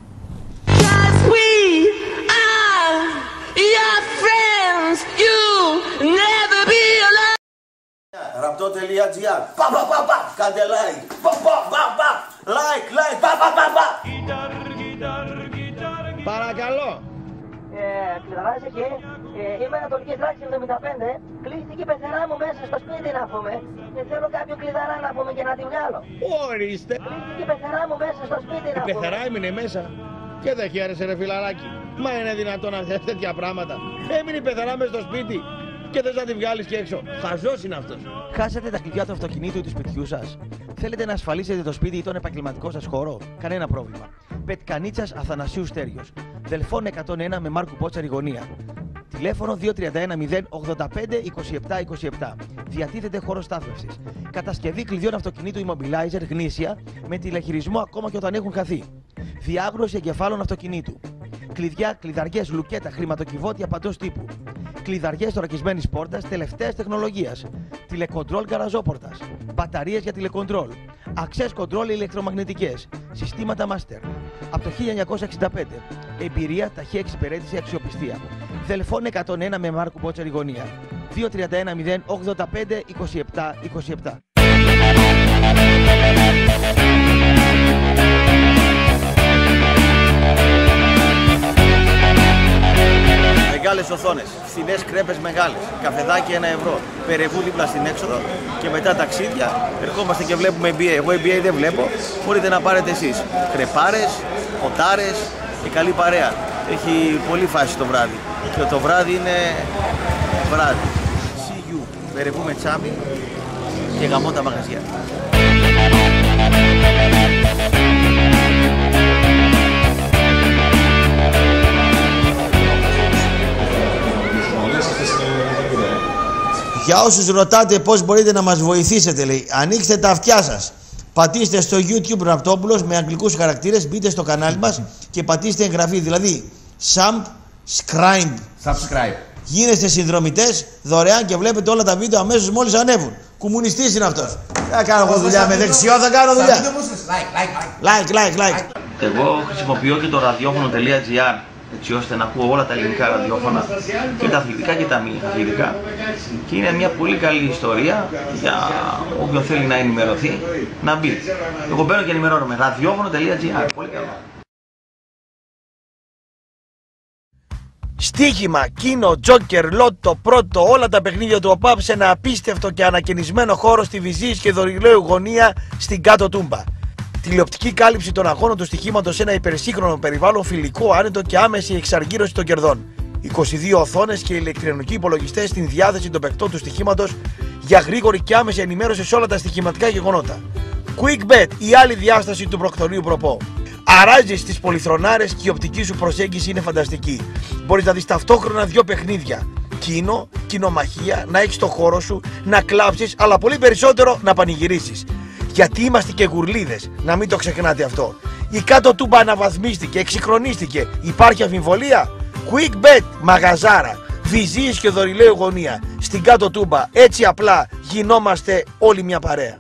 Ραπτό.gr. Κάντε like. Like. Παρακαλώ. Κλειδαράζει εκεί. Είμαι Ανατολική Δράκη 75. Κλείστηκε η πεθερά μου μέσα στο σπίτι να πούμε. Και θέλω κάποιο κλειδαρά να πούμε και να τη βγάλω. Ορίστε. Κλείστηκε η πεθερά μου μέσα στο σπίτι να πούμε. Η πεθερά έμεινε μέσα. Και δεν χαίρεσαι ρε φιλαράκι. Μα είναι δυνατόν να θες τέτοια πράγματα. Έμεινε η πεθερά μέσα στο σπίτι. Και θες να τη βγάλεις και έξω. Χαζός είναι αυτός. Χάσατε τα κλειδιά του αυτοκινήτου ή του σπιτιού σας. Θέλετε να ασφαλίσετε το σπίτι ή τον επαγγελματικό σας χώρο. Κανένα πρόβλημα. Πετκανίτσας Αθανασίου Στέριος. Δελφών 101 με Μάρκου Πότσαρη γωνία. Τηλέφωνο 231 085 27 27. Διατίθεται χώρο στάθμευσης. Κατασκευή κλειδιών αυτοκινήτου Immobilizer γνήσια με τηλεχειρισμό ακόμα και όταν έχουν χαθεί. Διάγνωση εγκεφάλων αυτοκινήτου. Κλειδιά, κλειδαριές, λουκέτα, χρηματοκιβώτια παντός τύπου. Κλειδαριές θωρακισμένης πόρτας τελευταίας τεχνολογίας. Τηλεκοντρόλ γκαραζόπορτας. Μπαταρίες για τηλεκοντρόλ. Access control ηλεκτρομαγνητικές. Συστήματα master. Από το 1965. Εμπειρία, ταχεία εξυπηρέτηση, αξιοπιστία. Δελφών 101 με Μάρκου Πότσαρη γωνία. 231 085 27 27. Μεγάλες οθόνες, φθηνές κρέπες μεγάλες, καφεδάκι 1 ευρώ, Περεβού δίπλα στην έξοδο και μετά ταξίδια. Ερχόμαστε και βλέπουμε NBA. Εγώ NBA δεν βλέπω, μπορείτε να πάρετε εσείς. Κρεπάρες, ποτάρες και καλή παρέα. Έχει πολύ φάση το βράδυ και το βράδυ είναι βράδυ. See you, Περεβού με τσάμι και γαμώ τα μαγαζιά. Για όσους ρωτάτε πώς μπορείτε να μας βοηθήσετε, λέει, ανοίξτε τα αυτιά σας. Πατήστε στο YouTube Ραπτόπουλος με αγγλικούς χαρακτήρες, μπείτε στο κανάλι μας και πατήστε εγγραφή. Δηλαδή, subscribe. Γίνεστε συνδρομητές δωρεάν και βλέπετε όλα τα βίντεο αμέσως μόλις ανέβουν. Κομμουνιστής είναι αυτός. Θα κάνω εγώ δουλειά με δεξιό, θα κάνω δουλειά. Like. Εγώ χρησιμοποιώ και το ραδιόφωνο.gr έτσι ώστε να ακούω όλα τα ελληνικά ραδιόφωνα και τα αθλητικά και τα μη αθλητικά και είναι μια πολύ καλή ιστορία για όποιον θέλει να ενημερωθεί να μπει. Εγώ μπαίνω και ενημερώνομαι. ραδιόφωνο.gr. Πολύ καλό. Στοίχημα, κίνο, τζόκερ, λότο, πρώτο, όλα τα παιχνίδια του ΟΠΑΠ σε ένα απίστευτο και ανακαινισμένο χώρο στη Βυζής και Δωρηλαίου γωνία στην Κάτω Τούμπα. Τηλεοπτική κάλυψη των αγώνων του στοιχήματος σε ένα υπερσύγχρονο περιβάλλον, φιλικό, άνετο και άμεση εξαργύρωση των κερδών. 22 οθόνες και ηλεκτρονικοί υπολογιστές στην διάθεση των παικτών του στοιχήματος για γρήγορη και άμεση ενημέρωση σε όλα τα στοιχηματικά γεγονότα. QuickBet, η άλλη διάσταση του προκτορείου προπό. Αράζεις τις πολυθρονάρες και η οπτική σου προσέγγιση είναι φανταστική. Μπορείς να δεις ταυτόχρονα δύο παιχνίδια. Κίνο, κοινομαχία, να έχεις το χώρο σου, να κλάψεις, αλλά πολύ περισσότερο να πανηγυρίσεις. Γιατί είμαστε και γουρλίδες, να μην το ξεχνάτε αυτό. Η Κάτω Τούμπα αναβαθμίστηκε, εξυγχρονίστηκε. Υπάρχει αμφιβολία? QuickBet, μαγαζάρα, Βυζής και Δωρηλαίου γωνία. Στην Κάτω Τούμπα, έτσι απλά γινόμαστε όλοι μια παρέα.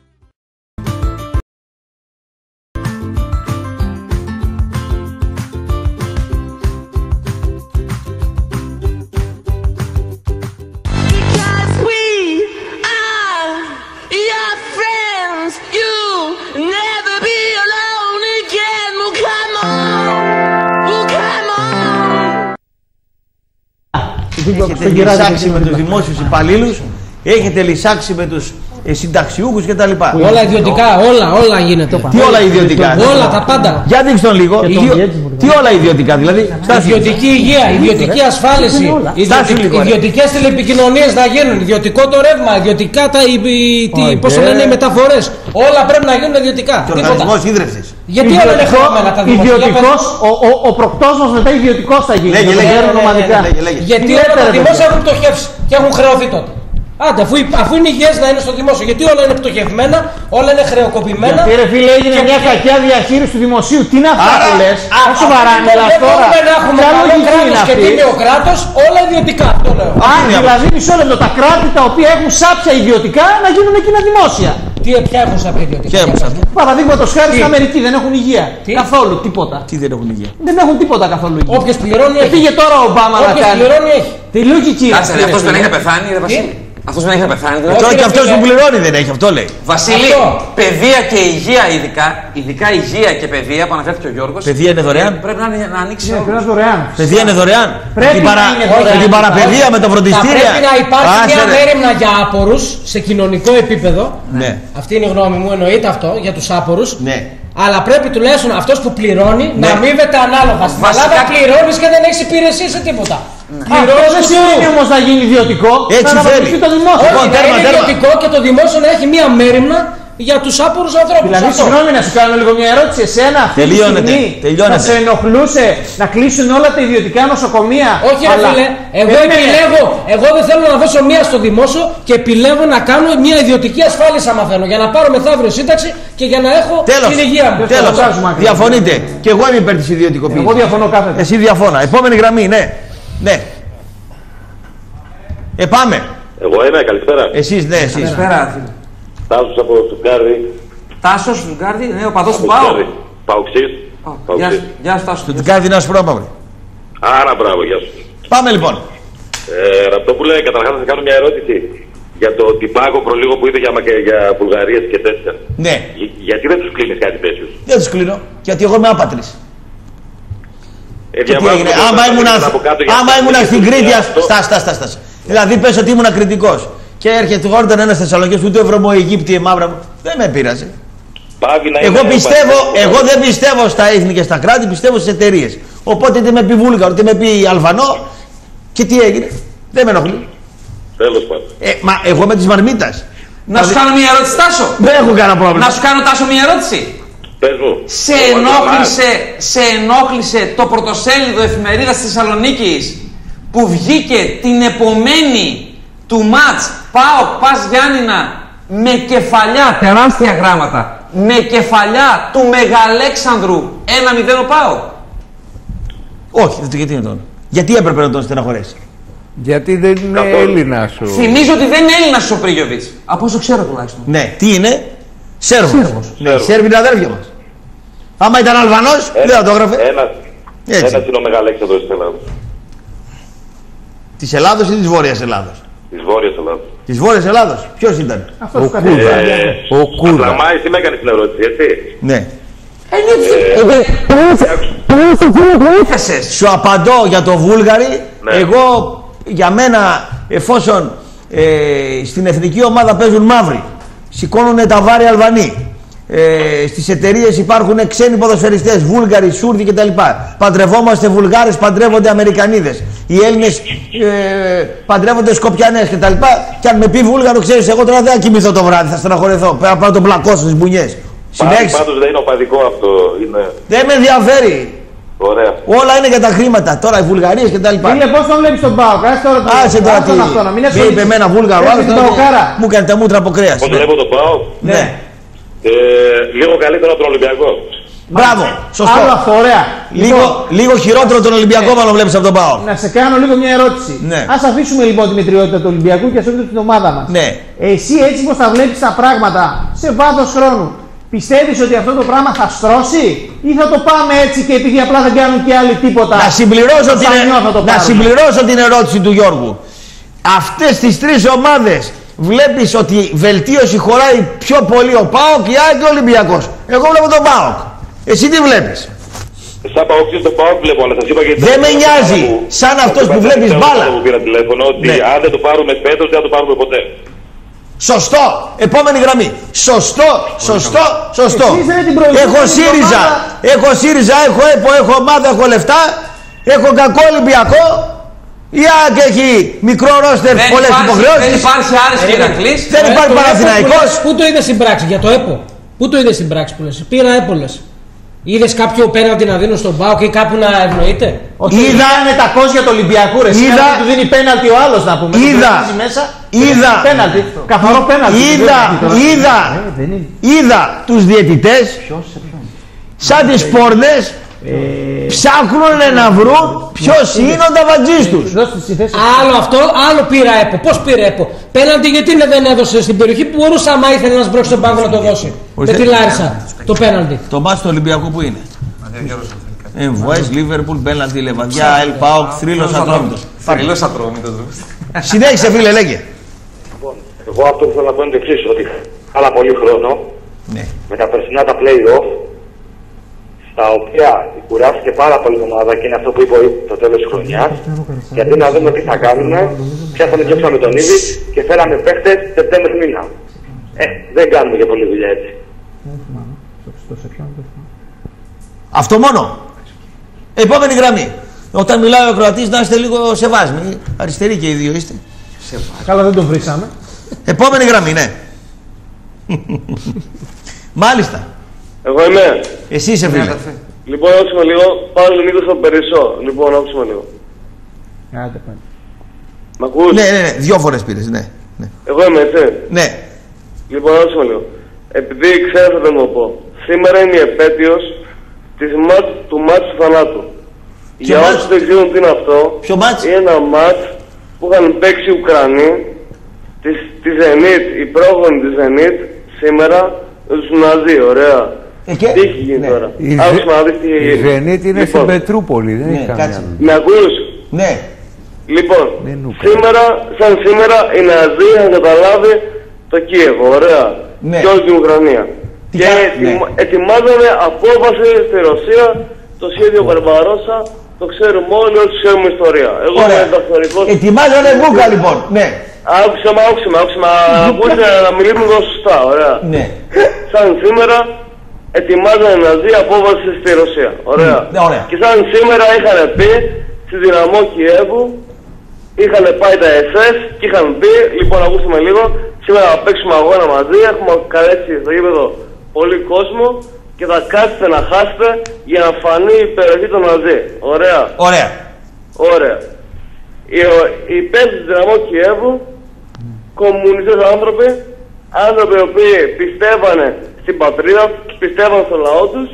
Έχετε λυσάξει με τους δημόσιους υπαλλήλους, έχετε λυσάξει με τους συνταξιούχους κτλ. Όλα ιδιωτικά, όλα γίνεται. Τι όλα ιδιωτικά? Όλα τα πάντα. Για δείξτε τον λίγο. Τι όλα ιδιωτικά, δηλαδή? Ιδιωτική υγεία, ιδιωτική ασφάλιση, ιδιωτικές τηλεπικοινωνίες να γίνουν, ιδιωτικό το ρεύμα, ιδιωτικά οι μεταφορές. Όλα πρέπει να γίνουν ιδιωτικά. Και ο οργανισμός ίδρυυσης. Γιατί όλα είναι χρώμενα τα δημόσια? Ο προκτός μας μετά ιδιωτικός θα γίνει. Γιατί όλα τα δημόσια έχουν πτωχεύσει και έχουν χρεωθεί τότε. Άντε, αφού είναι υγιές να είναι στο δημόσιο, γιατί όλα είναι πτωχευμένα, όλα είναι χρεοκοπημένα. Γιατί ρε φίλε έγινε μια κακιά διαχείριση του δημοσίου. Τι είναι αυτά που λες? Σοβαρά μιλάς τώρα? Δεν να έχουμε καλό κράτος και τίμιο κράτος, όλα ιδιωτικά. Αυτό λέω. Δηλαδή μισό λεπτό, τα κράτη τα οποία έχουν σάπια ιδιωτικά να γίνουν εκείνα δημόσια. Ποια έχουν σάπια ιδιωτικά? Παραδείγματος χάρη στην Αμερική δεν έχουν υγεία. Καθόλου τίποτα. Τι δεν έχουν υγεία? Δεν έχουν τίποτα καθόλου υγεία. Όποιος πληρώνει έχει. Πήγε τώρα ο Ομπάμα να κάνει. Πληρώνει έχει. Τη λογική. Κάτσε, αυτός δεν έχει πεθάνει, ρε Βασίλη. Αυτός δεν έχει να πεθάνει. Τώρα και αυτός που πληρώνει δεν έχει, αυτό λέει. Βασίλη, παιδεία και υγεία ειδικά υγεία και παιδεία που αναφέρθηκε ο Γιώργος. Παιδεία είναι δωρεάν. Πρέπει να ανοίξει. Παιδεία είναι δωρεάν. Πρέπει με την παραπαιδεία, με τα φροντιστήρια. Πρέπει να υπάρχει μια μέρημνα για άπορους σε κοινωνικό επίπεδο. Ναι. Αυτή είναι η γνώμη μου, εννοείται αυτό για τους άπορους. Ναι. Αλλά πρέπει τουλάχιστον αυτός που πληρώνει να αμείβεται ανάλογα. Στην Ελλάδα πληρώνεις και δεν έχεις υπηρεσία σε τίποτα. Πληρώνεις δεν σημαίνει όμως να γίνει ιδιωτικό. Έτσι θέλει. Το δημόσιο. Όχι, να είναι ιδιωτικό και το δημόσιο να έχει μία μέρημνα για τους άπορους ανθρώπους. Δηλαδή, συγγνώμη να σου κάνω λίγο μια ερώτηση. Εσένα αυτή τη στιγμή θα σε ενοχλούσε να κλείσουν όλα τα ιδιωτικά νοσοκομεία? Όχι, ρε φίλε. Εγώ δεν θέλω να δώσω μία στο δημόσιο και επιλέγω να κάνω μία ιδιωτική ασφάλιση άμα θέλω. Για να πάρω μεθαύριο σύνταξη και για να έχω την υγεία μου. Τέλος. Διαφωνείτε. Και εγώ είμαι υπέρ της ιδιωτικοποίησης. Εγώ διαφωνώ κάθετα. Εσύ διαφώνα. Επόμενη γραμμή, ναι. Ναι. Πάμε. Εγώ είμαι, καλησπέρα. Εσείς, ναι, εσείς. Καλησπέρα. Τάσος από Στουτγκάρδη. Τάσος, Στουτγκάρδη, ναι, ο παδός του ΠΑΟΚ. Παοξής. Γεια σου, Τάσο. Στουτγκάρδη είναι ασπρόμαυρη. Άρα, μπράβο, γεια σου. Πάμε λοιπόν. Ραπτόπουλε, καταρχάς θα κάνω μια ερώτηση για το τυπάκοπρο λίγο που είδε για Βουλγαρίες και τέτοια. Ναι. Γιατί δεν τους κλείνεις κάτι τέτοιο? Δεν τους κλείνω, γιατί εγώ είμαι άπατρης. Τι έγινε, άμα ήμουν στην Κρήτη, στάστα. Δηλαδή πες ότι ήμουν κριτικός και έρχεται γόρταν ένας Θεσσαλονίκης, ούτε Ευρωμοαιγύπτιε μαύρα μου, δεν με πείραζε. Εγώ δεν πιστεύω στα έθνη και στα κράτη, πιστεύω στις εταιρείες. Οπότε είτε με πει Βούλγαρο, είτε με πει Αλβανό, και τι έγινε, δεν με ενοχλεί. Τέλος πάντων. Μα εγώ με της Μαρμίτας. Να σου κάνω μια ερώτηση, Τάσο. Δεν έχω κανένα πρόβλημα. Να σου κάνω, Τάσο, μια ερώτηση. Πες μου. Σε ενόχλησε το πρωτοσέλιδο εφημερίδας της Θεσσαλονίκης που βγήκε την επομένη του μάτς ΠΑΟΚ Πας Γιάννηνα με κεφαλιά, τεράστια γράμματα, με κεφαλιά του Μεγαλέξανδρου 1-0 ο ΠΑΟΚ? Όχι, γιατί είναι τώρα. Γιατί έπρεπε να τον στεναχωρέσει? Γιατί δεν είναι Έλληνας σου. Θυμίζω ότι δεν είναι Έλληνας ο Πρίγιοβιτς. Από όσο ξέρω τουλάχιστον. Ναι, τι είναι? Σέρβος. Ναι, Σέρβοι είναι αδέρφια μας. Άμα ήταν Αλβανός, δεν θα το έγραφε. Ένας είναι ο Μεγαλέξανδρος της Ελλάδος. Της Ελλάδος ή της Βόρειας Ελλάδος? Της Βόρειας Ελλάδος. Της Βόρειας Ελλάδος. Ποιος ήταν? Ο Κούδα. Ο Κούδα. Απλά εσύ με έκανες την ερώτηση, έτσι. Ναι. Έφεσες. Σου απαντώ για το Βούλγαρι. Εγώ, για μένα, εφόσον στην εθνική ομάδα παίζουν μαύροι, σηκώνουν τα βάρη Αλβανοί, στις εταιρείες υπάρχουν ξένοι ποδοσφαιριστές, Βούλγαροι, Σούρδοι κτλ. Παντρευόμαστε Βουλγάρες, παντρεύονται Αμερικανίδες. Οι Έλληνες παντρεύονται Σκοπιανές κτλ. Και αν με πει Βούλγαρο, ξέρεις, εγώ τώρα δεν θα κοιμηθώ το βράδυ, θα στεναχωρεθώ. Πρέπει να τον πλακώσω στις μπουνιές. Πάντως δεν είναι οπαδικό αυτό. Είναι... Δεν με ενδιαφέρει. Ωραία. Όλα είναι για τα χρήματα. Τώρα οι Βουλγαρίες και τα λοιπά. Φίλε, πώς τον βλέπεις τον ΠΑΟΚ? Άσε τώρα τι. Με είπε εμένα Βούλγαρο, άλλος μου έκανε τα μούτρα από κρέας. Πώς βλέπω τον ΠΑΟΚ? Ναι. Λίγο καλύτερο από τον Ολυμπιακό. Μπράβο, σωστό. Άλλο αυτό, ωραία. Λίγο χειρότερο τον Ολυμπιακό, μάλλον βλέπεις από τον ΠΑΟΚ. Να σε κάνω λίγο μια ερώτηση. Ναι. Ας αφήσουμε λοιπόν τη μετριότητα του Ολυμπιακού και ασχοληθούμε την ομάδα μας. Ναι. Εσύ έτσι πως θα βλέπεις τα πράγματα σε βάθος χρόνου, πιστεύεις ότι αυτό το πράγμα θα στρώσει ή θα το πάμε έτσι και επειδή απλά δεν κάνουν και άλλοι τίποτα? Να συμπληρώσω την ερώτηση του Γιώργου. Αυτές τις τρεις ομάδες βλέπεις ότι βελτίωση χωράει πιο πολύ ο ΠΑΟΚ, η ΑΕΚ και ο Ολυμπιακός? Εγώ βλέπω τον ΠΑΟΚ. Εσύ τι βλέπεις? Σαν ΠΑΟΚ τον ΠΑΟΚ βλέπω, αλλά σας είπα γιατί... Δεν με νοιάζει. Σαν αυτός που βλέπεις μπάλα. Που πήρα τηλέφωνο ότι αν δεν το πάρουμε φέτος δεν θα το πάρουμε ποτέ. Σωστό. Επόμενη γραμμή. Σωστό. Έχω ΣΥΡΙΖΑ, έχω ΕΠΟ, έχω ομάδα, έχω λεφτά. Έχω κακό Ολυμπιακό. Η ΑΕΚ έχει μικρό ρόστερ, πολλές υποχρεώσεις. Δεν υπάρχει Άρης και Ηρακλής. Δεν υπάρχει Παναθηναϊκός. Πού το είδες στην πράξη για το ΕΠΟ? Πού το είδες στην πράξη που λες? Πήρα ΕΠΟ λες. Είδες κάποιο πέναλτι να δίνουν στον ΠΑΟΚ ή κάπου να ευνοείται? Είδα με τα κόσια του Ολυμπιακού ρε. Είδα του δίνει πέναλτι ο άλλος να πούμε. Καθαρό πέναλτι. Είδα τους διαιτητές σαν τις πόρνες ψάχνουν να βρουν ποιος είναι ο ταβαντζής τους. Άλλο αυτό, άλλο πήρα ΕΠΟ. Πώς πήρε ΕΠΟ? Πέναλτι γιατί δεν έδωσε στην περιοχή που μπορούσε άμα ήθελε να σμπρώξει τον πάγκο να το δώσει? Με τη Λάρισα το πέναλτι. Το μάτς του Ολυμπιακού που είναι? Εμβουές, Λίβερπουλ, πέναλτι, Λεβαδιά, Ελ Πάοκ, θρύλος Ατρόμητος. Θρύλος Ατρόμητος. Συνέχισε φίλε, λέγε. Εγώ αυτό που θέλω να πω είναι το εξής, ότι άλλα πολύ χρόνο με τα περσινά τα play-off, στα οποία κουράστηκε πάρα πολύ η ομάδα και είναι αυτό που είπε το τέλος της χρονιάς, γιατί να δούμε τι θα κάνουμε, πιάσαμε και με τον Ήβη και φέραμε παίχτες Σεπτέμβρη μήνα. Δεν κάνουμε και πολλή δουλειά έτσι. Αυτό μόνο. Επόμενη γραμμή. Όταν μιλάει ο Κροατής να είστε λίγο σεβάσμοι. Αριστεροί και οι δύο είστε. Καλά, δεν τον βρήσαμε. Επόμενη γραμμή, ναι. Μάλιστα. Εγώ είμαι. Εσύ είσαι φίλε. Λοιπόν, όξουμε λίγο. Πάλι Νίκος από Περισσό. Λοιπόν, όξουμε λίγο. Άντε πάλι. Μ' ακούς? Ναι, 2 φορές πήρες, ναι. Εγώ είμαι, έτσι. Ναι. Λοιπόν, όξουμε λίγο. Επειδή ξέρω θα το πω. Σήμερα είναι η επέτειος του μάτς του θανάτου. Για όσους δεν ξέρουν τι είναι αυτό, είναι ένα μάτς που είχαν παίξει οι Ουκρανοί τη Zenit, η πρόγονη της Zenit, σήμερα με τους Ναζί, ωραία. Τι έχει γίνει τώρα? Άκουσα να δεις τι έχει γίνει. Η Zenit είναι στην Πετρούπολη, δεν έχει καμιά. Με ακούς? Ναι. Λοιπόν, σαν σήμερα οι Ναζί είχαν καταλάβει το Κίεβο, ωραία. Και όλη την Ουκρανία. Και ετοιμάζανε απόβαση στη Ρωσία, το σχέδιο Μπαρμπαρόσα, το ξέρουμε όλοι, όσοι ξέρουμε ιστορία. Εγώ είμαι διδακτορικός. Ετοιμάζανε βούκα λοιπόν, ναι. Άκουσε με, να μιλήσουμε εδώ σωστά, ωραία. Ναι. Σαν σήμερα ετοιμάζανε Ναζί απόβαση στη Ρωσία, ωραία. Και σαν σήμερα είχαν πει στη δυναμό Κιέβου, είχαν πάει τα SS και είχαν πει, λοιπόν ακούστε με λίγο, σήμερα θα παίξουμε αγώνα μαζί, έχουμε καλέσει στο γήπεδο πολύ κόσμο και θα κάτσετε να χάσετε για να φανεί η περιοχή των Ναζί. Ωραία. Ωραία. Οι παίκτες της δυναμό Κιέβου, κομμουνιστές άνθρωποι οι οποίοι πιστεύανε στην πατρίδα τους, πιστεύανε στο λαό τους,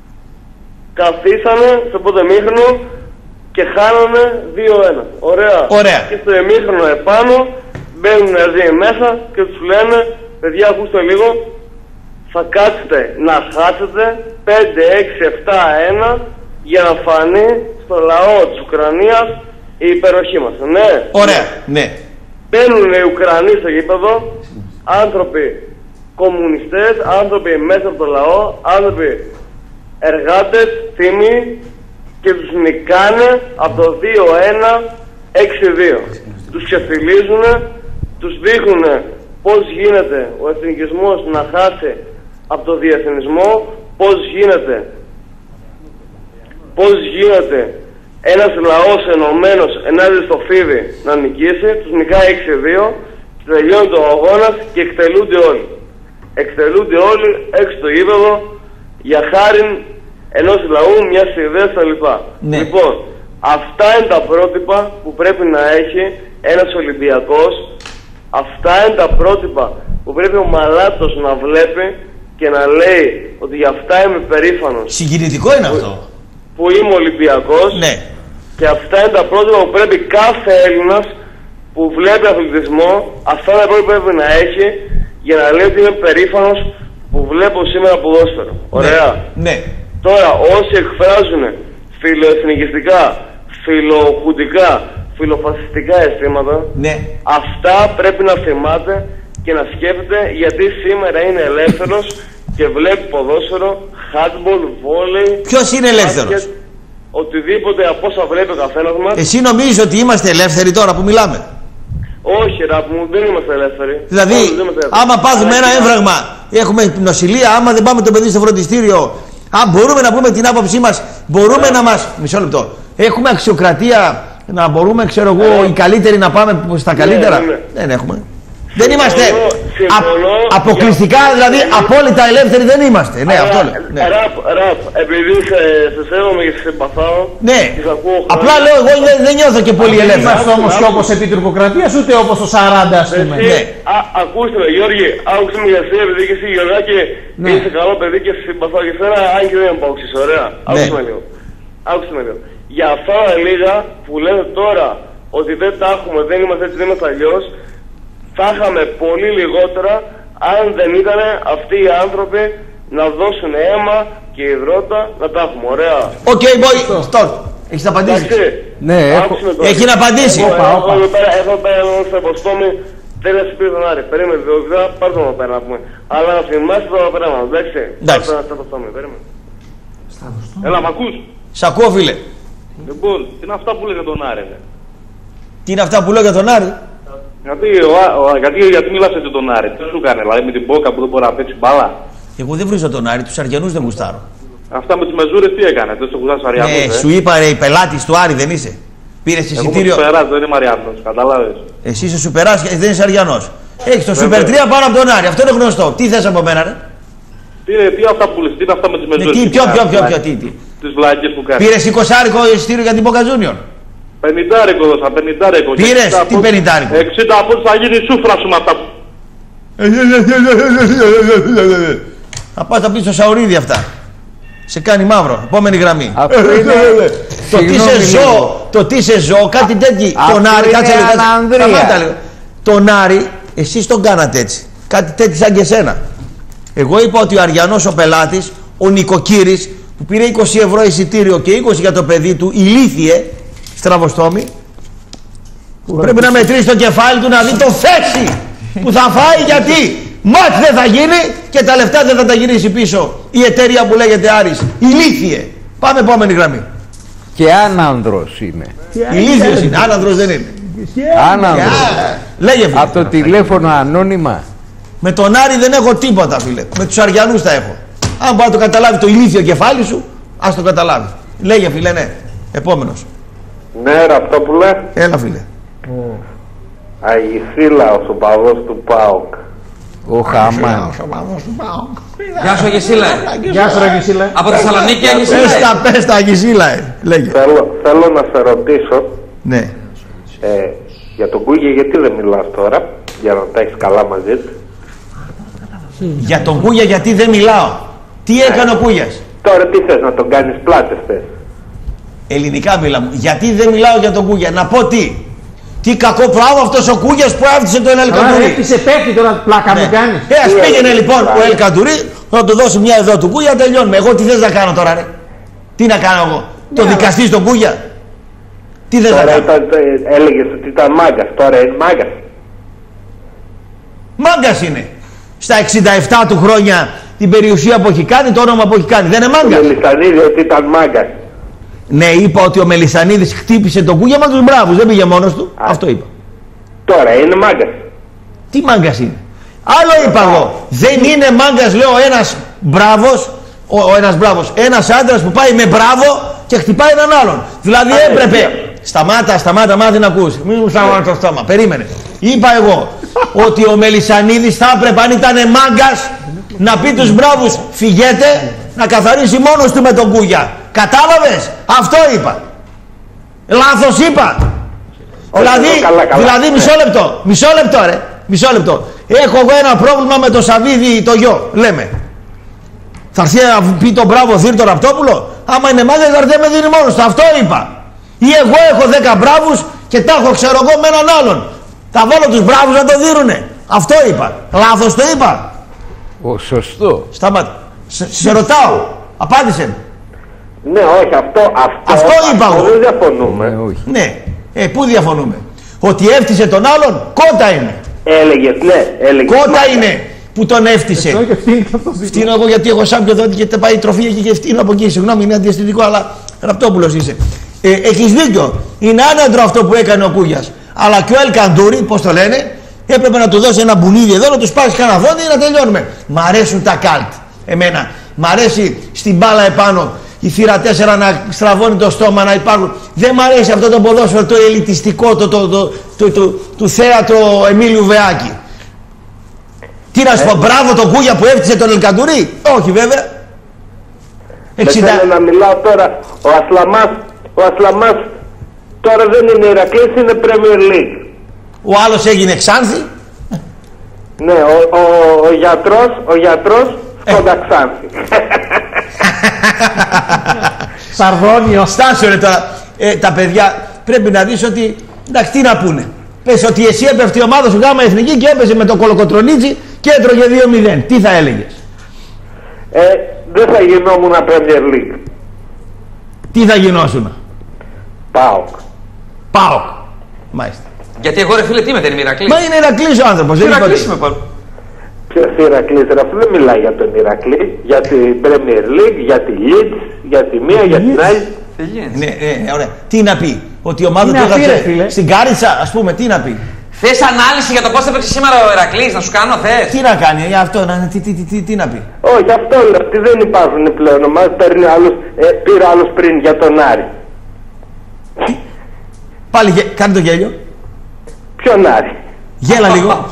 καθίσανε στο πρώτο ημίχρονο και χάνανε 2-1. Ωραία. Και στο ημίχρονο επάνω μπαίνουν οι Ναζί μέσα και τους λένε, παιδιά ακούστε λίγο, θα κάτσετε να χάσετε 5, 6, 7, 1 για να φανεί στο λαό της Ουκρανίας η υπεροχή μας. Ναι. Ωραία. Ναι. Μπαίνουν οι Ουκρανοί στο γήπεδο, άνθρωποι κομμουνιστές, άνθρωποι μέσα από το λαό, άνθρωποι εργάτες, θύμοι και τους νικάνε από το 2-1, 6-2. Τους ξεφτιλίζουν, τους δείχνουν πώς γίνεται ο εθνικισμός να χάσει από το διεθνισμό, πώς γίνεται ένας λαός ενωμένος ενάντια στο φίδι να νικήσει, τους νικάει 6-2, τελειώνει το αγώνας και εκτελούνται όλοι. Εκτελούνται όλοι έξω στο γήπεδο για χάριν ενός λαού, μιας ιδέας κτλ. Ναι. Λοιπόν, αυτά είναι τα πρότυπα που πρέπει να έχει ένας Ολυμπιακός. Αυτά είναι τα πρότυπα που πρέπει ο Μαλάτος να βλέπει και να λέει ότι για αυτά είμαι περήφανος. Συγκινητικό είναι αυτό. Που είμαι Ολυμπιακός. Ναι. Και αυτά είναι τα πρότυπα που πρέπει κάθε Έλληνας που βλέπει αθλητισμό, αυτά τα πρότυπα πρέπει να έχει για να λέει ότι είμαι περήφανος που βλέπω σήμερα ποδόσφαιρο. Ωραία. Ναι. Τώρα όσοι εκφράζουν φιλοεθνικιστικά, φιλοχουντικά, φιλοφασιστικά αισθήματα, ναι, αυτά πρέπει να θυμάται και να σκέφτεται, γιατί σήμερα είναι ελεύθερος και βλέπει ποδόσφαιρο, handball, volley. Ποιος είναι ελεύθερος? Οτιδήποτε από όσα βλέπει ο καθένας μας. Εσύ νομίζεις ότι είμαστε ελεύθεροι τώρα που μιλάμε? Όχι ραπ μου, δεν είμαστε ελεύθεροι. Δηλαδή, άμα πάθουμε ένα έμφραγμα, έχουμε νοσηλεία, άμα δεν πάμε το παιδί στο φροντιστήριο, αν μπορούμε να πούμε την άποψή μας, μπορούμε να μας... Μισό λεπτό. Έχουμε αξιοκρατία να μπορούμε, ξέρω εγώ, οι καλύτεροι να πάμε στα καλύτερα? Δεν έχουμε. Δεν είμαστε αποκλειστικά, δηλαδή απόλυτα ελεύθεροι δεν είμαστε. Ναι, αυτό λέω. Ραπ, επειδή σε σέβομαι και σε συμπαθάω. Ναι, απλά λέω εγώ δεν νιώθω και πολύ ελεύθερος. Δεν είμαστε όμως και όπως επί τουρκοκρατίας, ούτε όπως το 40 ας πούμε. Ακούστε με Γιώργη, άκουσε με για εσύ, επειδή και εσύ Γιωργάκη είσαι καλό παιδί και σε συμπαθάω και εσένα, αν και δεν με παούξεις, ωραία. Άκουσε με λίγο. Για αυτά τα λίγα που λένε τώρα ότι δεν τα έχουμε, δεν είμαστε έτσι, δεν είμαστε αλλιώς, θα είχαμε πολύ λιγότερα αν δεν ήταν αυτοί οι άνθρωποι να δώσουν αίμα και υδρότα να τα έχουμε. Ωραία. Οκ, boy, stop. Έχεις να απαντήσεις? Ναι, έχει να απαντήσει. Έχω πέρα στο Αποστόμι Θέλει να σου πει τον Άρη. Περίμενε, δεν θα πάρω εδώ πέρα να πούμε. Αλλά να θυμάσαι το πράγμα, εντάξει. Εντάξει. Περίμενε. Έλα, μ' ακούς? Σ' ακούω, φίλε. Λοιπόν, τι είναι αυτά που λέει για τον Άρη, ναι. Τι είναι αυτά που λέω για τον Άρη? Γιατί μιλάς για τον Άρη, τι σου έκανε, δηλαδή με την Μπόκα που δεν μπορεί να παίξει μπάλα. Εγώ δεν βρίζω τον Άρη, τους Αριανούς δεν γουστάρω. Αυτά με τις μεζούρες τι έκανε, δεν σε γουστάρεις Αριανούς. Ναι, σου είπα ρε, η πελάτης του Άρη δεν είσαι. Πήρες εισιτήριο. Εγώ μου δεν είμαι Αριανός, κατάλαβες. Εσύ είσαι σουπεράς και δεν είσαι Αριανός. Έχεις το Super 3 πάνω από τον Άρη, αυτό είναι γνωστό. Τι θες από μένα, ρε? Τι αυτά που λες, τι είναι αυτά με τις μεζούρες. Τι. Τις βλάκες που κάνεις. Πήρες 20 εισιτήριο για την Boca Junior. 50 δώσα, 50. Πήρες, τι 50? 60 πόντους θα γίνει σούφρα σου με αυτά που... Θα πας να πεις στο Σαουρίδι αυτά. Σε κάνει μαύρο. Επόμενη γραμμή. Το τι σε ζω, κάτι τέτοιο. Τον Άρη, κάτσε λίγο. Τον Άρη, εσείς τον κάνατε έτσι. Κάτι τέτοιο σαν και εσένα. Εγώ είπα ότι ο Αριανός ο πελάτης, ο νοικοκύρης, που πήρε 20 ευρώ εισιτήριο και 20 για το παιδί του, ηλίθιε, στραβοστόμη, πρέπει να μετρήσει το κεφάλι του να δει το φέξι που θα φάει, γιατί μάτς δεν θα γίνει και τα λεφτά δεν θα τα γυρίσει πίσω η εταιρεία που λέγεται Άρης. Ηλίθιε. Πάμε επόμενη γραμμή. Και άνανδρος είναι. Ηλίθιος είναι, άνανδρος δεν είναι. Άνανδρος. Λέγε, φίλε. Από το τηλέφωνο ανώνυμα. Με τον Άρη δεν έχω τίποτα, φίλε. Με τους Αριανούς τα έχω. Αν μπορεί να το καταλάβει το ηλίθιο κεφάλι σου, ας το καταλάβει. Λέγε, φίλε, ναι. Επόμενος. Ναι, Ραπτόπουλε. Έλα, φίλε. Αγισίλαος, ο παδός του ΠΑΟΚ. Ο Χαμάν. Γεια σου, Αγισίλα. Γεια σου, Αγισίλα. Από Θεσσαλονίκη, Αγισίλα. Πες τα, Αγισίλα. Λέγε. Θέλω να σε ρωτήσω. Ναι. Για τον Κούγια, γιατί δεν μιλάς τώρα, για να τα έχεις καλά μαζί του. Για τον Κούγια γιατί δεν μιλάω. Τι έκανε ο Κούγιας? Τώρα τι θες, να τον κάνεις πλάτες θες? Ελληνικά μιλάμε. Γιατί δεν μιλάω για τον Κούγια? Να πω τι. Τι κακό πράγμα αυτός ο Κούγιας που άφησε τον Ελκαντουρί. Έφτιασε πέφτει τώρα, πλάκα μου κάνεις. Ας πήγαινε λοιπόν ο Ελκαντουρί, θα του δώσει μια εδώ του Κούγια, τελειώνουμε. Εγώ τι θες να κάνω τώρα, ρε? Τι να κάνω εγώ? Το δικαστή στον Κούγια? Τι θες να κάνω? Έλεγες ότι ήταν μάγκας, τώρα είναι μάγκας. Μάγκας είναι. Στα 67 του χρόνια την περιουσία που έχει κάνει, το όνομα που έχει κάνει. Δεν είναι μάγκας? Ο Μελισσανίδη ότι ήταν μάγκας. Ναι, είπα ότι ο Μελισσανίδης χτύπησε τον Κούγια με τους μπράβους, δεν πήγε μόνος του. Αυτό είπα. Τώρα είναι μάγκας. Τι μάγκας είναι? Άλλο είπα εγώ. Δεν είναι μάγκας, λέω, ένας μπράβος, ένας άντρας που πάει με μπράβο και χτυπάει έναν άλλον. Δηλαδή έπρεπε. Σταμάτα, μάθει να ακούς. Μην μου σταματάς το στόμα. Περίμενε. Είπα εγώ ότι ο Μελισσανίδης θα έπρεπε, αν ήταν μάγκας, να πει τους μπράβους φυγέτε, να καθαρίσει μόνος του με τον Κούγια. Κατάλαβες? Αυτό είπα. Λάθος είπα. Δηλαδή μισό λεπτό ρε. Μισό λεπτό. Έχω εγώ ένα πρόβλημα με το Σαββίδι το γιο. Λέμε. Θα έρθει να πει τον μπράβο Θήρτο Ραπτόπουλο? Άμα είναι μάγκας θα έρθει με δίνει μόνος του. Αυτό είπα. Ή εγώ έχω 10 μπράβους και τα έχω ξέρω εγώ με έναν άλλον. Θα βάλω τους μπράβους να το δίνουνε. Αυτό είπα. Λάθος το είπα? Σωστό. Σταμάτα. Σε ρωτάω. Απάντησε. Ναι, όχι, αυτό είπα εγώ. Δεν διαφωνούμε. Ναι, πού διαφωνούμε? Ότι έφτιασε τον άλλον, κότα είναι. Έλεγες, ναι, έλεγες. Κότα είναι που τον έφτιασε. Φτύνω εγώ γιατί έχω σάπιο εδώ και πάει η τροφή εκεί και φτύνω από εκεί. Συγγνώμη, είναι αντιαισθητικό, αλλά Ραπτόπουλος είσαι. Έχεις δίκιο. Είναι άνετρο αυτό που έκανε ο Κούγιας. Αλλά και ο Ελκαντούρι, πώς το λένε, έπρεπε να του δώσει ένα μπουνίδι εδώ, να του σπάσει κανένα δόντι να τελειώνουμε. Μ' αρέσουν τα καλτ. Εμένα. Μ' αρέσει στην μπάλα επάνω η θύρα 4 να στραβώνει το στόμα, να υπάρχουν. Δεν μ' αρέσει αυτό το ποδόσφαιρο το ελιτιστικό του θέατρο Εμίλιου Βεάκη. Τι να σου πω, μπράβο τον Κούγια που έφτιασε τον Ελκαντουρί? Όχι βέβαια. Δεν θέλω να μιλάω τώρα. Ο Ασλαμάς τώρα δεν είναι Ηρακλής, είναι Premier League. Ο άλλος έγινε Ξάνθη. Ναι, ο γιατρός κοντά Ξάνθη. Σαρδόνιο. Στάσου ρε τώρα. Τα παιδιά πρέπει να δεις ότι, εντάξει, τι να πούνε. Πες ότι εσύ έπεφτε η ομάδα σου Γάμα Εθνική και έπαιζε με το Κολοκοτρονίτσι και έτρωγε 2-0. Τι θα έλεγες? Δεν θα γινόμουν Premier League. Τι θα γινόσουν? ΠΑΟΚ. ΠΑΟΚ. Μάλιστα. Γιατί εγώ ρε φίλε τι είμαι, δεν είμαι Ηρακλής. Μα είναι Ηρακλής ο άνθρωπος, δεν είναι Ηρακλής είμαι πάλι. Ποιος Ηρακλής, ρε, αφού δεν μιλάει για τον Ηρακλή, για την Premier League, για τη Leeds, για τη μία, για την άλλη. Ναι, ωραία. Τι να πει, ότι η ομάδα του έγραψε στην Κάριτσα, ας πούμε, τι να πει. Θες ανάλυση για το πώς έπαιξε σήμερα ο Ηρακλής, να σου κάνω, θες. Τι να κάνει, για αυτό, τι να πει. Όχι, αυτό λέω, ότι δεν υπάρχουν πλέον ομάδες, πήρε άλλος πριν για τον Άρη. Πάλι κάνει το γέλιο. Ποιον Άρη. Γέλα λίγο.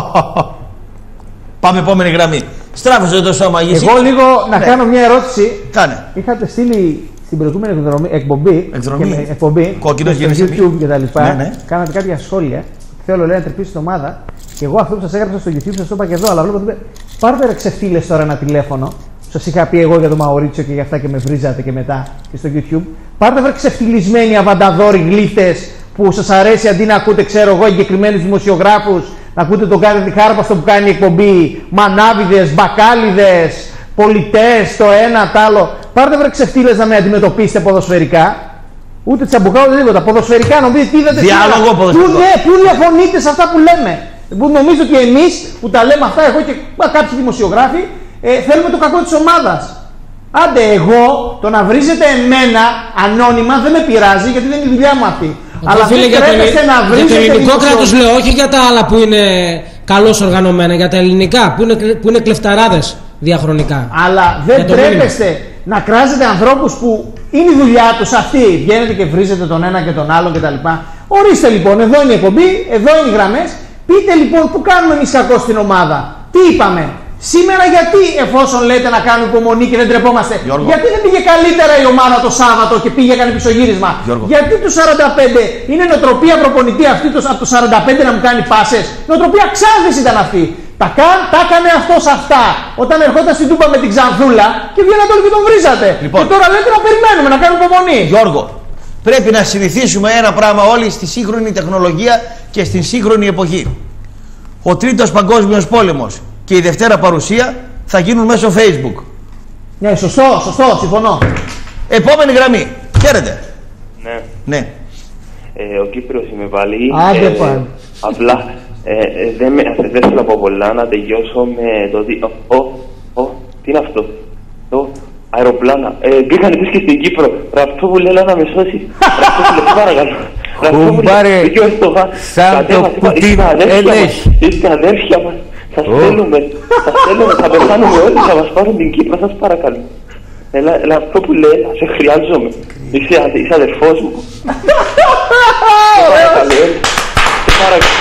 Πάμε επόμενη γραμμή. Στράφωσε το σώμα, Γύση. Εγώ λίγο να κάνω μια ερώτηση. Κάνε. Είχατε στείλει στην προηγούμενη εκπομπή Κόκκινος στο YouTube και τα λοιπά. Κάνατε κάποια σχόλια. Θέλω λέει να τρυπήσει την ομάδα. Και εγώ αυτό που σας έγραψα στο YouTube σας το είπα και εδώ. Αλλά βλέπω ότι πάρτε ρε ξεφτύλες τώρα ένα τηλέφωνο. Σας είχα πει εγώ για το Μαουρίτσιο και για αυτά και με βρίζατε και μετά και στο YouTube. Πάρτε βρε ξεφτυλισμένοι αβανταδόροι γλύφτες που σας αρέσει αντί να ακούτε, ξέρω εγώ, εγκεκριμένους δημοσιογράφους, να ακούτε τον Κάτι Διχάρπαστο που κάνει εκπομπή, μανάβιδες, μπακάλιδες, πολιτές, το ένα, το άλλο. Πάρτε βρε ξεφτύλες να με αντιμετωπίσετε ποδοσφαιρικά. Ούτε τσαμπουκά ούτε τίποτα. Ποδοσφαιρικά νομίζετε τι είδατε. Διάλογο ποδοσφαιρικό. Πού διαφωνείτε σε αυτά που λέμε. Που νομίζω ότι εμείς που τα λέμε αυτά, εγώ και κάποιοι δημοσιογράφοι, θέλουμε το κακό της ομάδας. Άντε εγώ το να βρίζετε εμένα ανώνυμα δεν με πειράζει γιατί δεν είναι η δουλειά μου αυτή. Αλλά δεν τρέπεστε να βρίζετε. Για το ελληνικό κράτος λέω, όχι για τα άλλα που είναι καλώς οργανωμένα, για τα ελληνικά που είναι κλεφταράδες διαχρονικά. Αλλά δεν τρέπεστε να κράζετε ανθρώπους που είναι η δουλειά τους αυτή. Βγαίνετε και βρίζετε τον ένα και τον άλλο κτλ. Ορίστε λοιπόν, εδώ είναι η εκπομπή, εδώ είναι οι γραμμές. Πείτε λοιπόν που κάνουμε εμείς κακό στην ομάδα. Τι είπαμε. Σήμερα γιατί εφόσον λέτε να κάνουμε υπομονή και δεν τρεπόμαστε, Γιώργο, γιατί δεν πήγε καλύτερα η ομάδα το Σάββατο και πήγε έκανε πισωγύρισμα. Γιώργο, γιατί του 45 είναι νοοτροπία προπονητή αυτή από το 45 να μου κάνει πάσες. Νοοτροπία Ξάνθης ήταν αυτή. Τα έκανε αυτός αυτά όταν ερχόταν στην Τούμπα με την Ξανθούλα και βγαίνατε όλοι και τον βρίζατε. Λοιπόν, και τώρα λέτε να περιμένουμε να κάνουμε υπομονή. Γιώργο, πρέπει να συνηθίσουμε ένα πράγμα όλοι στη σύγχρονη τεχνολογία και στην σύγχρονη εποχή. Ο Τρίτος Παγκόσμιος Πόλεμος και η Δευτέρα Παρουσία θα γίνουν μέσω Facebook. Ναι, σωστό, συμφωνώ. Επόμενη γραμμή. Χαίρετε. Ναι. Ο Κύπριος είμαι πάλι. Άντε πάλι. Απλά δεν θέλω από πολλά να τελειώσω με το τι είναι αυτό. Το αεροπλάνα. Μπήκαν επίσης και στην Κύπρο. Αυτό που λέει να με σώσει. Αυτό παρακαλώ. Κουμπάρε, σαν το Πουτίν έλεγχε. Είστε αδέρφια μας. Σας θέλουμε, θα πεθάνουμε όλοι, θα μας πάρουν την Κύπρο, σας παρακαλώ. Έλα αυτό που λέει, σε χρειάζομαι. Είσαι αδερφός μου. Σε παρακαλώ, σε παρακαλώ.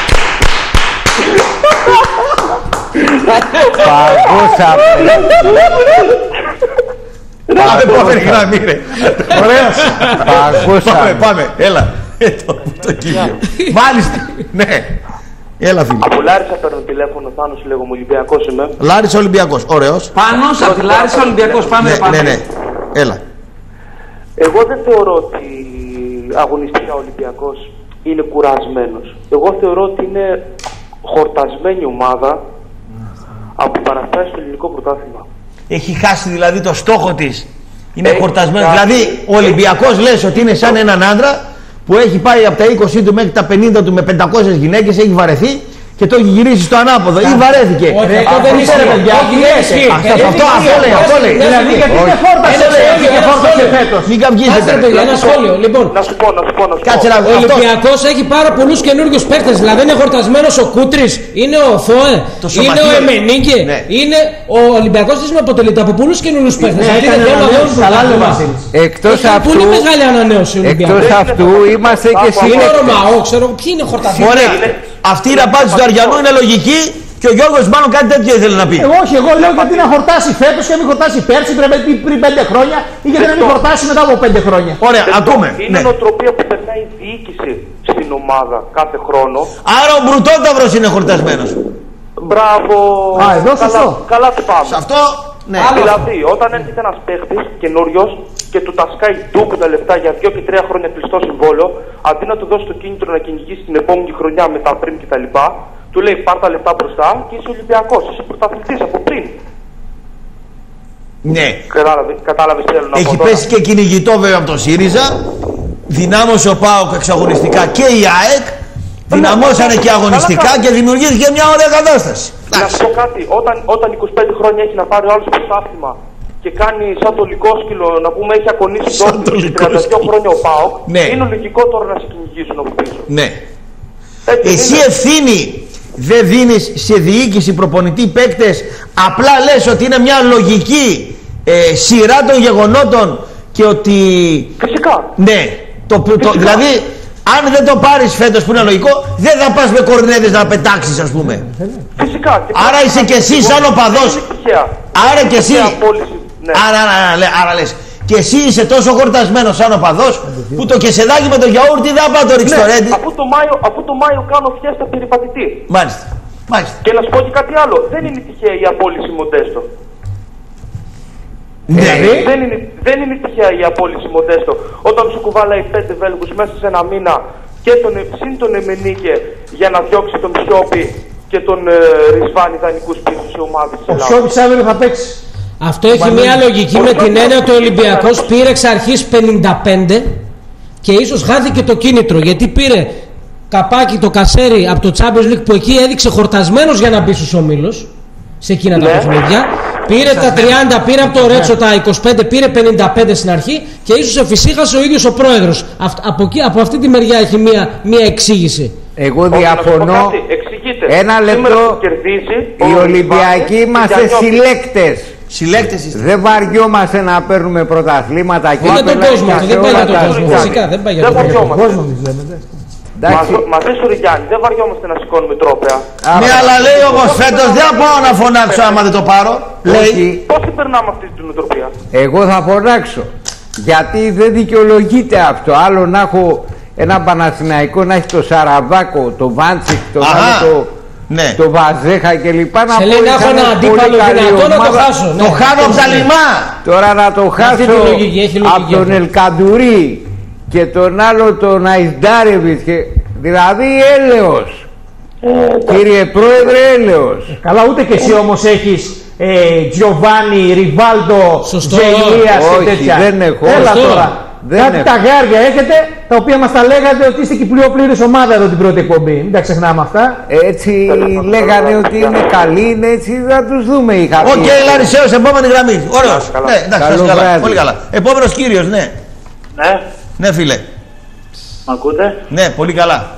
Παγώσα. Πάμε επόμενη γραμμή ρε. Ωραίος. Παγώσα. Πάμε, έλα. Το κύριο. Μάλιστα, ναι. Έλα φίλε. Από Λάρισα παίρνω τηλέφωνο, Θάνος λέγομαι, Ολυμπιακός είμαι. Λάρισα Ολυμπιακός, ωραίος. Πάνος από τη Λάρισα Ολυμπιακός, πάμε. Ναι. Έλα. Εγώ δεν θεωρώ ότι αγωνιστικά ο Ολυμπιακός είναι κουρασμένος. Εγώ θεωρώ ότι είναι χορτασμένη ομάδα από παραστάσεις στο ελληνικό πρωτάθλημα. Έχει χάσει δηλαδή το στόχο της. Είναι χορτασμένο. Δηλαδή ο Ολυμπιακός λες ότι είναι σαν έναν άντρα που έχει πάει από τα 20 του μέχρι τα 50 του με 500 γυναίκες, έχει βαρεθεί και το έχει γυρίσει στο ανάποδο ή βαρέθηκε. Αυτό δεν ισχύει. Αυτό λέει. Δηλαδή γιατί δεν φόρτασε φέτος. Μην καυγίζετε. Ένα σχόλιο. Λοιπόν, να σου πω. Ο Ολυμπιακός έχει πάρα πολλούς καινούργιους παίκτες. Δηλαδή είναι χορτασμένος ο Κούτρης, είναι ο Θόε, είναι ο Εμενίγκε. Ο Ολυμπιακός της αποτελείται από πολλούς καινούργιους παίκτες. Πολύ μεγάλη ανανέωση ο Ολυμπιακός. Εκτός αυτού είμαστε και είναι Ρωμαό, ξέρω ποιοι είναι χορτασμένοι. Αυτή η ραπάτηση του Αριανού είναι λογική και ο Γιώργος μάλλον κάτι τέτοιο ήθελε να πει. Εγώ λέω γιατί να χορτάσει φέτος και να μην χορτάσει πέρσι πριν 5 χρόνια ή γιατί να μην χορτάσει μετά από 5 χρόνια. Ωραία, ακούμε. Είναι νοοτροπία που περνάει η διοίκηση στην ομάδα κάθε χρόνο. Άρα ο Μπρουτόταυρος είναι χορτασμένος. Μπράβο. Εδώ σωστό. Καλά του πάμε. Σε αυτό, ναι. Δηλαδή, όταν έρχεται ένας παίχτης καινούριος και του τα σκάει ντούκου τα λεφτά για 2 και 3 χρόνια κλειστό συμβόλαιο, αντί να του δώσει το κίνητρο να κυνηγήσει την επόμενη χρονιά με τα πριν κτλ., του λέει πάρ' τα λεφτά μπροστά και είσαι Ολυμπιακός, είσαι πρωταθλητής από πριν. Ναι. Κατάλαβες τι θέλω να πω. Έχει πέσει και κυνηγητό βέβαια από τον ΣΥΡΙΖΑ. Δυνάμωσε ο ΠΑΟΚ εξαγωνιστικά και η ΑΕΚ. Δυναμώσανε και αγωνιστικά και δημιουργήθηκε μια ωραία κατάσταση. Να σου πω κάτι, όταν 25 χρόνια έχει να πάρει ο άλλος πρωτάθλημα και κάνει σαν το λυκόσκυλο, να πούμε, έχει ακονίσει τώρα 32 χρόνια ο ΠΑΟΚ, ναι, είναι λογικό τώρα να σε κυνηγήσουν από πίσω. Ναι. Εσύ ευθύνη δεν δίνεις σε διοίκηση, προπονητή, παίκτες, απλά λες ότι είναι μια λογική σειρά των γεγονότων και ότι... Φυσικά. Ναι, δηλαδή αν δεν το πάρεις φέτος που είναι λογικό, δεν θα πας με κορνέδες να πετάξεις, ας πούμε. Φυσικά. Άρα είσαι και εσύ σαν οπαδός. Άρα και εσύ. Ναι. Άρα λες. Και εσύ είσαι τόσο χορτασμένος σαν οπαδός που το κεσεδάκι με το γιαούρτι δεν θα το ρίξει το ρέντι. Αφού το Μάιο κάνω φιέστα περιπατητή. Μάλιστα. Και να σου πω και κάτι άλλο. Δεν είναι τυχαία η απόλυση Μοντέστο. Ναι. Δεν είναι τυχαία η απόλυση Μοντέστο. Όταν σου κουβάλαει 5 Βέλγους μέσα σε ένα μήνα και συν τον Εμενίκε για να διώξει τον Σιώπη και τον Ρισβάνη δανεικούς πίσω σε ομάδες της Ελλάδας. Ο Σιώπης αύριο θα παίξει. Αυτό έχει μια λογική με την έννοια ότι ο Ολυμπιακός πήρε εξ αρχής 55 και ίσως χάθηκε το κίνητρο, γιατί πήρε καπάκι το κασέρι από το Champions League που εκεί έδειξε χορτασμένος για να μπει στους ομίλους σε εκείνα τα παιχνίδια. Πήρε τα 30, πήρε από το Ρέτσο τα 25, πήρε 55 στην αρχή και ίσως εφησύχασε ο ίδιος ο πρόεδρος. Από αυτή τη μεριά έχει μια εξήγηση. Εγώ διαφωνώ. Ένα λεπτό. Οι Ολυμπιακοί είμαστε συλλέκτες. Δεν βαριόμαστε να παίρνουμε πρωταθλήματα και για τον κόσμο, δεν πάει για τον κόσμο. Φυσικά δεν πάει για τον κόσμο. Μαζί σου Ριγιάννη, δεν βαριόμαστε να σηκώνουμε τρόπαια. Ναι, αλλά λέει όμως φέτος δεν θα πάω να φωνάξω άμα δεν το πάρω. Λέει. Πώς την περνάμε αυτή την νοοτροπία? Εγώ θα φωνάξω. Γιατί δεν δικαιολογείται αυτό. Άλλο να έχω ένα Παναθηναϊκό να έχει το Σαραβάκο, το Βάντσικ, το άλλο το Βαζέχα κλπ. Σε λέει να έχω ένα αντίπαλο δυνατό να το χάσω. Το χάνω από τα λιμά. Τώρα να το χάσω από τον Ελκαντουρί και τον άλλο τον Αϊσντάρεβιτ, δηλαδή έλεος. Κύριε Πρόεδρε, έλεος. Καλά, ούτε και εσύ όμως έχεις Τζιοβάνι, Ριβάλντο, Ζελίας και τέτοια. Δεν έχω. Έλα τώρα. Κάτι τα γάρια έχετε, τα οποία μας τα λέγατε ότι είστε και πλήρης ομάδα εδώ την πρώτη εκπομπή. Μην τα ξεχνάμε αυτά. Έτσι λέγανε ότι είναι καλοί, είναι έτσι, θα τους δούμε οι χαρτί. Οκ, Λαρισαίος, επόμενη γραμμή. Ωραίος. Ναι, εντάξει, καλά. Πολύ καλά. Επόμενος κύριος, ναι. Ναι. Ναι, φίλε. Μ' ακούτε? Ναι, πολύ καλά.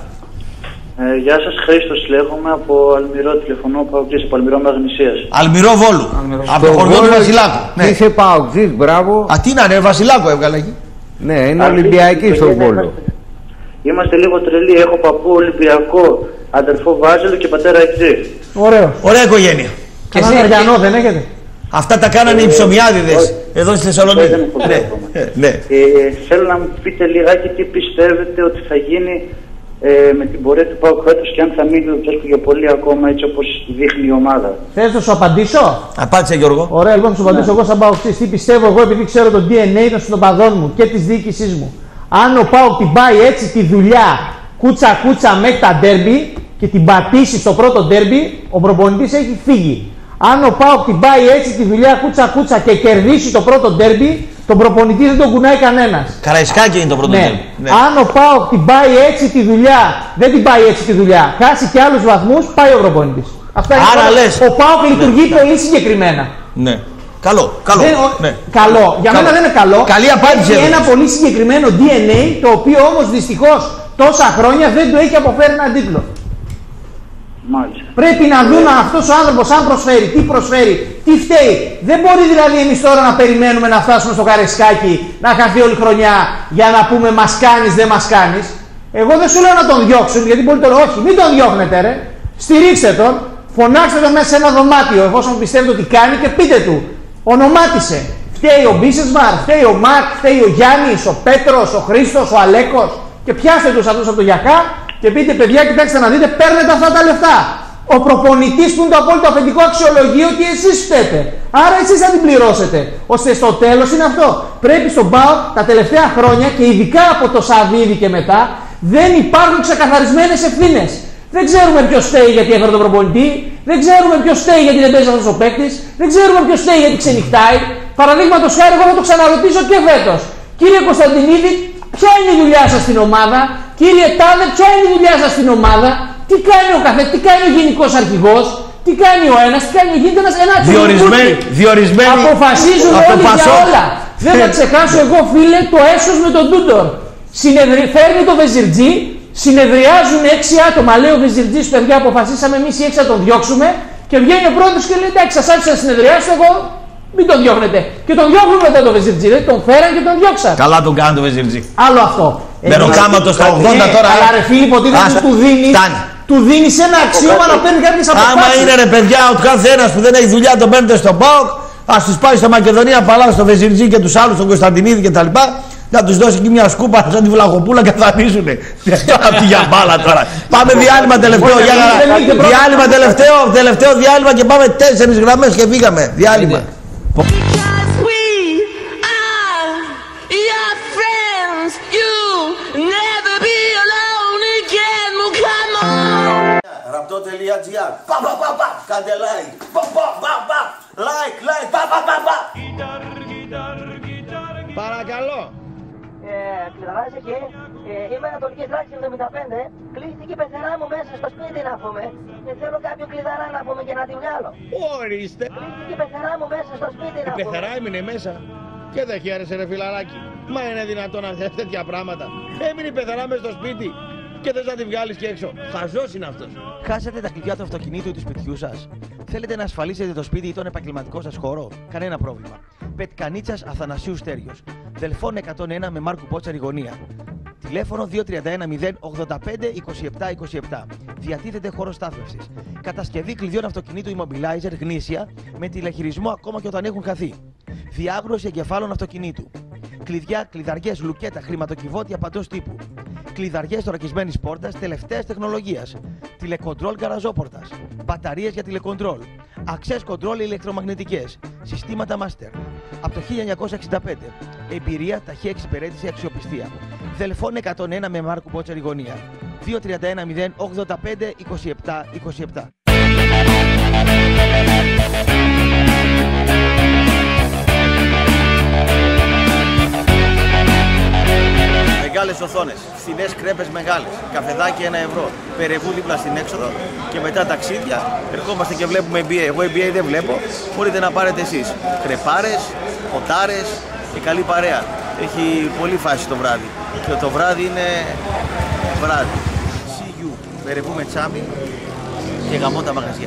Γεια σας, Χρήστος λέγομαι, από Αλμυρό τηλεφωνώ, Παοκτζής, από Αλμυρό Μαγνησίας. Αλμυρό Βόλου, από το χωριό του Βασιλάκου. Είσαι Παοκτζής, μπράβο. Α, τι να είναι, Βασιλάκου έβγαλε εκεί. Ναι, είναι Ολυμπιακή στον Βόλο. Είμαστε λίγο τρελοί, έχω παππού Ολυμπιακό, αδερφό Βάζελο και πατέρα Εκτζή. Ωραίο. Ωραία οικογένεια. Και εσύ Αριανό δεν έχετε? Αυτά τα κάνανε οι ψωμιάδιδες εδώ στη Θεσσαλονίκη. Ναι. Θέλω να μου πείτε λιγάκι τι πιστεύετε ότι θα γίνει με την πορεία του ΠΑΟΚ φέτος και αν θα μείνει το Τσέσκο για πολύ ακόμα έτσι όπως δείχνει η ομάδα. Θες να σου απαντήσω? Απάντησε Γιώργο. Ωραία, λοιπόν, να σου απαντήσω εγώ σαν ΠΑΟΚτής. Τι πιστεύω εγώ, επειδή ξέρω το DNA των οπαδών μου και της διοίκησής μου. Αν ο ΠΑΟΚ την πάει έτσι τη δουλειά κούτσα μέχρι τα ντέρμπι και την πατήσει στο πρώτο ντέρμπι, ο προπονητής έχει φύγει. Αν ο ΠΑΟΚ την πάει έτσι τη δουλειά κούτσα και κερδίσει το πρώτο ντέρμπι, τον προπονητή δεν τον κουνάει κανένας. Καραϊσκάκι είναι το πρώτο ντέρμπι. Ναι. Αν ο ΠΑΟΚ την πάει έτσι τη δουλειά, δεν την πάει έτσι τη δουλειά, χάσει και άλλους βαθμούς, πάει ο προπονητής. Αυτά είναι. Ο ΠΑΟΚ λειτουργεί πολύ συγκεκριμένα. Ναι. Καλό. Ναι. Καλό. Για μένα δεν είναι καλό. Καλή απάντηση. Έχει ένα πολύ συγκεκριμένο DNA, το οποίο όμως δυστυχώς τόσα χρόνια δεν του έχει αποφέρει έναν τίτλο. Μάλιστα. Πρέπει να δούμε αυτός ο άνθρωπος αν προσφέρει, τι προσφέρει, τι φταίει. Δεν μπορεί δηλαδή εμείς τώρα να περιμένουμε να φτάσουμε στο Καρεσκάκι, να χαθεί όλη χρονιά για να πούμε μας κάνεις, δεν μας κάνεις. Εγώ δεν σου λέω να τον διώξουν, γιατί πολύ τώρα όχι, μην τον διώχνετε ρε. Στηρίξτε τον, φωνάξτε τον μέσα σε ένα δωμάτιο, εφόσον πιστεύετε ότι κάνει και πείτε του. Ονομάτισε. Φταίει ο Μπίσεσμαρ, φταίει ο Μακ, φταίει ο Γιάννης, ο Πέτρος, ο Χρήστος, ο Αλέκος και πιάστε τους αυτούς από το Γιακά και πείτε παιδιά, κοιτάξτε να δείτε, παίρνετε αυτά τα λεφτά. Ο προπονητής που είναι το απόλυτο αφεντικό αξιολογεί ότι εσείς φταίτε. Άρα εσείς θα την πληρώσετε. Ώστε στο τέλος είναι αυτό. Πρέπει στον ΠΑΟΚ τα τελευταία χρόνια και ειδικά από το Σαββίδι και μετά δεν υπάρχουν ξεκαθαρισμένες ευθύνες. Δεν ξέρουμε ποιος φταίει γιατί έφερε τον προπονητή, δεν ξέρουμε ποιος φταίει γιατί δεν παίζει αυτός ο παίκτης, δεν ξέρουμε ποιος φταίει γιατί ξενυχτάει. Παραδείγματος χάρη, εγώ θα το ξαναρωτήσω και φέτος. Κύριε Κωνσταντινίδη, ποια είναι η δουλειά σας στην ομάδα Κύριε Τάδε, ποια είναι η δουλειά σας στην ομάδα, τι κάνει ο καθένας, τι κάνει ο γενικός αρχηγός, τι κάνει ο ένας, τι κάνει ο γίνεται ένα διορισμένοι. Αποφασίζουν όλοι για όλα. Δεν θα ξεχάσω εγώ, φίλε, το έσως με τον Τούντορ. Φέρνει το Βεζιρτζή, συνεδριάζουν 6 άτομα. Λέει ο Βεζιρτζής, παιδιά, αποφασίσαμε εμείς οι 6 να τον διώξουμε. Και βγαίνει ο πρόεδρος και λέει: εντάξει, σας άφησα να συνεδριάσετε, εγώ μην τον διώχνετε. Και τον διώχνουν μετά τον Βεζιρτζή. Δηλαδή τον φέραν και τον διώξαν. Καλά τον κάνουν τον Βεζιρτζή. Άλλο αυτό. Με ροκάματο στα 80 τώρα. Αλλά ρε φίλοι, υποτίθεται του δίνεις ένα αξίωμα να παίρνει κάποιες αποφάσεις. Άμα είναι ρε παιδιά, ο καθένας που δεν έχει δουλειά τον παίρνετε στον ΠΑΟΚ, ας τους πάει στο Μακεδονία Παλά, στο Βεζιρτζή και τους άλλους, τον Κωνσταντινίδη κτλ. Να τους δώσει και μια σκούπα σαν τη Βλαχοπούλα και θα αφήσουνε. Τώρα τι για μπάλα τώρα. Πάμε διάλειμμα τελευταίο. Διάλειμμα τελευταίο διάλειμμα και πάμε 4 γραμμές και φύγαμε. Διάλειμμα. Ραπτό.gr. Κάντε like. Like. Παρακαλώ. Κλειδαράζει εκεί, είμαι Ανατολική Τράξη 75, κλείστηκε η πεθερά μου μέσα στο σπίτι να πούμε και θέλω κάποιο κλειδαρά να πούμε και να τη βγάλω. Ορίστε. Κλείστηκε η πεθερά μου μέσα στο σπίτι να πούμε. Η πεθερά έμεινε μέσα και δεν χαίρεσε ρε φιλαράκι. Μα είναι δυνατόν να θες τέτοια πράγματα. Έμεινε η πεθερά μέσα στο σπίτι και θες να τη βγάλεις και έξω. Χαζός είναι αυτός. Χάσατε τα κλειδιά του αυτοκινήτου ή του σπιτιού σας. Θέλετε να ασφαλίσετε το σπίτι ή τον επαγγελματικό σας χώρο. Κανένα πρόβλημα. Πετκανίτσας Αθανασίου Στέριος. Δελφών 101 με Μάρκου Πότσαρη γωνία. Τηλέφωνο 2310 85 27 27. Διατίθεται χώρο στάθμευσης. Κατασκευή κλειδιών αυτοκινήτου Immobilizer γνήσια με τηλεχειρισμό ακόμα και όταν έχουν χαθεί. Διάγνωση εγκεφάλων αυτοκινήτου. Κλειδιά, κλειδαριές, λουκέτα, χρηματοκιβώτια παντός τύπου. Κλειδαριές θωρακισμένης πόρτας τελευταίας τεχνολογίας. Τηλεκοντρόλ γαραζόπορτας. Μπαταρίες για τηλεκοντρόλ. Access control ηλεκτρομαγνητικές. Συστήματα master. Από το 1965. Εμπειρία, ταχεία εξυπηρέτηση, αξιοπιστία. Δελφών 101 με Μάρκου Πότσαρη γωνία. 2310 85 27 27. Μεγάλες οθόνες, φθηνές κρέπες μεγάλες, καφεδάκι 1 ευρώ, περεβού δίπλα στην έξοδο και μετά ταξίδια. Ερχόμαστε και βλέπουμε NBA. Εγώ NBA δεν βλέπω, μπορείτε να πάρετε εσείς. Κρεπάρες, ποτάρες και καλή παρέα. Έχει πολύ φάση το βράδυ και το βράδυ είναι βράδυ. See you, περεβού με τσάμι και γαμώ τα μαγαζιά.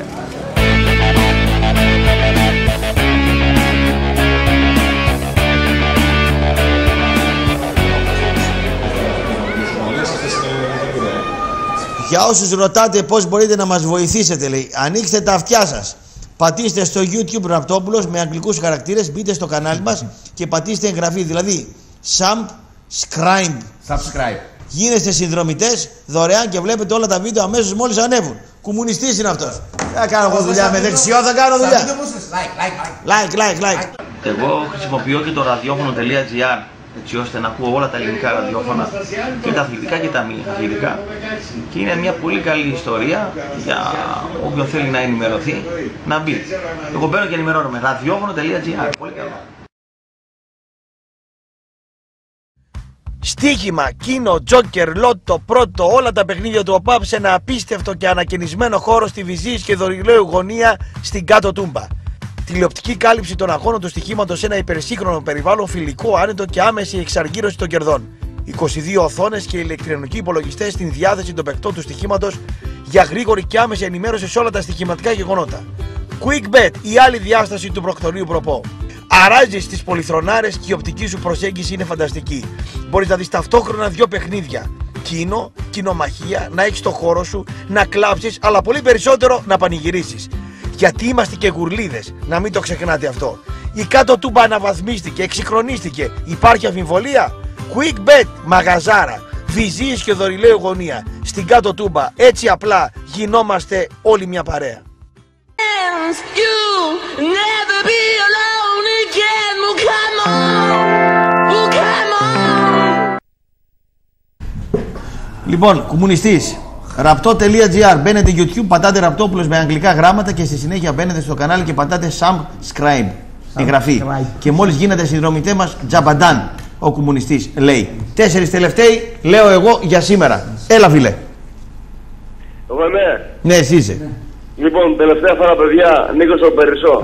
Για όσους ρωτάτε πώς μπορείτε να μας βοηθήσετε, λέει, ανοίξτε τα αυτιά σας. Πατήστε στο YouTube Ραπτόπουλος με αγγλικούς χαρακτήρες, μπείτε στο κανάλι μας και πατήστε εγγραφή, δηλαδή subscribe. Γίνεστε συνδρομητές δωρεάν και βλέπετε όλα τα βίντεο αμέσως μόλις ανέβουν. Κομμουνιστής είναι αυτός. Θα κάνω εγώ δουλειά με δεξιό, θα κάνω δουλειά. Like. Εγώ χρησιμοποιώ και το ραδιόφωνο.gr έτσι ώστε να ακούω όλα τα ελληνικά ραδιόφωνα και τα αθλητικά και τα μη αθλητικά και είναι μια πολύ καλή ιστορία για όποιον θέλει να ενημερωθεί να μπει. Εγώ μπαίνω και ενημερώνομαι. ραδιόφωνο.gr. Πολύ καλό. Στοίχημα, κίνο, τζόκερ, λότο, πρώτο, όλα τα παιχνίδια του ΟΠΑΠ σε ένα απίστευτο και ανακαινισμένο χώρο στη Βυζής και Δωρηλαίου γωνία στην Κάτω Τούμπα. Τηλεοπτική κάλυψη των αγώνων του στοιχήματος σε ένα υπερσύγχρονο περιβάλλον, φιλικό, άνετο και άμεση εξαργύρωση των κερδών. 22 οθόνες και ηλεκτρονικοί υπολογιστές στην διάθεση των παικτών του στοιχήματος για γρήγορη και άμεση ενημέρωση σε όλα τα στοιχηματικά γεγονότα. QuickBet, η άλλη διάσταση του προκτορείου προπό. Αράζεις τις πολυθρονάρες και η οπτική σου προσέγγιση είναι φανταστική. Μπορείς να δεις ταυτόχρονα 2 παιχνίδια. Κίνο, κοινομαχία, να έχεις το χώρο σου, να κλάψεις, αλλά πολύ περισσότερο να πανηγυρίσεις. Γιατί είμαστε και γουρλίδες, να μην το ξεχνάτε αυτό. Η Κάτω Τούμπα αναβαθμίστηκε, εξυγχρονίστηκε. Υπάρχει αμφιβολία? QuickBet, μαγαζάρα, Βυζής και Δωρηλαίου γωνία. Στην Κάτω Τούμπα, έτσι απλά γινόμαστε όλοι μια παρέα. Λοιπόν, κομμουνιστής. Ραπτό.gr. Μπαίνετε YouTube, πατάτε Ραπτόπουλος με αγγλικά γράμματα και στη συνέχεια μπαίνετε στο κανάλι και πατάτε subscribe. Εγγραφή. Και μόλις γίνετε συνδρομητές μας, τζαμπαντάν. ο κομμουνιστής λέει. 4 τελευταίοι λέω εγώ για σήμερα. Έλα φίλε. Εγώ είμαι. Ναι, εσύ είσαι. Λοιπόν, τελευταία φορά παιδιά, Νίκος ο Περισσό.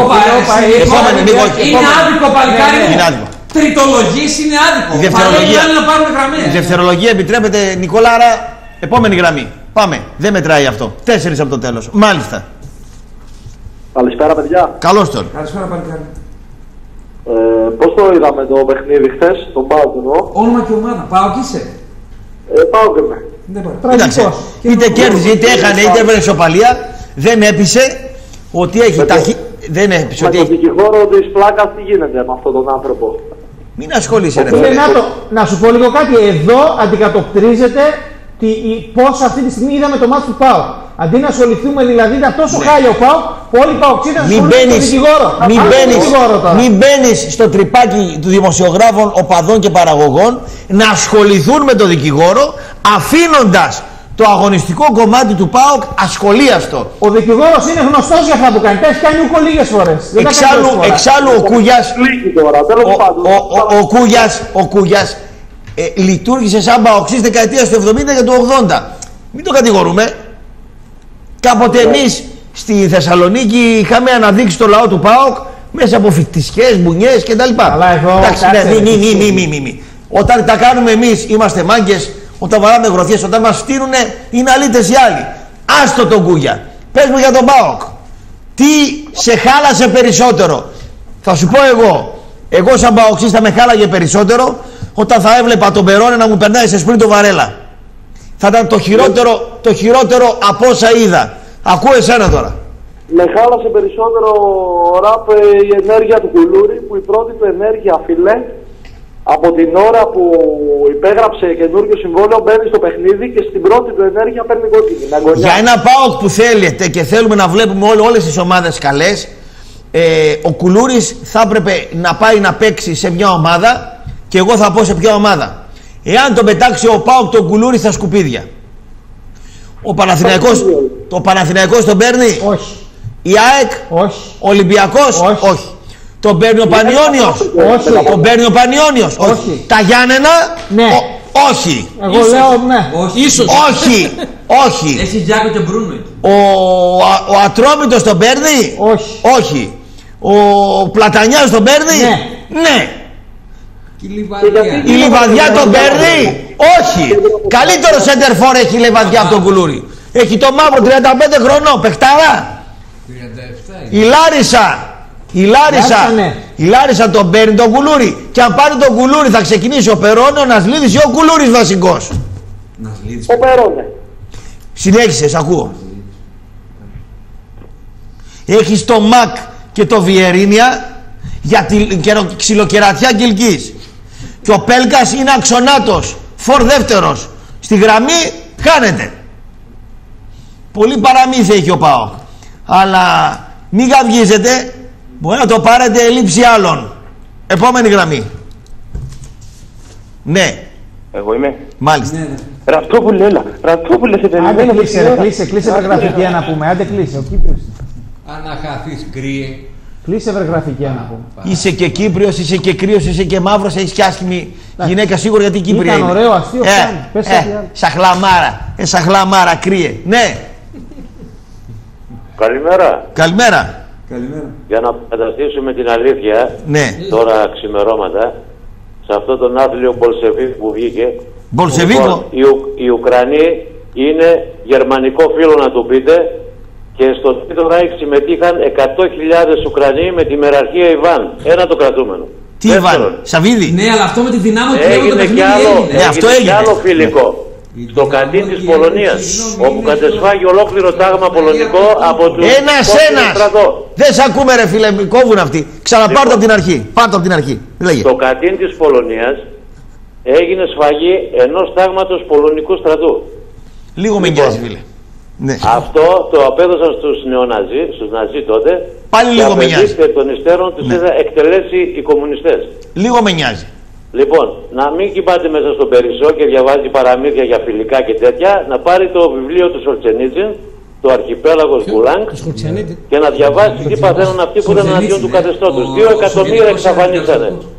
Είναι άδικο παλικάρι μου. Τριτολογής είναι άδικο. Η δευτερολογία επιτρέπεται, Νικολάρα. Επόμενη γραμμή. Πάμε. Δεν μετράει αυτό. 4 από το τέλος. Μάλιστα. Καλησπέρα παιδιά. Καλώς τον. Καλησπέρα παλικάρι. Πώς το είδαμε το παιχνίδι χθες, τον ΠΑΟΚ εννοώ. Όνομα και ομάδα. ΠΑΟΚ είσαι. ΠΑΟΚ είμαι. Κοίταξε. Είτε κέρδιζε, είτε έχανε, είτε έβρε ισοπαλία. Δεν έπεισε ότι έχει ταχύ. Δεν έπεισε ότι. Με τον δικηγόρο της πλάκας τι γίνεται με αυτόν τον άνθρωπο. Μην ασχολείσαι, ρε. Να σου πω λίγο κάτι. Εδώ αντικατοπτρίζεται πώς αυτή τη στιγμή είδαμε το μάτι του ΠΑΟΚ. Αντί να ασχοληθούμε, δηλαδή ήταν τόσο χάλια ο ΠΑΟΚ, που όλοι οι ΠΑΟΚτσίδες ασχολούνται με τον δικηγόρο. Μην μπαίνεις στο τρυπάκι του δημοσιογράφων, οπαδών και παραγωγών να ασχοληθούν με τον δικηγόρο, αφήνοντας το αγωνιστικό κομμάτι του ΠΑΟΚ ασχολίαστο. Ο δικηγόρος είναι γνωστός για αυτά που κάνει. Τα έχει κάνει ούκο λίγες φορές. Εξάλλου ο Κούγιας λειτουργήσε σαν παοξής δεκαετίας του 70 και του 80. Μην το κατηγορούμε. Κάποτε εμείς στη Θεσσαλονίκη είχαμε αναδείξει το λαό του ΠΑΟΚ μέσα από φοιτησιές, μπουνιές κτλ. Αλλά εδώ όταν τα κάνουμε εμείς είμαστε μάγκες, όταν βαράμε γροθιές, όταν μας φτύνουνε είναι αλήτες οι άλλοι. Άστο τον Κούγια. Πες μου για τον ΠΑΟΚ. Τι σε χάλασε περισσότερο? Θα σου πω εγώ σαν παοξής θα με χάλαγε περισσότερο όταν θα έβλεπα τον Περόνε να μου περνάει σε σπριν το Βαρέλα. Θα ήταν το χειρότερο από όσα είδα. Ακούω εσένα τώρα. Με χάλασε περισσότερο ραπ η ενέργεια του Κουλούρη, που η πρώτη του ενέργεια, φίλε, από την ώρα που υπέγραψε καινούργιο συμβόλαιο μπαίνει στο παιχνίδι και στην πρώτη του ενέργεια παίρνει κόκκινη. Για ένα ΠΑΟΚ που θέλετε και θέλουμε να βλέπουμε όλες τις ομάδες καλές, ο Κουλούρης θα έπρεπε να πάει να παίξει σε μια ομάδα και εγώ θα πω σε ποια ομάδα. Εάν τον πετάξει ο ΠΑΟΚ τον Κουλούρη στα σκουπίδια, το Παναθηναϊκός τον παίρνει? Όχι. Η ΑΕΚ? Όχι. Ο Ολυμπιακός? Όχι. Τον παίρνει ο Πανιόνιος? Όχι. Τον παίρνει ο Πανιόνιος? Όχι. Τα Γιάννενα? Ναι. Όχι. Εγώ λέω ναι. Όχι. Όχι. Έχει Γιάκο και Μπρούνο. Ο Ατρόμητος τον παίρνει? Όχι. Ο Πλατανιάς τον παίρνει? Ναι. Η Λιβαδιά τον παίρνει? Όχι. Καλύτερο σέντερφορ έχει η Λιβαδιά από τον Κουλούρη. Έχει το μαύρο 35 χρονών, παιχταρά. 37. Η Λάρισα τον παίρνει τον Κουλούρη. Και αν πάρει τον Κουλούρη θα ξεκινήσει ο Περόνε, ο Νασλίδης ή ο Κουλούρης βασικός? Ο Περόνε. Συνέχισε, σ' ακούω. Έχεις το ΜΑΚ και το Βιερίνια για την ξυλοκερατιά Κιλκής. Και ο Πέλκας είναι αξονάτος, φορ δεύτερος. Στη γραμμή χάνεται. Πολύ παραμύθια έχει ο ΠΑΟΚ. Αλλά μην καυγίζετε, μπορεί να το πάρετε λήψη άλλων. Επόμενη γραμμή. Ναι. Εγώ είμαι. Μάλιστα. Ναι. Ραπτόπουλε, έλα. Ραπτόπουλε, σε περιμένω. Άντε κλείσε γραφική να πούμε. Άντε κλείσε. Ο Κύπριος. Αναχαθείς κρύε. Κλείσε γραφική να πούμε. Είσαι και Κύπριος, είσαι και κρύος, είσαι και μαύρος, έχεις και άσχημη γυναίκα σίγουρα γιατί η Κύπρια είναι. Ήταν ωραίο αστείο. Σαχλαμάρα. Σαχλαμάρα, κρύε. Ναι. Καλημέρα. Καλημέρα. Για να καταστήσουμε την αλήθεια, ναι. Τώρα ξημερώματα, σε αυτόν τον άθλιο Μπολσεβίκ που βγήκε. Μπολσεβίκο. Λοιπόν, οι Ουκρανοί είναι γερμανικό φίλο να του πείτε και στο Τρίτο Ράιχ συμμετείχαν 100.000 Ουκρανοί με τη μεραρχία Ιβάν. Ένα το κρατούμενο. Τι Ιβάν, Σαββίδη. Ναι, αλλά αυτό με τη δυνάμω του έγινε κι άλλο, αυτό έγινε. Κι άλλο φιλικό. Στο Κατίν της Πολωνίας, όπου κατεσφάγει ολόκληρο τάγμα πολωνικό από τους στρατό. Δεν σ' ακούμε ρε φίλε, κόβουν αυτοί. Ξαναπάρ' το από την αρχή. Πάρ' το από την αρχή. Λέγε. Στο Κατίν της Πολωνίας έγινε σφαγή ενός τάγματος πολωνικού στρατού. Λίγο με νοιάζει φίλε. Ναι. Αυτό το απέδωσαν στους νεοναζί, στους ναζί τότε. Πάλι λίγο με νοιάζει. Και των υστέρων τους είχαν εκτελέσει οι κομμουνιστές. Λίγο με νοιάζει. Λοιπόν, να μην κοιμάται μέσα στον Περισσό και διαβάζει παραμύθια για φιλικά και τέτοια, να πάρει το βιβλίο του Σολτζενίτσιν, το Αρχιπέλαγος Γκουλάνγκ, και να διαβάσει τι παθαίνουν αυτοί που ήταν εναντίον του καθεστώτος. 2 εκατομμύρια εξαφανίσανε.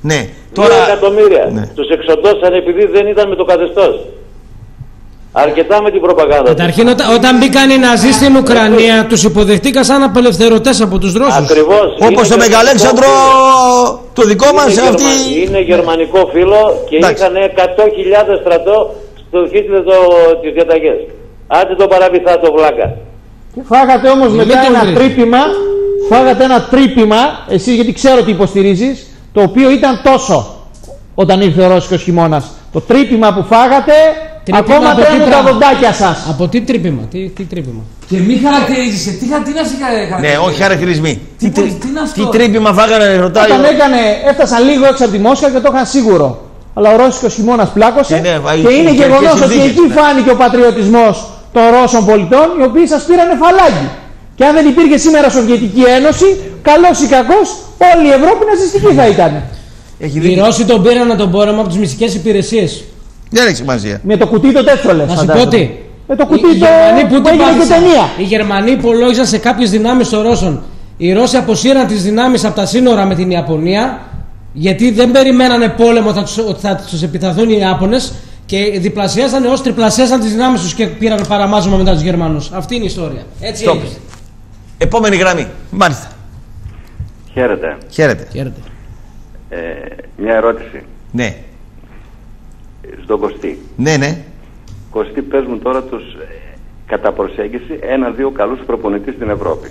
Ναι. 2 εκατομμύρια. Ναι. Τους εξοντώσαν επειδή δεν ήταν με το καθεστώς. Αρκετά με την προπαγάνδα. Καταρχήν, όταν μπήκαν οι Ναζί στην Ουκρανία, τους υποδεχτήκαν σαν απελευθερωτές από τους Ρώσους. Ακριβώς. Όπως το Μεγαλέξανδρο, το δικό μας. Είναι γερμανικό φύλλο και είχαν 100.000 στρατό στο Χίτλερ τις διαταγές. Άντε το παραπιθά το βλάκα. Και φάγατε όμως μετά ένα τρύπημα, εσείς γιατί ξέρω τι υποστηρίζεις, το οποίο ήταν τόσο όταν ήρθε ο ρώσικος χειμώνας. Το τρύπημα που φάγατε, ακόμα τρέμουν τα δοντάκια σας. Από τι τρύπημα, τι τρύπημα. Και μη χαρακτηρίζεσαι, τι να χαρακτηρίζεσαι. Ναι, όχι χαρακτηρισμοί. Τι τρύπημα φάγανε, ρωτάει. Όταν έφτασαν λίγο έξω από τη Μόσχα και το είχαν σίγουρο. Αλλά ο ρώσικος χειμώνας πλάκωσε και είναι γεγονός ότι εκεί φάνηκε ο πατριωτισμός των Ρώσων πολιτών, οι οποίοι σας πήρανε φαλάκι. Και αν δεν υπήρχε σήμερα Σοβιετική Ένωση, καλός ή κακός, όλη η Ευρώπη ναζιστική θα ήταν. Οι Ρώσοι τον πήραν να τον πόρεμα από τις μυστικές υπηρεσίες. Δεν έχει σημασία. Με το κουτί το τέτοιο λες. Να σου πω τι. Με το κουτί που έγινε και ταινία. Οι Γερμανοί υπολόγιζαν σε κάποιες δυνάμεις των Ρώσων. Οι Ρώσοι αποσύραν τις δυνάμεις από τα σύνορα με την Ιαπωνία, γιατί δεν περιμένανε πόλεμο ότι θα τους επιταθούν οι Ιάπωνες, και διπλασιάσαν έως τριπλασιάσαν τις δυνάμεις τους και πήραν παραμάζωμα μετά τους Γερμανούς. Αυτή είναι η ιστορία. Έτσι έγινε. Επόμενη γραμμή. Μάλιστα. Χαίρετε. Χαίρετε. Μια ερώτηση. Ναι. Στον Κωστή. Ναι. Κωστή, πες μου τώρα τους κατά προσέγγιση 1-2 καλούς προπονητής στην Ευρώπη.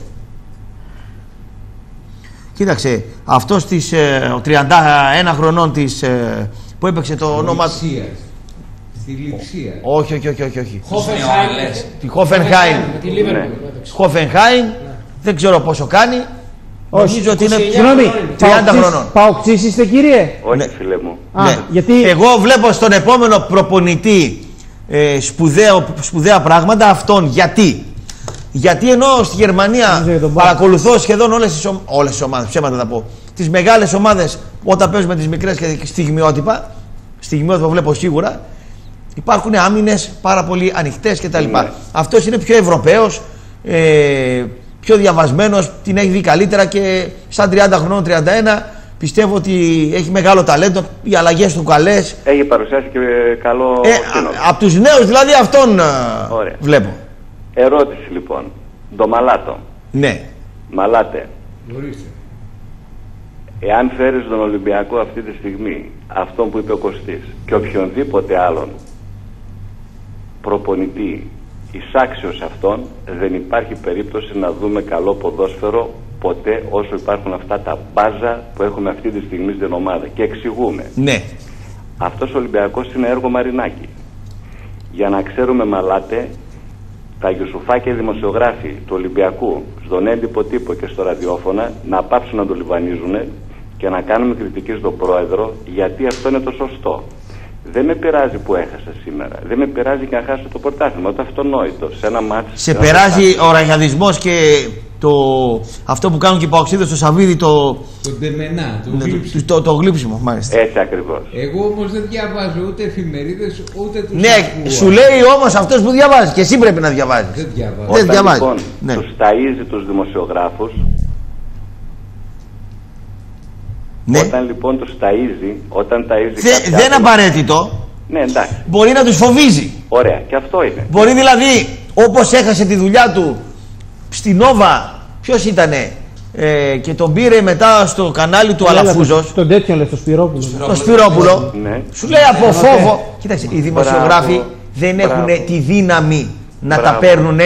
Κοίταξε, αυτός της 31 χρονών της που έπαιξε το όνομα. Στη Λιψία. Όχι. Τη Χόφενχάιμ. Δεν ξέρω πόσο κάνει. Νομίζω ότι είναι 30 χρονών. Παοξής είστε, κύριε? Όχι, φίλε μου. Ναι. Γιατί... Εγώ βλέπω στον επόμενο προπονητή σπουδαία πράγματα αυτόν. Γιατί ενώ στη Γερμανία παρακολουθώ σχεδόν όλες τις ομάδες, ψέματα θα πω, τις μεγάλες ομάδες όταν παίζουμε τις μικρές και στιγμιότυπα βλέπω σίγουρα, υπάρχουν άμυνες πάρα πολύ ανοιχτές κτλ. Ναι. Αυτός είναι πιο Ευρωπαίος, πιο διαβασμένος, την έχει δει καλύτερα και σαν 30 χρονών, 31, πιστεύω ότι έχει μεγάλο ταλέντο, οι αλλαγές του καλές. Έχει παρουσιάσει και καλό από τους νέους δηλαδή αυτόν βλέπω. Ερώτηση λοιπόν. Ντομαλάτο. Ναι. Μαλάτε. Εάν φέρεις τον Ολυμπιακό αυτή τη στιγμή, αυτόν που είπε ο Κωστής, και οποιονδήποτε άλλον προπονητή εισάξιος αυτόν, δεν υπάρχει περίπτωση να δούμε καλό ποδόσφαιρο ποτέ όσο υπάρχουν αυτά τα μπάζα που έχουμε αυτή τη στιγμή στην ομάδα. Και εξηγούμε. Ναι. Αυτός ο Ολυμπιακός είναι έργο Μαρινάκη. Για να ξέρουμε, Μαλάτε, τα Γιουσουφάκια δημοσιογράφοι του Ολυμπιακού στον έντυπο τύπο και στο ραδιόφωνα να πάψουν να το λιβανίζουν και να κάνουμε κριτική στον πρόεδρο, γιατί αυτό είναι το σωστό. Δεν με πειράζει που έχασα σήμερα. Δεν με πειράζει και να χάσω το πρωτάθλημα. Το αυτονόητο. Σε ένα μάτι. Σε περάζει ο ραγιαδισμός και αυτό που κάνουν και οι παοξίδες στο Σαββίδι, το τεμενά, το γλύψιμο, μάλιστα. Έτσι ακριβώς. Εγώ όμως δεν διαβάζω ούτε εφημερίδες ούτε τους Ναι, ακούω. Σου λέει όμως αυτός που διαβάζει και εσύ πρέπει να διαβάζεις. Δεν διαβάζω. Όταν λοιπόν τους ταΐζει τους δημοσιογράφους, ναι. Όταν λοιπόν τους ταΐζει, δεν είναι απαραίτητο. Ναι, εντάξει. Μπορεί να τους φοβίζει. Ωραία, και αυτό είναι. Μπορεί δηλαδή, όπως έχασε τη δουλειά του στην Νόβα, ποιος ήτανε, και τον πήρε μετά στο κανάλι του Αλαφούζος. Τον τέτοιον λέει, το Σπυρόπουλο. Το Σπυρόπουλο. Ναι. Σου λέει από φόβο. Κοίταξε, οι δημοσιογράφοι δεν έχουν τη δύναμη να τα παίρνουν.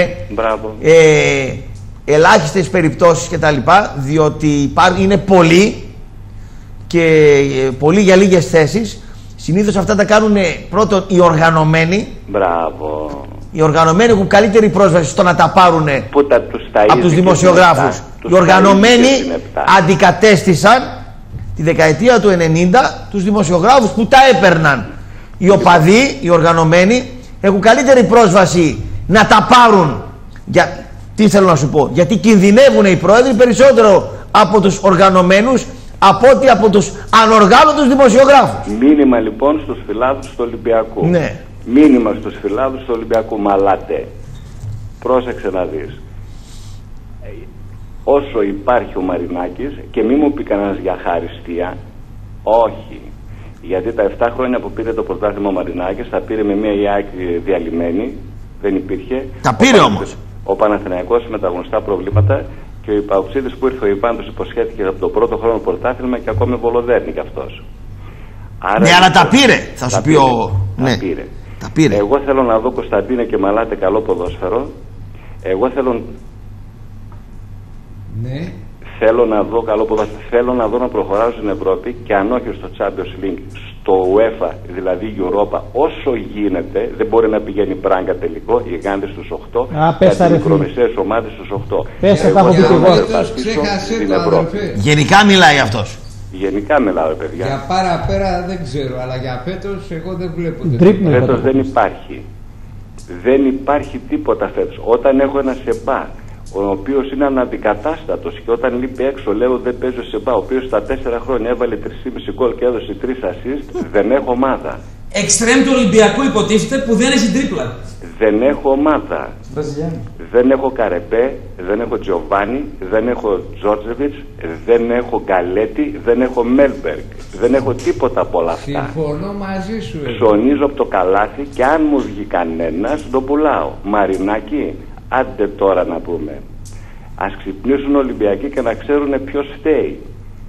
Ελάχιστες περιπτώσεις κτλ. Διότι είναι πολλοί και πολλοί για λίγες θέσεις. Συνήθως αυτά τα κάνουν πρώτον οι οργανωμένοι. Μπράβο. Οι οργανωμένοι έχουν καλύτερη πρόσβαση στο να τα πάρουν από τους δημοσιογράφους. Οι οργανωμένοι αντικατέστησαν τη δεκαετία του 90 τους δημοσιογράφους που τα έπαιρναν. Οι οπαδοί, οι οργανωμένοι, έχουν καλύτερη πρόσβαση να τα πάρουν. Τι θέλω να σου πω, γιατί κινδυνεύουν οι πρόεδροι περισσότερο από τους οργανωμένους από ότι από τους ανοργάνωτους δημοσιογράφους. Μήνυμα λοιπόν στους φιλάδους του Ολυμπιακού. Ναι. Μήνυμα στους φιλάδους του Ολυμπιακού. Μαλάτε, πρόσεξε να δεις. Όσο υπάρχει ο Μαρινάκης, και μη μου πει κανένας για χαριστία, Όχι. Γιατί τα 7 χρόνια που πήρε το πρωτάθλημα ο Μαρινάκης τα πήρε με μια ΑΕΚ διαλυμένη. Δεν υπήρχε. Τα πήρε όμως. Ο Παναθηναϊκός με τα γνωστά προβλήματα και οι παοξίδες που ήρθε ο Ιβάν τους υποσχέθηκε από τον πρώτο χρόνο πρωτάθλημα και ακόμη βολοδέρνει κι αυτός. Άρα, ναι, αλλά τα πήρε, θα σου πει ο... Ναι. Τα πήρε. Εγώ θέλω να δω, Κωνσταντίνε και Μαλάτε, καλό ποδόσφαιρο. Εγώ θέλω... Ναι. Θέλω να δω καλό ποδόσφαιρο. Θέλω να δω να προχωράω στην Ευρώπη και αν όχι στο Champions League, στο UEFA, δηλαδή η Europa, όσο γίνεται, δεν μπορεί να πηγαίνει Μπράγκα τελικό, οι Γιγάντες στους 8, και οι μικρομεσαίες ομάδες στους 8. Πες τα εγώ. Γενικά μιλάει αυτός. Γενικά μιλάω, παιδιά. Για παραπέρα δεν ξέρω, αλλά για φέτος εγώ δεν βλέπω. Φέτος δεν υπάρχει. Δεν υπάρχει τίποτα φέτος. Όταν έχω ένα Σεμπά, ο οποίος είναι αναντικατάστατος και όταν λείπει έξω λέω δεν παίζω Σεμπά, ο οποίος στα 4 χρόνια έβαλε 3,5 γκολ και έδωσε 3 assist, δεν έχω ομάδα. Εξτρέμ του Ολυμπιακού υποτίθεται που δεν έχει τρίπλα. Δεν έχω ομάδα. Δεν έχω Καρεπέ, δεν έχω Τζοβάνι, δεν έχω Τζόρτζεβιτς, δεν έχω Γκαλέτη, δεν έχω Μέλμπεργκ. Δεν έχω τίποτα από όλα αυτά. Συμφωνώ μαζί σου. Ψωνίζω από το καλάθι και αν μου βγει κανένας το πουλάω. Μαρινάκι, άντε τώρα να πούμε. Ας ξυπνήσουν Ολυμπιακοί και να ξέρουν ποιος φταίει.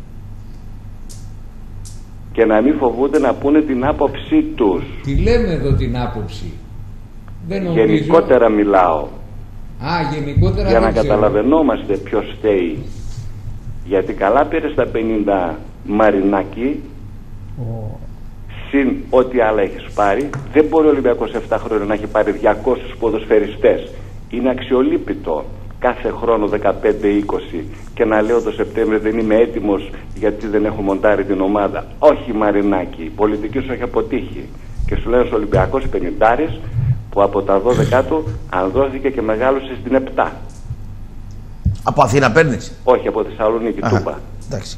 Και να μην φοβούνται να πούνε την άποψή τους. Τι λέμε εδώ την άποψη. Δεν νομίζω... Γενικότερα μιλάω. Γενικότερα για να καταλαβαίνόμαστε ποιος φταίει. Γιατί καλά πήρε στα 50 Μαρινάκι, συν ό,τι άλλα έχεις πάρει. Δεν μπορεί ο Ολυμπιακός 7 χρόνια να έχει πάρει 200 ποδοσφαιριστές. Είναι αξιολύπητο κάθε χρόνο 15-20 και να λέω το Σεπτέμβριο δεν είμαι έτοιμος γιατί δεν έχω μοντάρει την ομάδα. Όχι Μαρινάκι, η πολιτική σου έχει αποτύχει. Και σου λέω στους Ολυμπιακός 50 που από τα 12 του ανδρώθηκε και μεγάλωσε στην 7. Από Αθήνα παίρνεις? Όχι, από Θεσσαλονίκη, Τούμπα. Εντάξει.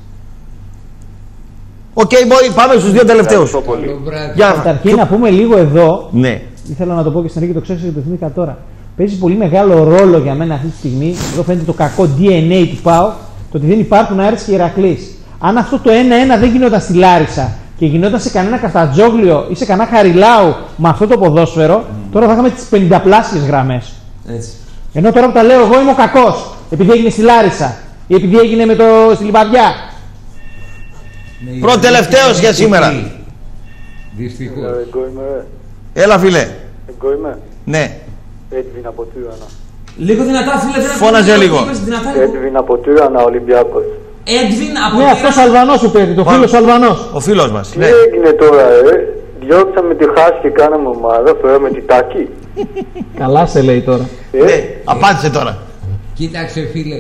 Οκ, μπορεί, πάμε στους δύο τελευταίους. Καταρχήν να πούμε λίγο εδώ. Ναι. Ήθελα να το πω και στην αρχή και το ξέρω και το θυμήθηκα τώρα. Παίζει πολύ μεγάλο ρόλο για μένα αυτή τη στιγμή. Εδώ φαίνεται το κακό DNA του ΠΑΟ, το ότι δεν υπάρχουν Άρης και Ηρακλής. Αν αυτό το 1-1 δεν γινόταν στη Λάρισα και γινόταν σε κανένα Καφτατζόγλιο ή σε κανένα Χαριλάου με αυτό το ποδόσφαιρο, τώρα θα είχαμε τις 50πλάσιες γραμμές. Ενώ τώρα που τα λέω εγώ είμαι ο κακός, επειδή έγινε στη Λάρισα ή επειδή έγινε στη Λιβαδιά. Πρώτο-τελευταίος για σήμερα. Δυστυχώς. Έλα φίλε. Εγώ είμαι. Ναι. Έντβιν από Τύρανα. Λίγο δυνατά φίλε. Φώναζε λίγο. Έντβιν από Τύρανα, Ολυμπιακός. Έντβιν από Τύρανα. Ναι, αυτός ο Αλβανός σου παίρνει, το φίλος Αλβανός. Ο φίλος μας. Τι έγινε τώρα, διώξαμε τη Χάση και κάναμε ομάδα, φέραμε τη Τάκη. Καλά σε λέει τώρα. Ναι, απάντησε τώρα. Κοίταξε φίλε.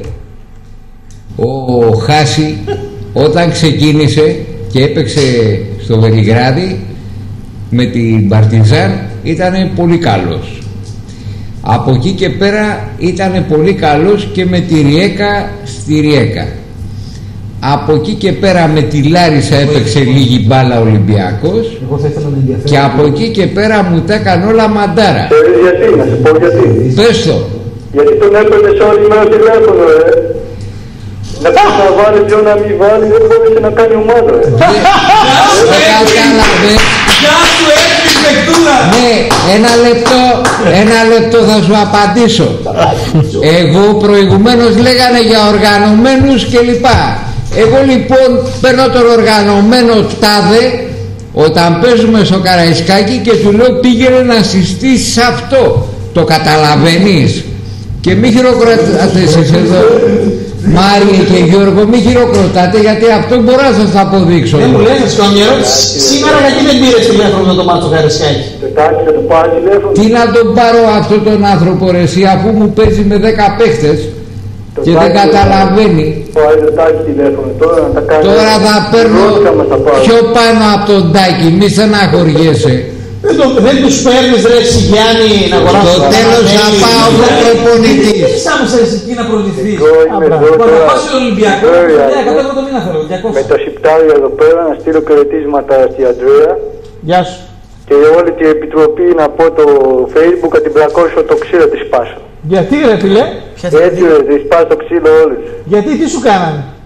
Ο Χάση όταν ξεκίνησε και έπαιξε στο Βελιγράδι με την Παρτιζάν ήταν πολύ καλός. Από εκεί και πέρα ήταν πολύ καλός και με τη Ριέκα στη Ριέκα. Από εκεί και πέρα με τη Λάρισα έπαιξε λίγη μπάλα Ολυμπιακός. Και από εκεί και πέρα μου τα έκανε όλα μαντάρα. Γιατί, να σου πω γιατί. Πες το. Γιατί τον έπαιρνες όλη μέρα τηλέφωνο, Να πει να βάλει, ποιο να μην βάλει, δεν μπορούσε να κάνει ομάδα. Δεν κατάλαβε. Γεια σου, Έντβιν Μεκτούλα. Ναι, ένα λεπτό θα σου απαντήσω. Εγώ προηγουμένως λέγανε για οργανωμένους κλπ. Εγώ λοιπόν παίρνω τον οργανωμένο τάδε όταν παίζουμε στο Καραϊσκάκι και του λέω πήγαινε να συστήσεις αυτό. Το καταλαβαίνεις? Και μη χειροκροτάτε εσείς εδώ, Μάριε και Γιώργο, μη χειροκροτάτε γιατί αυτό μπορώ να σας το αποδείξω. Δεν μου λες, σκονιερό, σήμερα γιατί δεν πήρες τηλέφωνο με το μάτσο Καραϊσκάκι? Τι να τον πάρω αυτόν τον άνθρωπο ρε εσύ, αφού μου παίζει με 10 παίχτες και δεν καταλαβαίνει. Τώρα θα παίρνω πιο πάνω από τον Τάκη, μη στεναχωριέσαι. Δεν τους παίρνεις ρε εσύ Γιάννη να αγοράσεις? Στο τέλος θα πάω με προπονητής. Τι ήσάμουσα εσύ εκεί να προηγηθείς? Όταν πας στον Ολυμπιακό, 100 το μήνα θέλω, 200. Με το σιπτάρι εδώ πέρα να στείλω χαιρετίσματα στη Αντρέα. Γεια σου. Και όλη την επιτροπή να πω το Facebook την πλακώσω το ξύλο τη σπάσω. Γιατί ρε φίλε? Έτσι ρε, τη σπάσω το ξύλο όλες. Γιατί, τι σου κάνανε?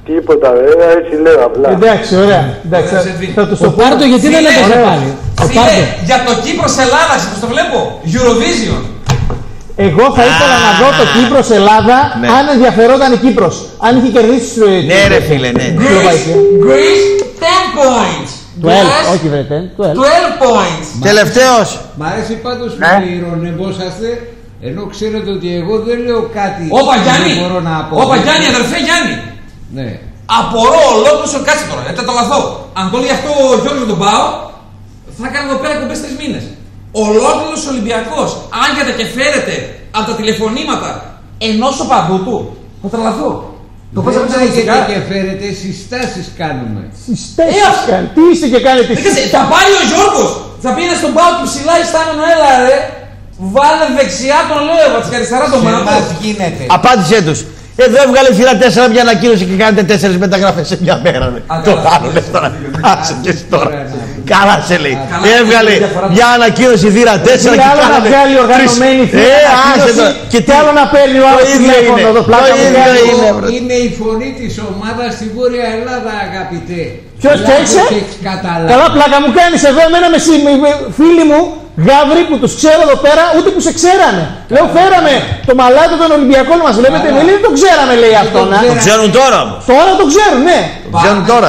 Τίποτα, έτσι λέω απλά. Εντάξει, ωραία. Θα του το πάρω γιατί δεν έπαιζε πάλι. Φίλε, για το Κύπρος-Ελλάδα, πώς το βλέπω. Eurovision. Εγώ θα ήθελα να δω το Κύπρος-Ελλάδα αν ενδιαφερόταν η Κύπρος. Αν είχε κερδίσει του. Ναι, ρε φίλε, ναι. Greece, 10 points. 12, όχι βρε, 12 points. Τελευταίος. Μ' αρέσει πάντως που ηρωνευόσαστε, ενώ ξέρετε ότι εγώ δεν λέω κάτι. Όπα Γιάννη, μπορώ να πω. όπα Γιάννη, αδερφέ Γιάννη. Ναι. Απορώ ολόκληρο, κάτσε τώρα, θα το λαθώ. Αν το λέει αυτό ο Γιώργος τον Πάο, θα κάνω εδώ πέρα κομπές 3 μήνες. Ολόκληρος Ολυμπιακός, άγγεται και φέρεται από τα τηλεφωνήματα ενός οπαδού του, θα τρελαθώ. Το πώς θα και φέρετε, συστάσεις κάνουμε. Συστάσεις κάνουμε. Τι είστε και κάνετε συστάσεις. Θα πάρει ο Γιώργος, θα πήγαινε στον Πάο και ψηλά ιστάμενο, έλα ρε. Βάλε δεξιά τον Λέοβα, και αριστερά τον Μάρκο. Απάντησέ τους. Εδώ έβγαλε φύλλα 4 μια ανακοίνωση και κάνετε 4 μεταγραφές σε μια μέρα. Το άλλο λες τώρα. Άσε και εσύ τώρα. Καλά σε λέει. Έβγαλε μια ανακοίνωση θύρα 4 και τι άλλο να βγάλει οργανωμένη θύρα ανακοίνωση και τι άλλο να παίρνει ο άλλος τηλέφωνο εδώ πλάκα μου. Είναι η φωνή της ομάδας στη Βόρεια Ελλάδα, αγαπητέ. Ποιος παίξε? Καλά πλάκα μου κάνεις εδώ εμένα με φίλοι μου γάβροι που τους ξέρω εδώ πέρα, ούτε που σε ξέρανε. Λέω φέραμε το μαλάτι των Ολυμπιακών μας, βλέπετε, με λέει το ξέραμε λέει αυτό. Το ξέρουν τώρα όμως. Τώρα το ξέρουν, ναι. Το ξέρουν τώρα.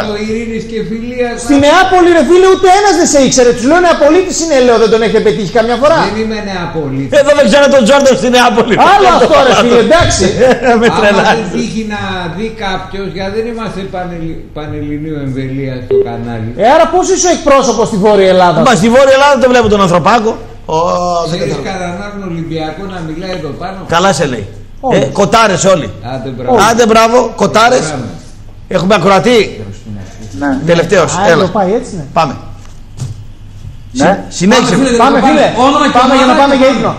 Στη Νεάπολη ρε φίλε ούτε ένας δεν σε ήξερε. Τους λέω Νεαπολίτης είναι, λέω δεν τον έχετε πετύχει καμιά φορά. Δεν είμαι Νεαπολίτης. Εδώ δεν ξέρω τον Τζόρνταν στη Νεάπολη. Άλλο αυτό ρε φίλε, εντάξει. Άμα δεν τύχει να δει κάποιος, γιατί δεν είμαστε πανελληνίου εμβελία στο κανάλι. Άρα πώς είσαι ο εκπρόσωπος στη Βόρεια Ελλάδα? Μα στη Βόρεια Ελλάδα δεν βλέπω τον ανθρωπάκο. Ξέρεις κανέναν Ολυμπιακό να μιλάει εδώ πάνω? Καλά σε λέει. Κοτάρες όλοι. Άντε μπράβο, κοτάρες. Έχουμε ακροατή. Ναι. Τελευταίος. Έλα. Πάει έτσι, ναι. Πάμε. Ναι. Συνέχισε. Πάμε φίλε. Πάμε για να πάμε για ύπνο.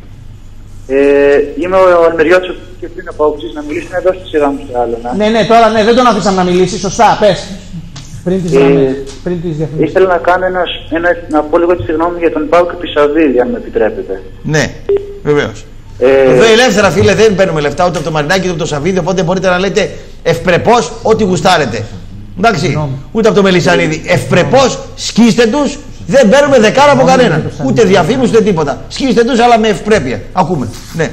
Είμαι ο Αλμεριώτης και πριν από όψεις να μιλήσει να δώσει τη σειρά μου σε άλλο. Ναι, τώρα ναι, δεν τον αφήσαμε να μιλήσει. Σωστά, πες. Πριν τις διαφημίσεις. Ήθελα να κάνω να πω λίγο τη συγγνώμη για τον Πάο και Πισαβίδη, αν με επιτρέπετε. Ναι, βεβαίως. Εδώ ελεύθερα φίλε δεν παίρνουμε λεφτά ούτε από το Μαρινάκι ούτε από το Σαββίδι, οπότε μπορείτε να λέτε ευπρεπώς ό,τι γουστάρετε. Εντάξει, ούτε από το Μελισσανίδη. Ευπρεπώς σκίστε τους, δεν παίρνουμε δεκάρα από κανέναν. Ούτε διαφήμιση ούτε τίποτα. Σκίστε τους αλλά με ευπρέπεια. Ακούμε. Ναι.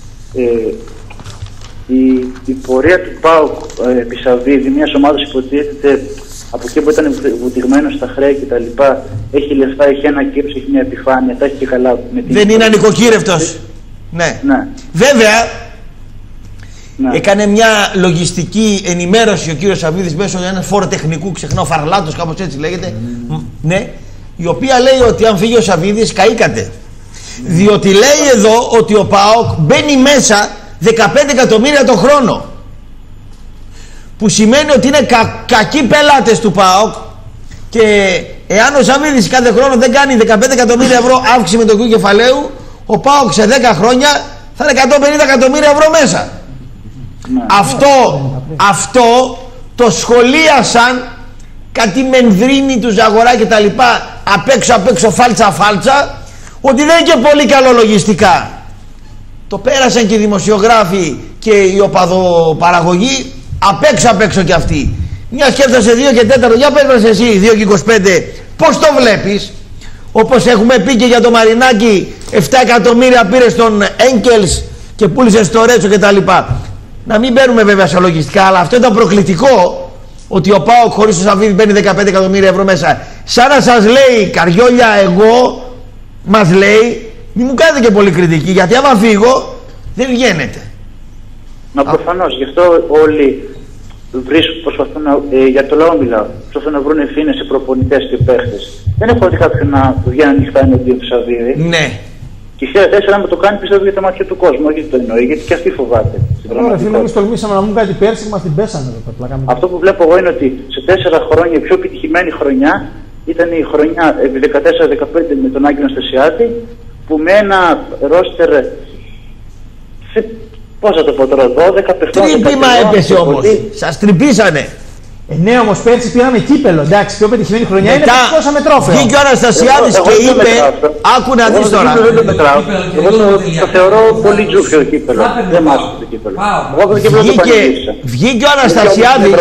Η πορεία του ΠΑΟΚ Πισαβίδη, μιας ομάδας υποτίθεται από εκεί που ήταν βουτυγμένο στα χρέη κτλ. Έχει λεφτά, έχει ένα κύρος, έχει μια επιφάνεια, τα έχει και καλά. Δεν είναι ανοικοκύρευτος. Ναι. Βέβαια, έκανε μια λογιστική ενημέρωση ο κύριος Σαββίδης μέσω ενός φοροτεχνικού, ξεχνάω, Φαρλάτος, κάπως έτσι λέγεται. Ναι. Η οποία λέει ότι αν φύγει ο Σαββίδης, καήκατε. Διότι λέει εδώ ότι ο ΠΑΟΚ μπαίνει μέσα 15 εκατομμύρια το χρόνο. Που σημαίνει ότι είναι κακοί πελάτες του ΠΑΟΚ και εάν ο Σαββίδης κάθε χρόνο δεν κάνει 15 εκατομμύρια ευρώ αύξηση μετοχικού κεφαλαίου, ο ΠΑΟΚ σε 10 χρόνια θα είναι 150 εκατομμύρια ευρώ μέσα. Αυτό το σχολίασαν κάτι Μενδρίνη του Ζαγορά και τα λοιπά απ' έξω φάλτσα ότι δεν είναι και πολύ καλό λογιστικά. Το πέρασαν και οι δημοσιογράφοι και οι οπαδοπαραγωγοί απ' έξω κι αυτοί. Μια σκέφτασε 2 και 4, για πες μας εσύ 2 και 25, πώς το βλέπεις? Όπως έχουμε πει και για το Μαρινάκι, 7 εκατομμύρια πήρε στον Έγκελς και πούλησε στο Ρέτσο και τα λοιπά. Να μην μπαίνουμε βέβαια σε λογιστικά, αλλά αυτό ήταν προκλητικό, ότι ο ΠΑΟΚ χωρίς το Σαββίδη μπαίνει 15 εκατομμύρια ευρώ μέσα. Σαν να σας λέει, καριόλια, εγώ, μας λέει, μην μου κάνετε και πολύ κριτική, γιατί άμα φύγω δεν βγαίνετε. Μα προφανώς, γι' αυτό όλοι προσπαθούν για το λαό μιλάω. Προσπαθούν να βρουν ευθύνες σε προπονητές και παίχτες. Δεν έχω δει κάποιον να βγαίνει ανοιχτά εναντίον του Σαββίδη. Ναι. Και η 4 να το κάνει πιστεύω για τα μάτια του κόσμου, όχι το εννοεί, γιατί και αυτή φοβάται. Ωραία, φίλε, εμείς τολμήσαμε να μου κάτι πέρσι και μας την πέσανε εδώ. Αυτό που βλέπω εγώ είναι ότι σε 4 χρόνια η πιο επιτυχημένη χρονιά ήταν η χρονιά 14-15 με τον Άγγελο Αναστασιάδη, που με ένα ρόστερ. Πώς θα το πω τώρα, 12 παιχνίδια. Τρύπημα έπεσε όμως. Σας τρυπήσανε. Ναι, όμως πέρσι πήραμε κύπελο. Εντάξει, πιο πετυχημένη χρονιά είναι που σηκώσαμε τρόφαιο. Βγήκε ο Αναστασιάδης και είπε, άκου να δεις τώρα. Εγώ το θεωρώ πολύ τζούφιο το κύπελο. Δεν μ' άρεσε το κύπελο. Βγήκε ο Αναστασιάδης.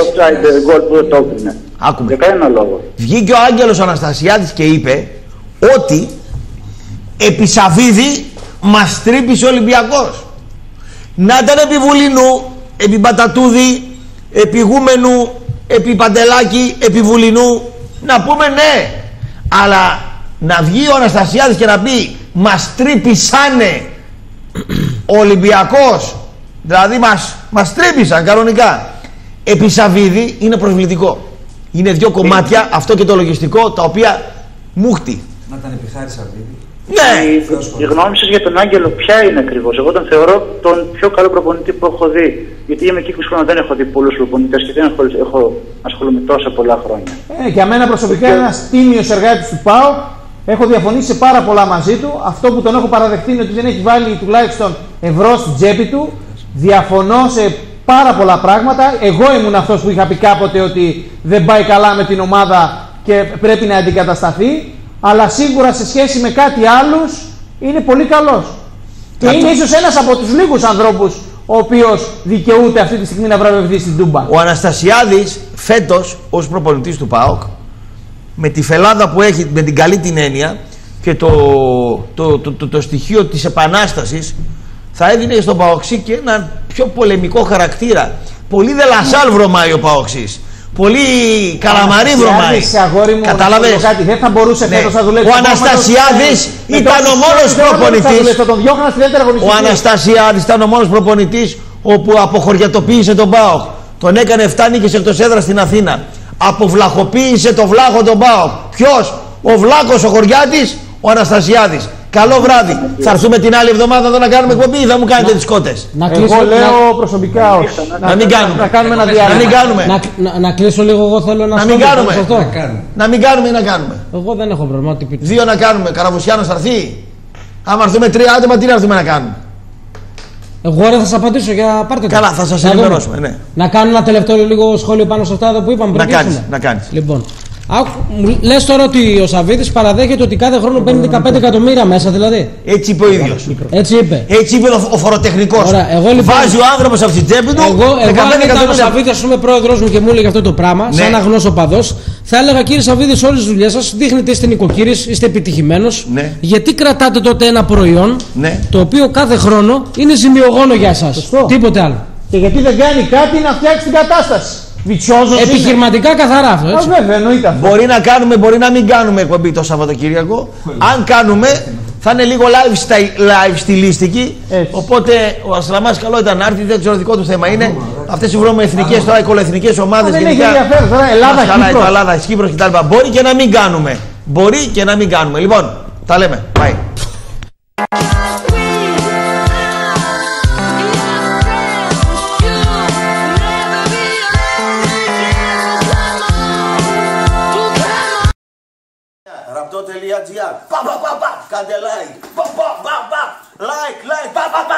Άκουμε. Βγήκε ο Άγγελος Αναστασιάδης και είπε ότι επί Σαββίδη μας τρύπησε ο Ολυμπιακός. Να ήταν επί Βουλινού, επί Μπατατούδη, επί Γούμενου, επί Παντελάκη, επί Βουλινού, να πούμε ναι. Αλλά να βγει ο Αναστασιάδης και να πει μας τρύπησανε ο Ολυμπιακός, δηλαδή μας τρύπησαν κανονικά, επί Σαββίδη, είναι προσβλητικό. Είναι δύο κομμάτια, αυτό και το λογιστικό, τα οποία μούχτη. Να ήταν επιχάρη Σαββίδη. Ναι. Η γνώμη σας για τον Άγγελο ποια είναι ακριβώς? Εγώ τον θεωρώ τον πιο καλό προπονητή που έχω δει. Γιατί είμαι και 20 χρόνια, δεν έχω δει πολλούς προπονητές και δεν έχω ασχολούμαι τόσα πολλά χρόνια. Για μένα προσωπικά είναι ένας τίμιος εργάτης του ΠΑΟ. Έχω διαφωνήσει σε πάρα πολλά μαζί του. Αυτό που τον έχω παραδεχτεί είναι ότι δεν έχει βάλει τουλάχιστον ευρώ στην τσέπη του. Διαφωνώ σε πάρα πολλά πράγματα. Εγώ ήμουν αυτός που είχα πει κάποτε ότι δεν πάει καλά με την ομάδα και πρέπει να αντικατασταθεί. Αλλά σίγουρα σε σχέση με κάτι άλλους είναι πολύ καλός. Και είναι ίσως ένας από τους λίγους ανθρώπους ο οποίος δικαιούται αυτή τη στιγμή να βραβευτεί στην Τούμπα. Ο Αναστασιάδης φέτος ως προπονητής του ΠΑΟΚ, με τη φελάδα που έχει, με την καλή την έννοια και το στοιχείο της επανάστασης, θα έδινε στον Παοξή και έναν πιο πολεμικό χαρακτήρα. Πολύ δελασάλ βρωμάει ο Παοξής. Πολύ καλαμαρί βρωμάει. Κατάλαβες. Δεν θα μπορούσε φέτος να δουλέψει. Ο Αναστασιάδης ήταν ο μόνος προπονητής. Ο Αναστασιάδης ήταν ο μόνος προπονητής όπου αποχωριατοποίησε τον ΠΑΟΚ. Τον έκανε 7 νίκες εκτός έδρας στην Αθήνα. Αποβλαχοποίησε το βλάχο τον ΠΑΟΚ. Ποιος? Ο Βλάκος ο Χωριάτης, ο Αναστασιάδης. Καλό βράδυ. Θα έρθουμε την άλλη εβδομάδα εδώ να κάνουμε εκπομπή ή θα μου κάνετε τις κότες? Εγώ λέω προσωπικά όχι. Να μην κάνουμε. Να κάνουμε ένα διάλειμμα. Να κλείσω λίγο, εγώ θέλω να μην κάνουμε. Να μην κάνουμε ή να κάνουμε? Εγώ δεν έχω πρόβλημα. 2 να κάνουμε. Καραβουσιάνος θα έρθει. Άμα έρθουμε 3 άτομα, τι να έρθουμε να κάνουμε? Εγώ θα σας απαντήσω για πάρτε το. Καλά, θα σας ενημερώσουμε. Ναι. Να κάνω ένα τελευταίο λίγο σχόλιο πάνω σε αυτά που είπαμε. Να κάνεις. Λοιπόν, λες τώρα ότι ο Σαββίδης παραδέχεται ότι κάθε χρόνο παίρνει 15 εκατομμύρια μέσα, δηλαδή. Έτσι είπε ο ίδιος. Έτσι είπε. Έτσι είπε ο φοροτεχνικός. Λοιπόν, βάζει ο άνθρωπος από την τσέπη του. Εγώ αν ήταν ο Σαββίδης, ας πούμε, πρόεδρος μου και μου έλεγε αυτό το πράγμα, ναι, σαν αγνός οπαδός, θα έλεγα: κύριε Σαββίδη, σε όλες τις δουλειές σας δείχνετε είστε νοικοκύρης, είστε επιτυχημένος. Ναι. Γιατί κρατάτε τότε ένα προϊόν, ναι, το οποίο κάθε χρόνο είναι ζημιογόνο για εσάς? Τίποτε άλλο. Και γιατί δεν κάνει κάτι να φτιάξει την κατάσταση? Επιχειρηματικά καθαρά αυτό, έτσι. Βέβαια, εννοείται. Μπορεί να κάνουμε, μπορεί να μην κάνουμε εκπομπή το Σαββατοκύριακο. Αν κάνουμε, θα είναι λίγο live στιλίστικη. Οπότε ο Ασλαμάς καλό ήταν να έρθει, δεν ξέρω, δικό του θέμα είναι. Αυτές οι βρωμοεθνικές, τώρα οι κολοεθνικές ομάδες. Δεν έχει ενδιαφέρον τώρα, Ελλάδα, Κύπρος κτλ. Μπορεί και να μην κάνουμε. Μπορεί και να μην κάνουμε. Λοιπόν, τα λέμε. Bye. Ραπτό.gr. Κάντε like. Like.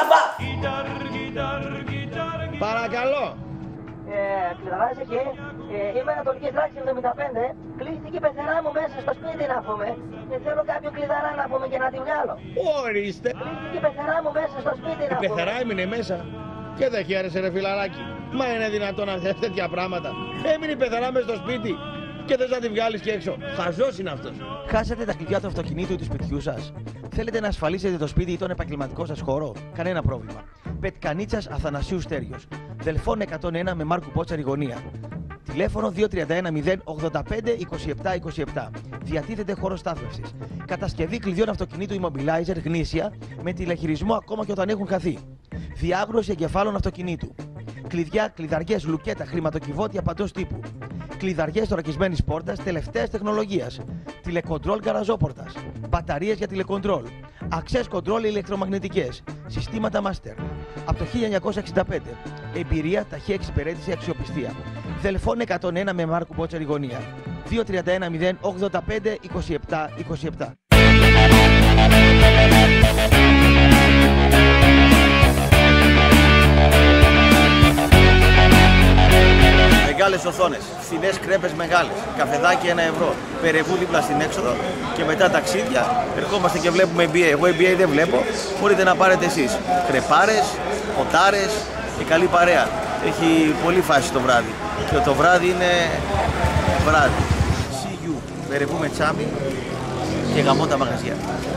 Παρακαλώ. Κλειδαράζει και είμαι Ανατολική Δράκη 75. Κλείστηκε η πεθερά μου μέσα στο σπίτι να πούμε. Και θέλω κάποιο κλειδαρά να πούμε και να τη βγάλω. Ορίστε. Κλείστηκε η πεθερά μου μέσα στο σπίτι να πούμε. Η πεθερά έμεινε μέσα. Και δεν χαίρεσαι ρε φιλαράκι. Μα είναι δυνατόν να θες τέτοια πράγματα? Έμεινε η πεθερά μέσα στο σπίτι. Και θες να τη βγάλεις και έξω. Χαζός είναι αυτός. Χάσατε τα κλειδιά του αυτοκινήτου ή του σπιτιού σας? Θέλετε να ασφαλίσετε το σπίτι ή τον επαγγελματικό σας χώρο? Κανένα πρόβλημα. Πετκανίτσας Αθανασίου Στέριος. Δελφών 101 με Μάρκου Πότσαρη γωνία. Τηλέφωνο 231 085 27 27. Διατίθεται χώρο στάθμευσης. Κατασκευή κλειδιών αυτοκινήτου Immobilizer γνήσια με τηλεχειρισμό ακόμα και όταν έχουν χαθεί. Διάγνωση εγκεφάλων αυτοκινήτου. Κλειδιά, κλειδαριές, λουκέτα, χρηματοκιβώτια παντός τύπου. Κλειδαριές θωρακισμένης πόρτας τελευταίας τεχνολογίας. Τηλεκοντρόλ γκαραζόπορτας. Μπαταρίες για τηλεκοντρόλ. Access control ηλεκτρομαγνητικές. Συστήματα master. Από το 1965. Εμπειρία, ταχεία εξυπηρέτηση, αξιοπιστία. Δελφών 101 με Μάρκου Πότσαρη γωνία. 231 085 27 27. Μεγάλες Μεγάλες οθόνες, φθηνές κρέπες μεγάλες, καφεδάκι 1 ευρώ, Περεβού δίπλα στην έξοδο και μετά ταξίδια. Ερχόμαστε και βλέπουμε NBA. Εγώ NBA δεν βλέπω, μπορείτε να πάρετε εσείς. Κρεπάρες, ποτάρες και καλή παρέα. Έχει πολύ φάση το βράδυ και το βράδυ είναι βράδυ. See you, Περεβού με τσάμι και γαμώ τα μαγαζιά.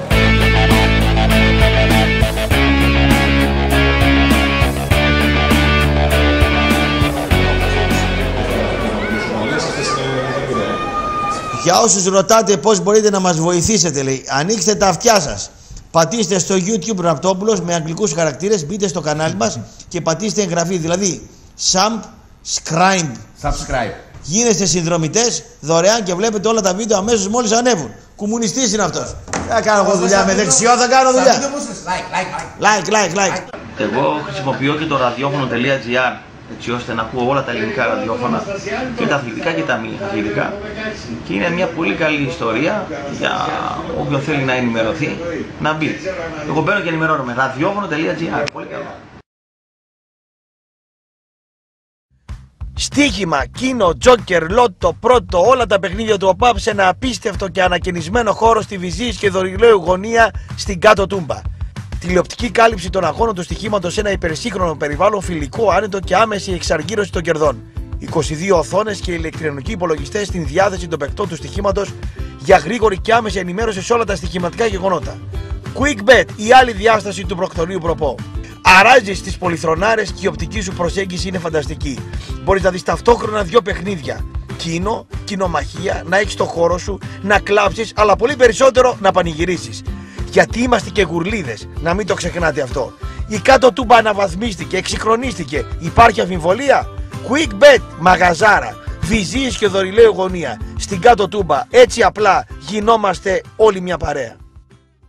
Για όσους ρωτάτε πώς μπορείτε να μας βοηθήσετε, λέει, ανοίξτε τα αυτιά σας. Πατήστε στο YouTube Ραπτόπουλος με αγγλικούς χαρακτήρες, μπείτε στο κανάλι μας και πατήστε εγγραφή, δηλαδή subscribe. Γίνεστε συνδρομητές δωρεάν και βλέπετε όλα τα βίντεο αμέσως μόλις ανέβουν. Κομμουνιστής είναι αυτός. Θα κάνω εγώ δουλειά με δεξιό, θα κάνω δουλειά. Like. Εγώ χρησιμοποιώ και το ραδιόφωνο.gr έτσι ώστε να ακούω όλα τα ελληνικά ραδιόφωνα και τα αθλητικά και τα μη αθλητικά και είναι μια πολύ καλή ιστορία για όποιον θέλει να ενημερωθεί να μπει. Εγώ μπαίνω και ενημερώνομαι. ραδιόφωνο.gr. Πολύ καλό. Στοίχημα, κίνο, τζόκερ, λότο, πρώτο, όλα τα παιχνίδια του ΟΠΑΠ σε ένα απίστευτο και ανακαινισμένο χώρο στη Βυζής και Δωρηλαίου γωνία στην Κάτω Τούμπα. Τηλεοπτική κάλυψη των αγώνων του στοιχήματος σε ένα υπερσύγχρονο περιβάλλον, φιλικό, άνετο και άμεση εξαργύρωση των κερδών. 22 οθόνες και ηλεκτρονικοί υπολογιστές στην διάθεση των παικτών του στοιχήματος για γρήγορη και άμεση ενημέρωση σε όλα τα στοιχηματικά γεγονότα. QuickBet, η άλλη διάσταση του προκτορείου προπό. Αράζεις τις πολυθρονάρες και η οπτική σου προσέγγιση είναι φανταστική. Μπορείς να δεις ταυτόχρονα 2 παιχνίδια. Κίνο, κοινομαχία, να έχεις το χώρο σου, να κλάψεις, αλλά πολύ περισσότερο να πανηγυρίσεις. Γιατί είμαστε και γουρλίδες, να μην το ξεχνάτε αυτό. Η Κάτω Τούμπα αναβαθμίστηκε, εξυγχρονίστηκε. Υπάρχει αμφιβολία? QuickBet, μαγαζάρα, Βυζής και Δωρηλαίου γωνία. Στην Κάτω Τούμπα, έτσι απλά γινόμαστε όλοι μια παρέα.